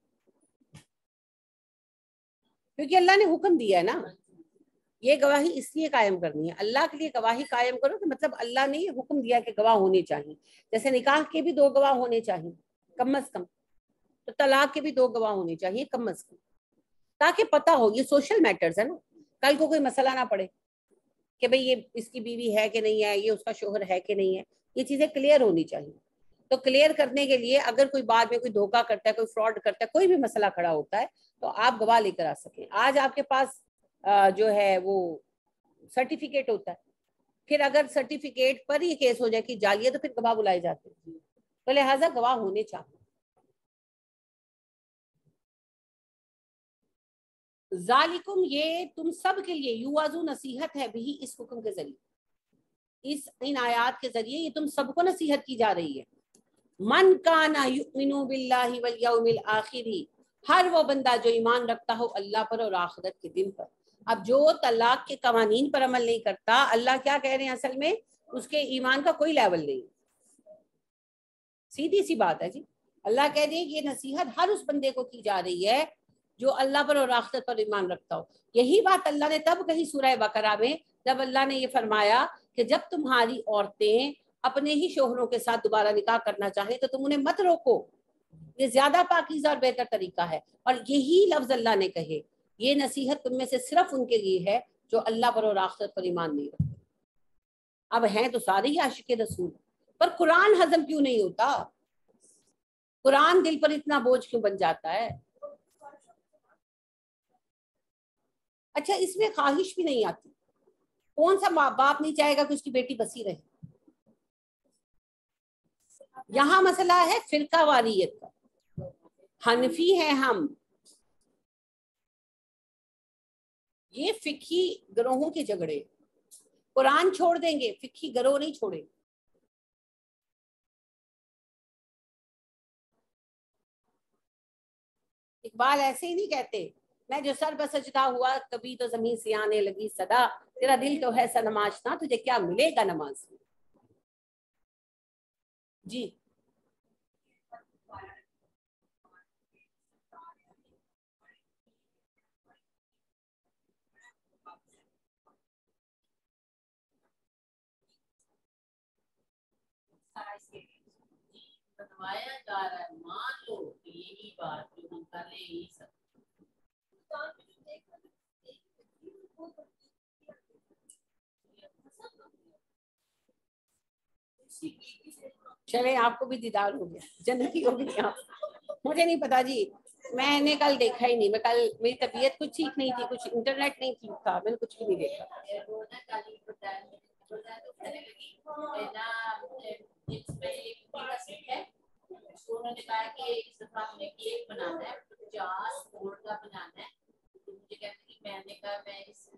کیونکہ اللہ نے حکم دیا ہے نا. یہ گواہی اس لیے قائم کرنی ہے, اللہ کے لیے گواہی قائم کرو کہ مطلب اللہ نے یہ حکم دیا کہ گواہ ہونے چاہیے. جیسے نکاح کے بھی دو گواہ ہونے چاہیے کم از کم, تو طلاق کے بھی دو گواہ ہونے چاہیے کم از کم, تاکہ پتہ ہو. یہ سوشل میٹرز ہے نا, کل کو کوئی مسئلہ نہ پڑے کہ بھئی یہ اس کی بیوی ہے کہ نہیں ہے, یہ اس کا شوہر ہے کہ نہیں ہے. یہ چیزیں کلیئر ہونی چاہیے. تو کلیئر کرنے کے لیے اگر کوئی بعد میں کوئی دھوکہ کرتا ہے, کوئی فراڈ کرتا ہے, کوئی بھی مسئلہ کھڑا ہوتا ہے, تو آپ گواہ لے کر آ سکیں. آج آپ کے پاس جو ہے وہ سرٹیفکیٹ ہوتا ہے, پھر اگر سرٹیفکیٹ پر یہ کیس ہو جائے کہ جعلی ہے تو پھر گواہ بلائے جاتے ہیں. تو لہٰذا گواہ ہونے چاہیے. ذالکم, یہ تم سب کے لیے, یوعظو نصیحت ہے بھی اس حکم کے ذریعے, اس ان آیات کے ذریعے یہ تم سب کو نصیحت کی جا رہی ہے. من کان یؤمن باللہ والیوم الآخر, ہر وہ بندہ جو ایمان رکھتا ہو اللہ پر اور آخرت کے دن پر. اب جو طلاق کے قوانین پر عمل نہیں کرتا, اللہ کیا کہہ رہے ہیں اصل میں, اس کے ایمان کا کوئی لیول نہیں. سیدھی سی بات ہے جی. اللہ کہہ رہے ہیں یہ نصیحت ہر اس بندے کو کی جا رہی ہے جو اللہ پر اور آخرت پر ایمان رکھتا ہو. یہی بات اللہ نے تب کہی سورہ بقرہ میں, جب اللہ نے یہ فرمایا کہ جب تمہاری عورتیں اپنے ہی شوہروں کے ساتھ دوبارہ نکاح کرنا چاہیں تو تم انہیں مت روکو, یہ زیادہ پاکیزہ اور بہتر طریقہ ہے. اور یہی لفظ اللہ نے کہے, یہ نصیحت تم میں سے صرف ان کے لیے ہے جو اللہ پر اور آخرت پر ایمان نہیں رکھتے. اب ہیں تو سارے ہی عاشق رسول, پر قرآن ہضم کیوں نہیں ہوتا؟ قرآن دل پر اتنا بوجھ کیوں بن جاتا ہے؟ اچھا, اس میں خواہش بھی نہیں آتی. کون سا ماں باپ نہیں چاہے گا کہ اس کی بیٹی بسی رہے؟ یہاں مسئلہ ہے فرقہ واریت کا. حنفی ہیں ہم, یہ فقہی گروہوں کے جھگڑے. قرآن چھوڑ دیں گے, فقہی گروہ نہیں چھوڑیں. اقبال ایسے ہی نہیں کہتے, میں جو سر بسجدہ ہوا کبھی تو زمین سے آنے لگی صدا, تیرا دل تو ہے سنماشنا تجھے کیا ملے گا نماز میں. جی بتوایا جا رہا ہے, مان لو کہ یہی بات جو ہم کر رہے ہیں یہی سب. چلے آپ کو بھی دیدار ہو گیا, جنتی ہو گئی آپ. مجھے نہیں پتا جی, میں نے کل دیکھا ہی نہیں. میں کل میری طبیعت کچھ ٹھیک نہیں تھی, کچھ انٹرنیٹ نہیں ٹھیک تھا, میں نے کچھ بھی نہیں دیکھا. انہوں نے کہا کہ اس دفعہ ہمیں کیک بنانا ہے, پچاس کروڑ کا بنانا ہے. مجھے کہتے کہ میں نے کہا میں اس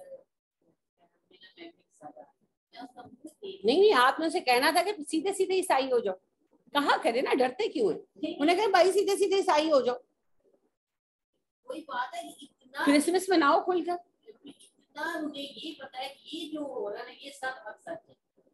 نہیں نہیں, آپ نے اسے کہنا تھا کہ سیدھے سیدھے عیسائی ہو جاؤ. کہا کرے نا, ڈرتے کیوں ہیں؟ انہیں کہا بھائی سیدھے سیدھے عیسائی ہو جاؤ. کوئی بات ہے, کرسمس مناؤ کھل کر. مجھے یہ پتا ہے کہ یہ جو ہو رہا ہے نا یہ سب اب سچ ہے.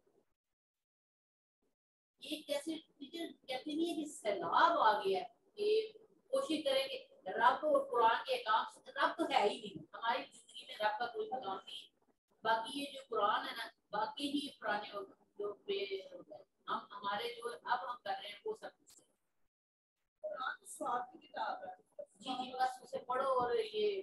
یہ کیسے کہتے نہیں ہے کہ سیلاب آ گیا ہے, کہ کوشش کریں کہ رب اور قرآن کے احکام, رب تو ہے ہی نہیں ہماری زندگی میں, رب کا کوئی مقام نہیں. باقی یہ جو قرآن ہے نا, باقی ہی پرانے جو ہم ہمارے جو اب ہم کر رہے ہیں وہ سب کچھ قرآن سواب کی کتاب ہے. جی جی, بس اسے پڑھو. اور یہ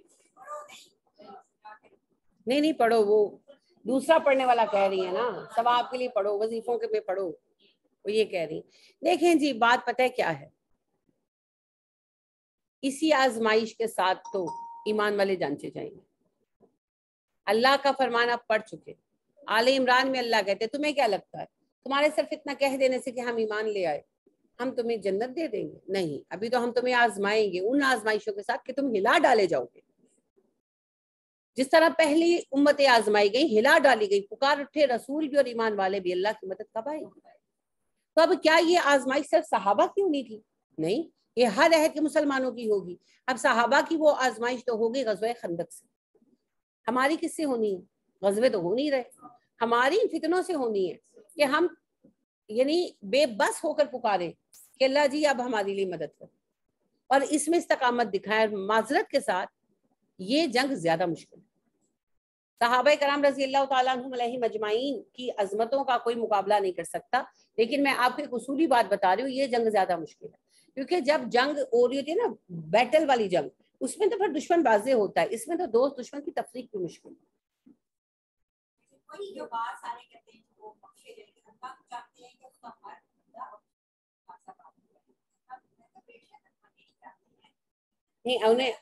نہیں نہیں پڑھو, وہ دوسرا پڑھنے والا کہہ رہی ہے نا, ثواب کے لیے پڑھو, وظیفوں کے میں پڑھو, وہ یہ کہہ رہی. دیکھیں جی بات پتہ ہے کیا ہے, اسی آزمائش کے ساتھ تو ایمان والے جانچے جائیں گے. اللہ کا فرمان آپ پڑھ چکے. آل عمران میں اللہ کہتے تمہیں کیا لگتا ہے تمہارے صرف اتنا کہہ دینے سے کہ ہم ایمان لے آئے ہم تمہیں جنت دے دیں گے؟ نہیں, ابھی تو ہم تمہیں آزمائیں گے ان آزمائشوں کے ساتھ کہ تم ہلا ڈالے جاؤ گے. جس طرح پہلی امتیں آزمائی گئی, ہلا ڈالی گئی, پکار اٹھے رسول بھی اور ایمان والے بھی, اللہ کی مدد کب آئے گی؟ تو اب کیا یہ آزمائش صرف صحابہ کی ہونی تھی؟ نہیں, یہ ہر عہد کے مسلمانوں کی ہوگی. اب صحابہ کی وہ آزمائش تو ہوگی غزوہ خندق سے, ہماری کس سے ہونی ہے؟ غزوے تو ہو نہیں رہے, ہماری فتنوں سے ہونی ہے کہ ہم یعنی بے بس ہو کر پکارے کہ اللہ جی اب ہمارے لیے مدد کر، اور اس میں استقامت دکھائیں. اور معذرت کے ساتھ یہ جنگ زیادہ مشکل ہے. صحابہ کرام رضی اللہ تعالیٰ عنہم علیہم اجمعین کی عظمتوں کا کوئی مقابلہ نہیں کر سکتا، لیکن میں آپ کو ایک اصولی بات بتا رہی ہوں، یہ جنگ زیادہ مشکل ہے. کیونکہ جب جنگ ہو رہی ہوتی ہے نا، بیٹل والی جنگ، اس میں تو پھر دشمن واضح ہوتا ہے، اس میں تو دوست دشمن کی تفریق بھی مشکل ہے. نہیں انہیں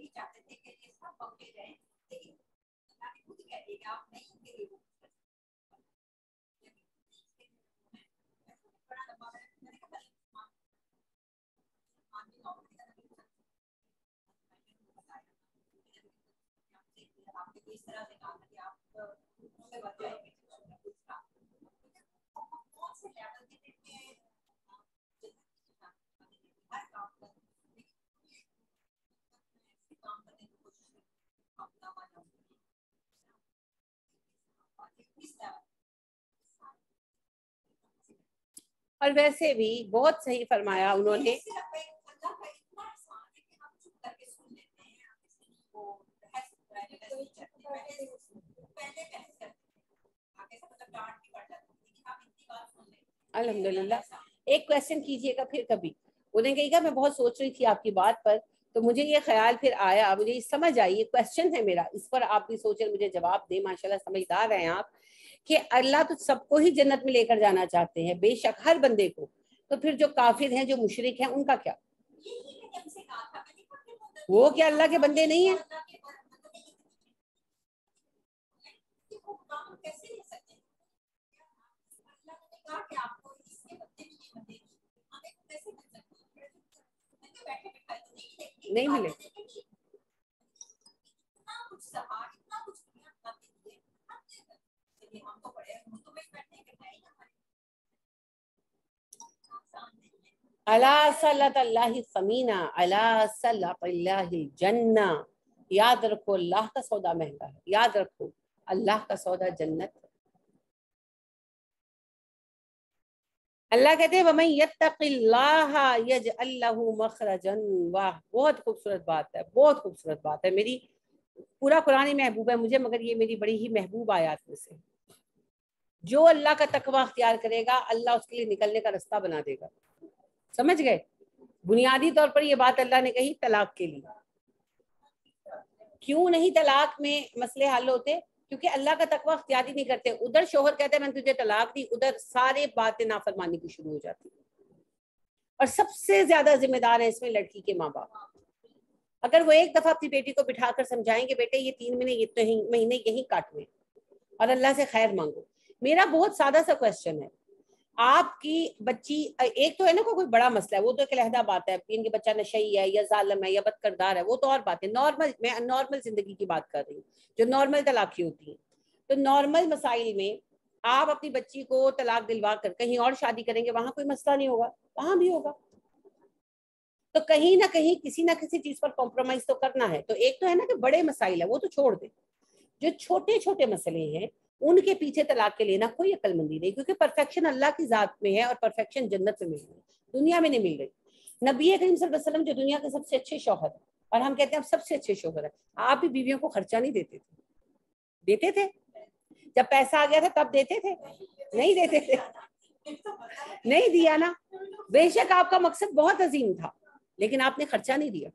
اور ویسے بھی بہت صحیح فرمایا انہوں نے. الحمدللہ. ایک کویشچن کیجئے گا پھر کبھی. انہیں کہی گا میں بہت سوچ رہی تھی آپ کی بات پر، تو مجھے یہ خیال پھر آیا، مجھے یہ سمجھ آئی، یہ کویشچن ہے میرا، اس پر آپ بھی سوچیں، مجھے جواب دیں. ماشاءاللہ سمجھدار ہیں آپ، کہ اللہ تو سب کو ہی جنت میں لے کر جانا چاہتے ہیں، بے شک ہر بندے کو. تو پھر جو کافر ہیں، جو مشرک ہیں، ان کا کیا؟ وہ کیا اللہ کے بندے نہیں ہیں؟ نہیں ملے. الا صلات اللہ ثمینہ الا صلات اللہ جنہ. یاد رکھو اللہ کا سودا مہنگا ہے، یاد رکھو اللہ کا سودا جنت ہے. اللہ کہتے ہیں وَمَن يَتَّقِ اللَّهَ يَجْعَلْ لَهُ مَخْرَجًا. واہ، بہت خوبصورت بات ہے، بہت خوبصورت بات ہے. میری پورا قرآن محبوب ہے مجھے، مگر یہ میری بڑی ہی محبوب آیات میں سے. جو اللہ کا تقوی اختیار کرے گا، اللہ اس کے لیے نکلنے کا رستہ بنا دے گا. سمجھ گئے؟ بنیادی طور پر یہ بات اللہ نے کہی طلاق کے لیے. کیوں نہیں طلاق میں مسئلے حل ہوتے؟ کیونکہ اللہ کا تقوی اختیار ہی نہیں کرتے. ادھر شوہر کہتے ہیں میں نے تجھے طلاق دی، ادھر سارے باتیں نافرمانی کی شروع ہو جاتی. اور سب سے زیادہ ذمہ دار ہیں اس میں لڑکی کے ماں باپ. اگر وہ ایک دفعہ اپنی بیٹی کو بٹھا کر سمجھائیں گے بیٹے یہ تین مہینے یہ مہینے یہیں کاٹنے اور اللہ سے خیر مانگو. میرا بہت سادہ سا کویشچن ہے، آپ کی بچی، ایک تو ہے نا کوئی بڑا مسئلہ ہے، وہ تو ایک علیحدہ بات ہے، ان کے بچہ نشئی ہے یا ظالم ہے یا بد کردار ہے، وہ تو اور بات ہے. نارمل، میں نارمل زندگی کی بات کر رہی ہوں جو نارمل طلاقیں ہوتی ہیں. تو نارمل مسائل میں آپ اپنی بچی کو طلاق دلوا کر کہیں اور شادی کریں گے، وہاں کوئی مسئلہ نہیں ہوگا، وہاں بھی ہوگا. تو کہیں نہ کہیں کسی نہ کسی چیز پر کمپرومائز تو کرنا ہے. تو ایک تو ہے نا کہ بڑے مسائل ہیں وہ تو چھوڑ دیں، جو چھوٹے چھوٹے مسئلے ہیں ان کے پیچھے طلاق کے لینا کوئی عقل مندی نہیں، کیونکہ پرفیکشن اللہ کی ذات میں ہے اور پرفیکشن جنت میں مل رہی ہے، دنیا میں نہیں مل رہی. نبی کریم صلی اللہ علیہ وسلم جو دنیا کے سب سے اچھے شوہر ہیں، اور ہم کہتے ہیں سب سے اچھے شوہر ہیں، آپ بھی بیویوں کو خرچہ نہیں دیتے تھے؟ دیتے تھے؟ جب پیسہ آ گیا تھا تب دیتے تھے؟ نہیں دیتے تھے؟ نہیں دیا نا. بے شک آپ کا مقصد بہت عظیم تھا، لیکن آپ نے خرچہ نہیں دیا.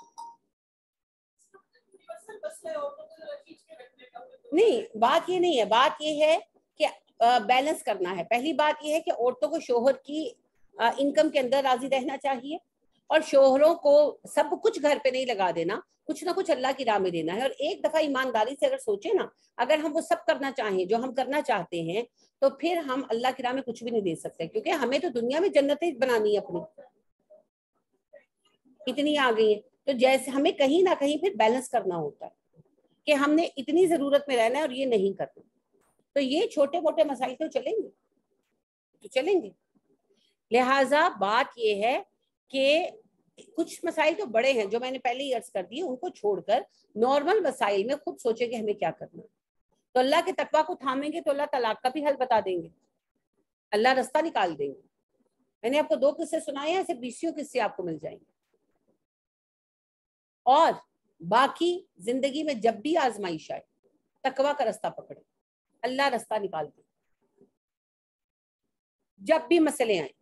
نہیں، بات یہ نہیں ہے، بات یہ ہے کہ بیلنس کرنا ہے. پہلی بات یہ ہے کہ عورتوں کو شوہر کی انکم کے اندر راضی رہنا چاہیے، اور شوہروں کو سب کچھ گھر پہ نہیں لگا دینا، کچھ نہ کچھ اللہ کی راہ میں دینا ہے. اور ایک دفعہ ایمانداری سے اگر سوچیں نا، اگر ہم وہ سب کرنا چاہیں جو ہم کرنا چاہتے ہیں، تو پھر ہم اللہ کی راہ میں کچھ بھی نہیں دے سکتے، کیونکہ ہمیں تو دنیا میں جنتیں بنانی ہے اپنی، اتنی آ گئی ہیں. تو جیسے ہمیں کہیں نہ کہیں پھر بیلنس کرنا ہوتا ہے کہ ہم نے اتنی ضرورت میں رہنا ہے اور یہ نہیں کرنا. تو یہ چھوٹے موٹے مسائل تو چلیں گے، تو چلیں گے. لہٰذا بات یہ ہے کہ کچھ مسائل تو بڑے ہیں جو میں نے پہلے ہی عرض کر دی، ان کو چھوڑ کر نارمل مسائل میں خود سوچے کہ ہمیں کیا کرنا ہے. تو اللہ کے تقویٰ کو تھامیں گے تو اللہ طلاق کا بھی حل بتا دیں گے، اللہ رستہ نکال دیں گے. میں نے آپ کو دو قصے سنائے ہیں, ایسے بیسیوں قصے آپ کو مل جائیں گے. اور باقی زندگی میں جب بھی آزمائش آئے تقویٰ کا رستہ پکڑے, اللہ رستہ نکالتے. جب بھی مسئلے آئیں,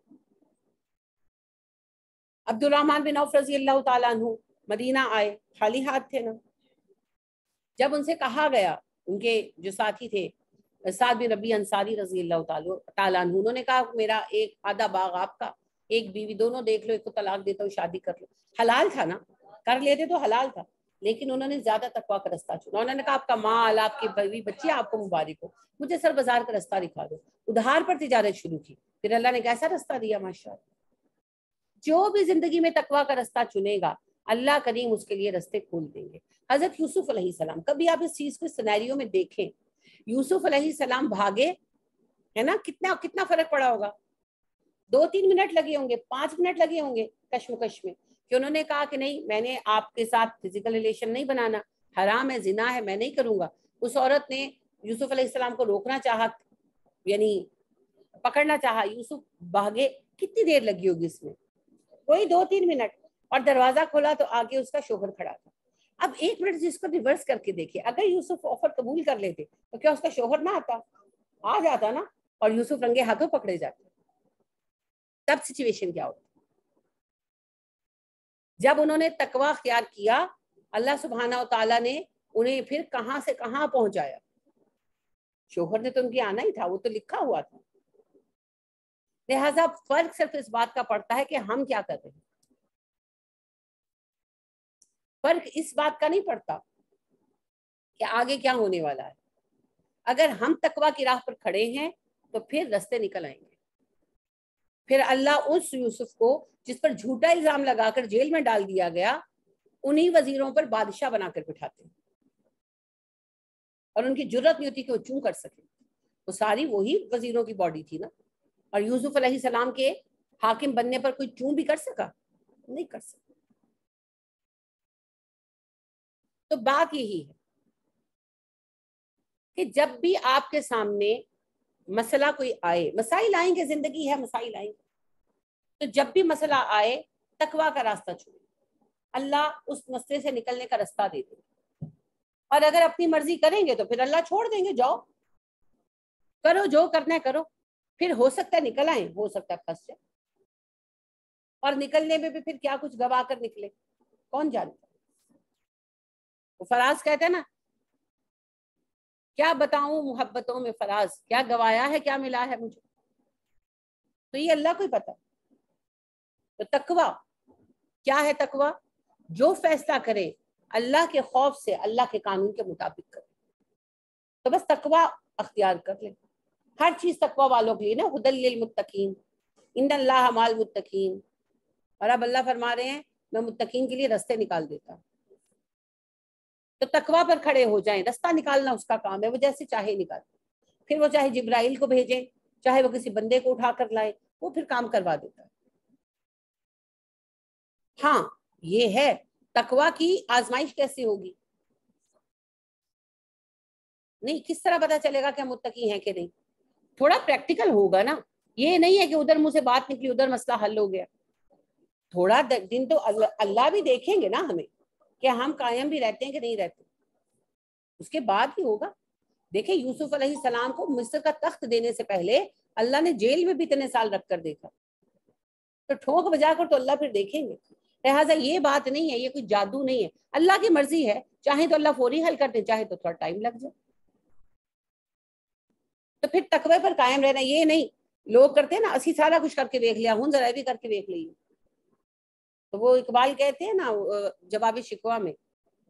عبد الرحمن بن عوف رضی اللہ تعالیٰ عنہ مدینہ آئے, خالی ہاتھ تھے نا. جب ان سے کہا گیا, ان کے جو ساتھی تھے سعد بن ربیع انصاری رضی اللہ تعالیٰ عنہ, انہوں نے کہا میرا ایک آدھا باغ آپ کا, ایک بیوی, دونوں دیکھ لو, ایک کو طلاق دیتا ہوں, شادی کر لو. حلال تھا نا, کر لیتے تو حلال تھا, لیکن انہوں نے زیادہ تقویٰ کا رستہ چنا. انہوں نے کہا آپ کا مال, آپ کی بیوی بچی آپ کو مبارک ہو, مجھے سر بازار کا رستہ دکھا دو. ادھار پر تجارت شروع کی, پھر اللہ نے کیسا رستہ دیا ماشاءاللہ. جو بھی زندگی میں تقویٰ کا رستہ چنے گا اللہ کریم اس کے لیے رستے کھول دیں گے. حضرت یوسف علیہ السلام, کبھی آپ اس چیز کو سینیریو میں دیکھیں, یوسف علیہ السلام بھاگے ہے نا, کتنا کتنا فرق پڑا ہوگا. دو تین منٹ لگے ہوں گے, پانچ منٹ لگے ہوں گے کشمکش میں, کہ انہوں نے کہا کہ نہیں میں نے آپ کے ساتھ فزیکل ریلیشن نہیں بنانا, حرام ہے, زنا ہے, میں نہیں کروں گا. اس عورت نے یوسف علیہ السلام کو روکنا چاہا, یعنی پکڑنا چاہا, یوسف بھاگے. کتنی دیر لگی ہوگی اس میں, کوئی دو تین منٹ. اور دروازہ کھولا تو آگے اس کا شوہر کھڑا تھا. اب ایک منٹ جس کو ریورس کر کے دیکھیں, اگر یوسف آفر قبول کر لیتے تو کیا اس کا شوہر نہ آتا, آ جاتا نا, اور یوسف رنگے ہاتھوں پکڑے جاتے. تب سچویشن کیا ہوتی. جب انہوں نے تقویٰ اختیار کیا, اللہ سبحانہ و تعالیٰ نے انہیں پھر کہاں سے کہاں پہنچایا. شوہر نے تو ان کی آنا ہی تھا, وہ تو لکھا ہوا تھا. لہذا فرق صرف اس بات کا پڑتا ہے کہ ہم کیا کر رہے ہیں. فرق اس بات کا نہیں پڑتا کہ آگے کیا ہونے والا ہے. اگر ہم تقویٰ کی راہ پر کھڑے ہیں تو پھر رستے نکل آئیں گے. پھر اللہ اس یوسف کو جس پر جھوٹا الزام لگا کر جیل میں ڈال دیا گیا, انہی وزیروں پر بادشاہ بنا کر بٹھاتے ہیں, اور ان کی جرت نہیں ہوتی کہ وہ چوں کر سکے. وہ ساری وہی وزیروں کی باڈی تھی نا, اور یوسف علیہ السلام کے حاکم بننے پر کوئی چوں بھی کر سکا, نہیں کر سکا. تو بات یہی ہے کہ جب بھی آپ کے سامنے مسئلہ کوئی آئے, مسائل آئیں گے, زندگی ہے, مسائل آئیں گے, تو جب بھی مسئلہ آئے تقویٰ کا راستہ چنے, اللہ اس مسئلے سے نکلنے کا راستہ دے دیں. اور اگر اپنی مرضی کریں گے تو پھر اللہ چھوڑ دیں گے, جاؤ کرو جو کرنا ہے کرو. پھر ہو سکتا ہے نکل آئیں, ہو سکتا ہے پھنس جائیں, اور نکلنے میں بھی پھر کیا کچھ گوا کر نکلے کون جانتا. وہ فراز کہتے ہیں نا, کیا بتاؤں محبتوں میں فراز, کیا گوایا ہے کیا ملا ہے مجھے, تو یہ اللہ کو ہی پتا. تو تقویٰ کیا ہے؟ تقویٰ جو فیصلہ کرے اللہ کے خوف سے, اللہ کے قانون کے مطابق کرے. تو بس تقویٰ اختیار کر لے. ہر چیز تقویٰ والوں کے لیے نا, ہدی للمتقین, ان اللہ مع المتقین. اور اب اللہ فرما رہے ہیں میں متقین کے لیے رستے نکال دیتا ہوں. تو تقویٰ پر کھڑے ہو جائیں, رستہ نکالنا اس کا کام ہے, وہ جیسے چاہے نکال. پھر وہ چاہے جبرائیل کو بھیجیں, چاہے وہ کسی بندے کو اٹھا کر لائے, وہ پھر کام کروا دیتا ہے. ہاں یہ ہے تقویٰ کی آزمائش کیسے ہوگی, نہیں کس طرح پتا چلے گا کہ ہم متقی ہیں کہ نہیں. تھوڑا پریکٹیکل ہوگا نا, یہ نہیں ہے کہ ادھر منہ سے بات نکلی ادھر مسئلہ حل ہو گیا. تھوڑا دن تو اللہ بھی دیکھیں گے نا ہمیں کہ ہم قائم بھی رہتے ہیں کہ نہیں رہتے, اس کے بعد ہی ہوگا. دیکھیں یوسف علیہ السلام کو مصر کا تخت دینے سے پہلے اللہ نے جیل میں بھی اتنے سال رکھ کر دیکھا, تو ٹھوک بجا کر تو اللہ پھر دیکھیں گے. لہٰذا یہ بات نہیں ہے, یہ کوئی جادو نہیں ہے, اللہ کی مرضی ہے, چاہے تو اللہ فوری حل کر دے, چاہے تو تھوڑا ٹائم لگ جائے. تو پھر تقوی پر قائم رہنا, یہ نہیں لوگ کرتے ہیں نا اسی سارا کچھ کر کے دیکھ لیا, ہوں ذرا بھی کر کے دیکھ لیے. تو وہ اقبال کہتے ہیں نا جواب شکوہ میں,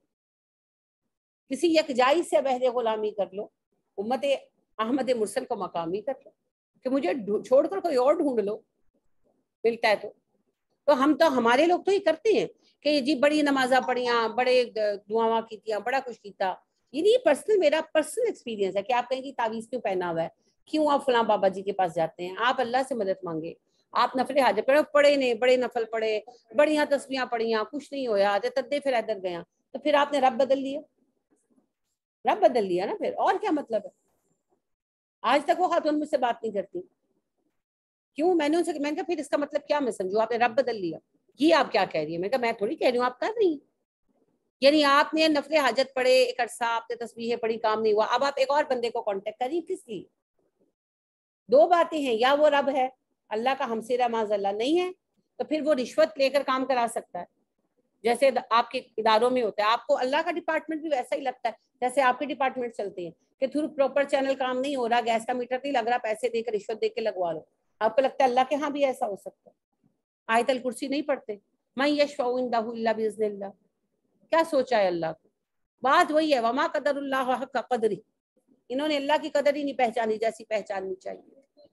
کسی یکجائی سے بہر غلامی کر لو, امت احمد مرسل کو مقامی کر لو, کہ مجھے چھوڑ کر کوئی اور ڈھونڈ لو ملتا ہے تو. تو ہم تو ہمارے لوگ تو یہ کرتے ہیں کہ جی بڑی نمازاں پڑھیاں, بڑے دعاواں کیتیاں, بڑا کچھ کیتا. یہ نہیں پرسنل, میرا پرسنل ایکسپیرینس ہے کہ آپ کہیں گی تعویذ کیوں پہنا ہوا ہے, کیوں آپ فلاں بابا جی کے پاس جاتے ہیں. آپ اللہ سے مدد مانگے, آپ نفل حاجت پڑھے, پڑھے نہیں بڑے نفل پڑھے, بڑیاں تسبیحاں پڑھیاں, کچھ نہیں ہویا, تدے پھر ادھر گیا, تو پھر آپ نے رب بدل لیا, رب بدل لیا نا پھر. اور کیا مطلب ہے؟ آج تک وہ خاتون مجھ سے بات نہیں کرتی, کیوں؟ میں نے ان سے میں نے کہا پھر اس کا مطلب کیا میں سمجھوں؟ آپ نے رب بدل لیا، یہ آپ کیا کہہ رہی ہے؟ میں کہا میں تھوڑی کہہ رہی ہوں، آپ کر رہی ہیں. یعنی آپ نے نفل حاجت پڑھے ایک عرصہ، آپ نے تسبیحیں پڑھی، کام نہیں ہوا، اب آپ ایک اور بندے کو کانٹیکٹ کر رہی ہیں، کس لیے؟ دو باتیں ہیں، یا وہ رب ہے اللہ کا ہمسیرا معاذ اللہ نہیں ہے تو پھر وہ رشوت لے کر کام کرا سکتا ہے، جیسے آپ کے اداروں میں ہوتا ہے. آپ کو اللہ کا ڈپارٹمنٹ بھی ویسا ہی لگتا ہے جیسے آپ کے ڈپارٹمنٹ چلتے ہیں کہ تھرو پراپر چینل کام نہیں ہو رہا، گیس کا میٹر نہیں لگ رہا، پیسے دے کر رشوت دے کے لگوا لو. آپ کو لگتا ہے اللہ کے ہاں بھی ایسا ہو سکتا ہے؟ آیت الکرسی نہیں پڑھتے؟ من یشفع عندہ الا باذن اللہ. کیا سوچا ہے اللہ کو؟ بات وہی ہے، وما قدر اللہ حق قدری، انہوں نے اللہ کی قدر ہی نہیں پہچانی جیسی پہچاننی چاہیے.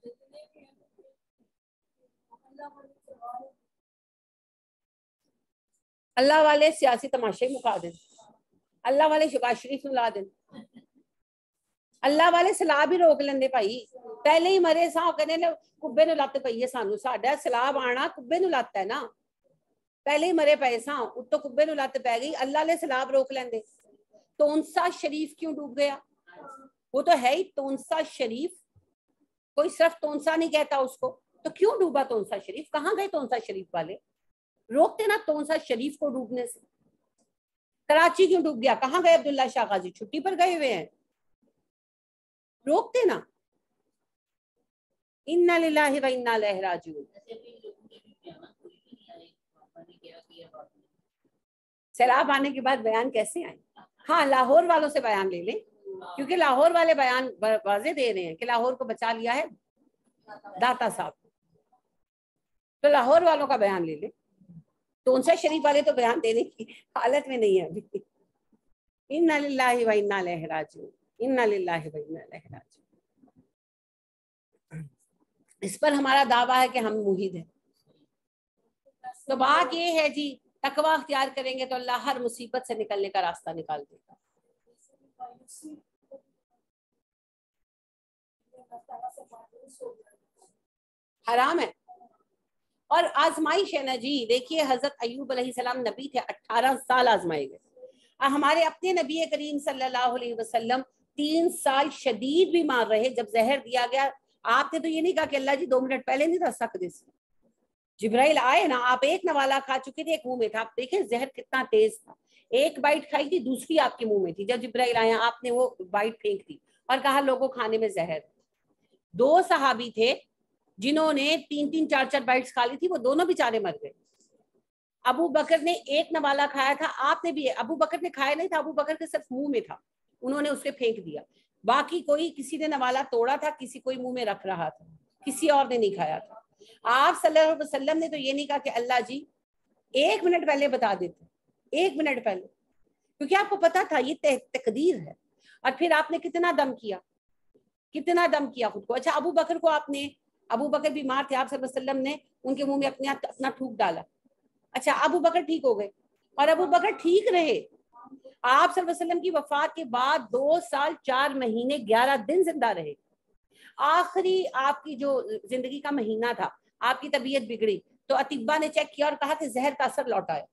اللہ والے سیاسی تماشے مکا دیں، اللہ والے شباز شریف ملا دیں، اللہ والے سلاب ہی روک لیندے بھائی. پہلے ہی مرے سا کہنے کبے نو لت پئی ہے، سانو ساڈا سلاب آنا کبے نو لت ہے نا، پہلے ہی مرے پئے سا اتو کبے نو لت پی گئی، اللہ نے سلاب روک لیندے. تونسا شریف کیوں ڈوب گیا؟ وہ تو ہے ہی تونسا شریف، کوئی صرف تونسا نہیں کہتا اس کو، تو کیوں ڈوبا تونسا شریف؟ کہاں گئے تونسا شریف والے؟ روکتے نا تونسا شریف کو ڈوبنے سے. کراچی کیوں ڈوب گیا؟ کہاں گئے عبداللہ شاہ غازی؟ چھٹی پر گئے ہوئے ہیں، روکتے نا. انا للہ و انا الیہ راجعون. سیلاب آنے کے بعد بیان کیسے آئے؟ ہاں لاہور والوں سے بیان لے لیں، کیونکہ لاہور والے بیان واضح دے رہے ہیں کہ لاہور کو بچا لیا ہے داتا صاحب، تو لاہور والوں کا بیان لے لیں. تونسا شریف والے تو بیان دینے کی حالت میں نہیں ہے ابھی. انا للہ و انا الیہ راجعون، انا للہ و انا الیہ راجعون. اس پر ہمارا دعویٰ ہے کہ ہم موحد ہیں. تو بات یہ ہے جی تقویٰ اختیار کریں گے تو اللہ ہر مصیبت سے نکلنے کا راستہ نکال دے گا. حرام ہے اور آزمائش ہے نا جی. دیکھیے حضرت ایوب علیہ السلام نبی تھے، اٹھارہ سال آزمائے گئے. ہمارے اپنے نبی کریم صلی اللہ علیہ وسلم تین سال شدید بیمار رہے. جب زہر دیا گیا آپ نے تو یہ نہیں کہا کہ اللہ جی دو منٹ پہلے نہیں رکھ سکتے. جبرائیل آئے نا، آپ ایک نوالا کھا چکے تھے، ایک منہ میں تھا. آپ دیکھیں زہر کتنا تیز تھا، ایک بائٹ کھائی تھی دوسری آپ کے منہ میں تھی. جب جبرائیل آیا آپ نے وہ بائٹ پھینک دی اور کہا لوگوں کھانے میں زہر. دو صحابی تھے جنہوں نے تین تین چار چار بائٹس کھا لی تھی، وہ دونوں بیچارے مر گئے. ابو بکر نے ایک نوالا کھایا تھا، آپ نے بھی. ابو بکر نے کھایا نہیں تھا، ابو بکر کے صرف منہ میں تھا، انہوں نے اسے پھینک دیا. باقی کوئی کسی نے نوالا توڑا تھا، کسی کوئی منہ میں رکھ رہا تھا، کسی اور نے نہیں کھایا تھا. آپ صلی اللہ علیہ وسلم نے تو یہ نہیں کہا کہ اللہ جی ایک منٹ پہلے بتا دیتے، ایک منٹ پہلے، کیونکہ آپ کو پتا تھا یہ تقدیر ہے. اور پھر آپ نے کتنا دم کیا، کتنا دم کیا خود کو. اچھا ابو بکر کو آپ نے، ابو بکر بیمار تھے، آپ صلی اللہ علیہ وسلم نے ان کے منہ میں اپنے اپنا تھوک ڈالا. اچھا ابو بکر ٹھیک ہو گئے اور ابو بکر ٹھیک رہے. آپ صلی اللہ علیہ وسلم کی وفات کے بعد دو سال چار مہینے گیارہ دن زندہ رہے. آخری آپ کی جو زندگی کا مہینہ تھا آپ کی طبیعت بگڑی تو اطباء نے چیک کیا اور کہا کہ زہر کا اثر لوٹا ہے.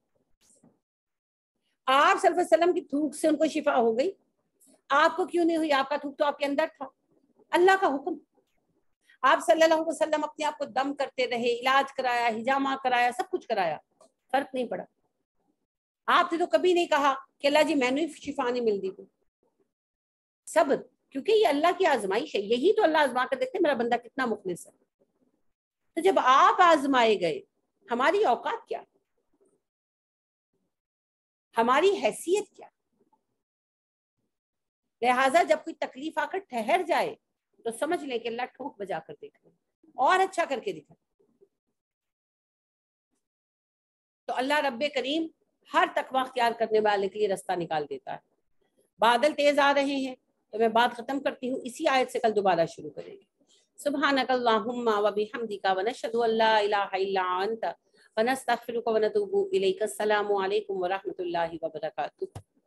آپ صلی اللہ علیہ وسلم کی تھوک سے ان کو شفا ہو گئی، آپ کو کیوں نہیں ہوئی؟ آپ کا تھوک تو آپ کے اندر تھا، اللہ کا حکم. آپ صلی اللہ علیہ وسلم اپنے آپ کو دم کرتے رہے، علاج کرایا، ہجامہ کرایا، سب کچھ کرایا، فرق نہیں پڑا. آپ نے تو کبھی نہیں کہا کہ اللہ جی میں نے شفا نہیں مل دی. کو صبر، کیونکہ یہ اللہ کی آزمائش ہے. یہی تو اللہ آزما کر دیکھتے میرا بندہ کتنا مخلص ہے. تو جب آپ آزمائے گئے ہماری اوقات کیا، ہماری حیثیت کیا؟ لہٰذا جب کوئی تکلیف آ کر ٹھہر جائے تو سمجھ لیں کہ اللہ ٹھوک بجا کر دیکھ لیں اور اچھا کر کے دکھا. تو اللہ رب کریم ہر تقوی اختیار کرنے والے کے لیے راستہ نکال دیتا ہے. بادل تیز آ رہے ہیں تو میں بات ختم کرتی ہوں، اسی آیت سے کل دوبارہ شروع کریں گے. سبحانک اللہم و بحمدک ونشہد ان لا الہ الا انت ونستغفرک ونتوب الیک. السلام علیکم ورحمۃ اللہ وبرکاتہ.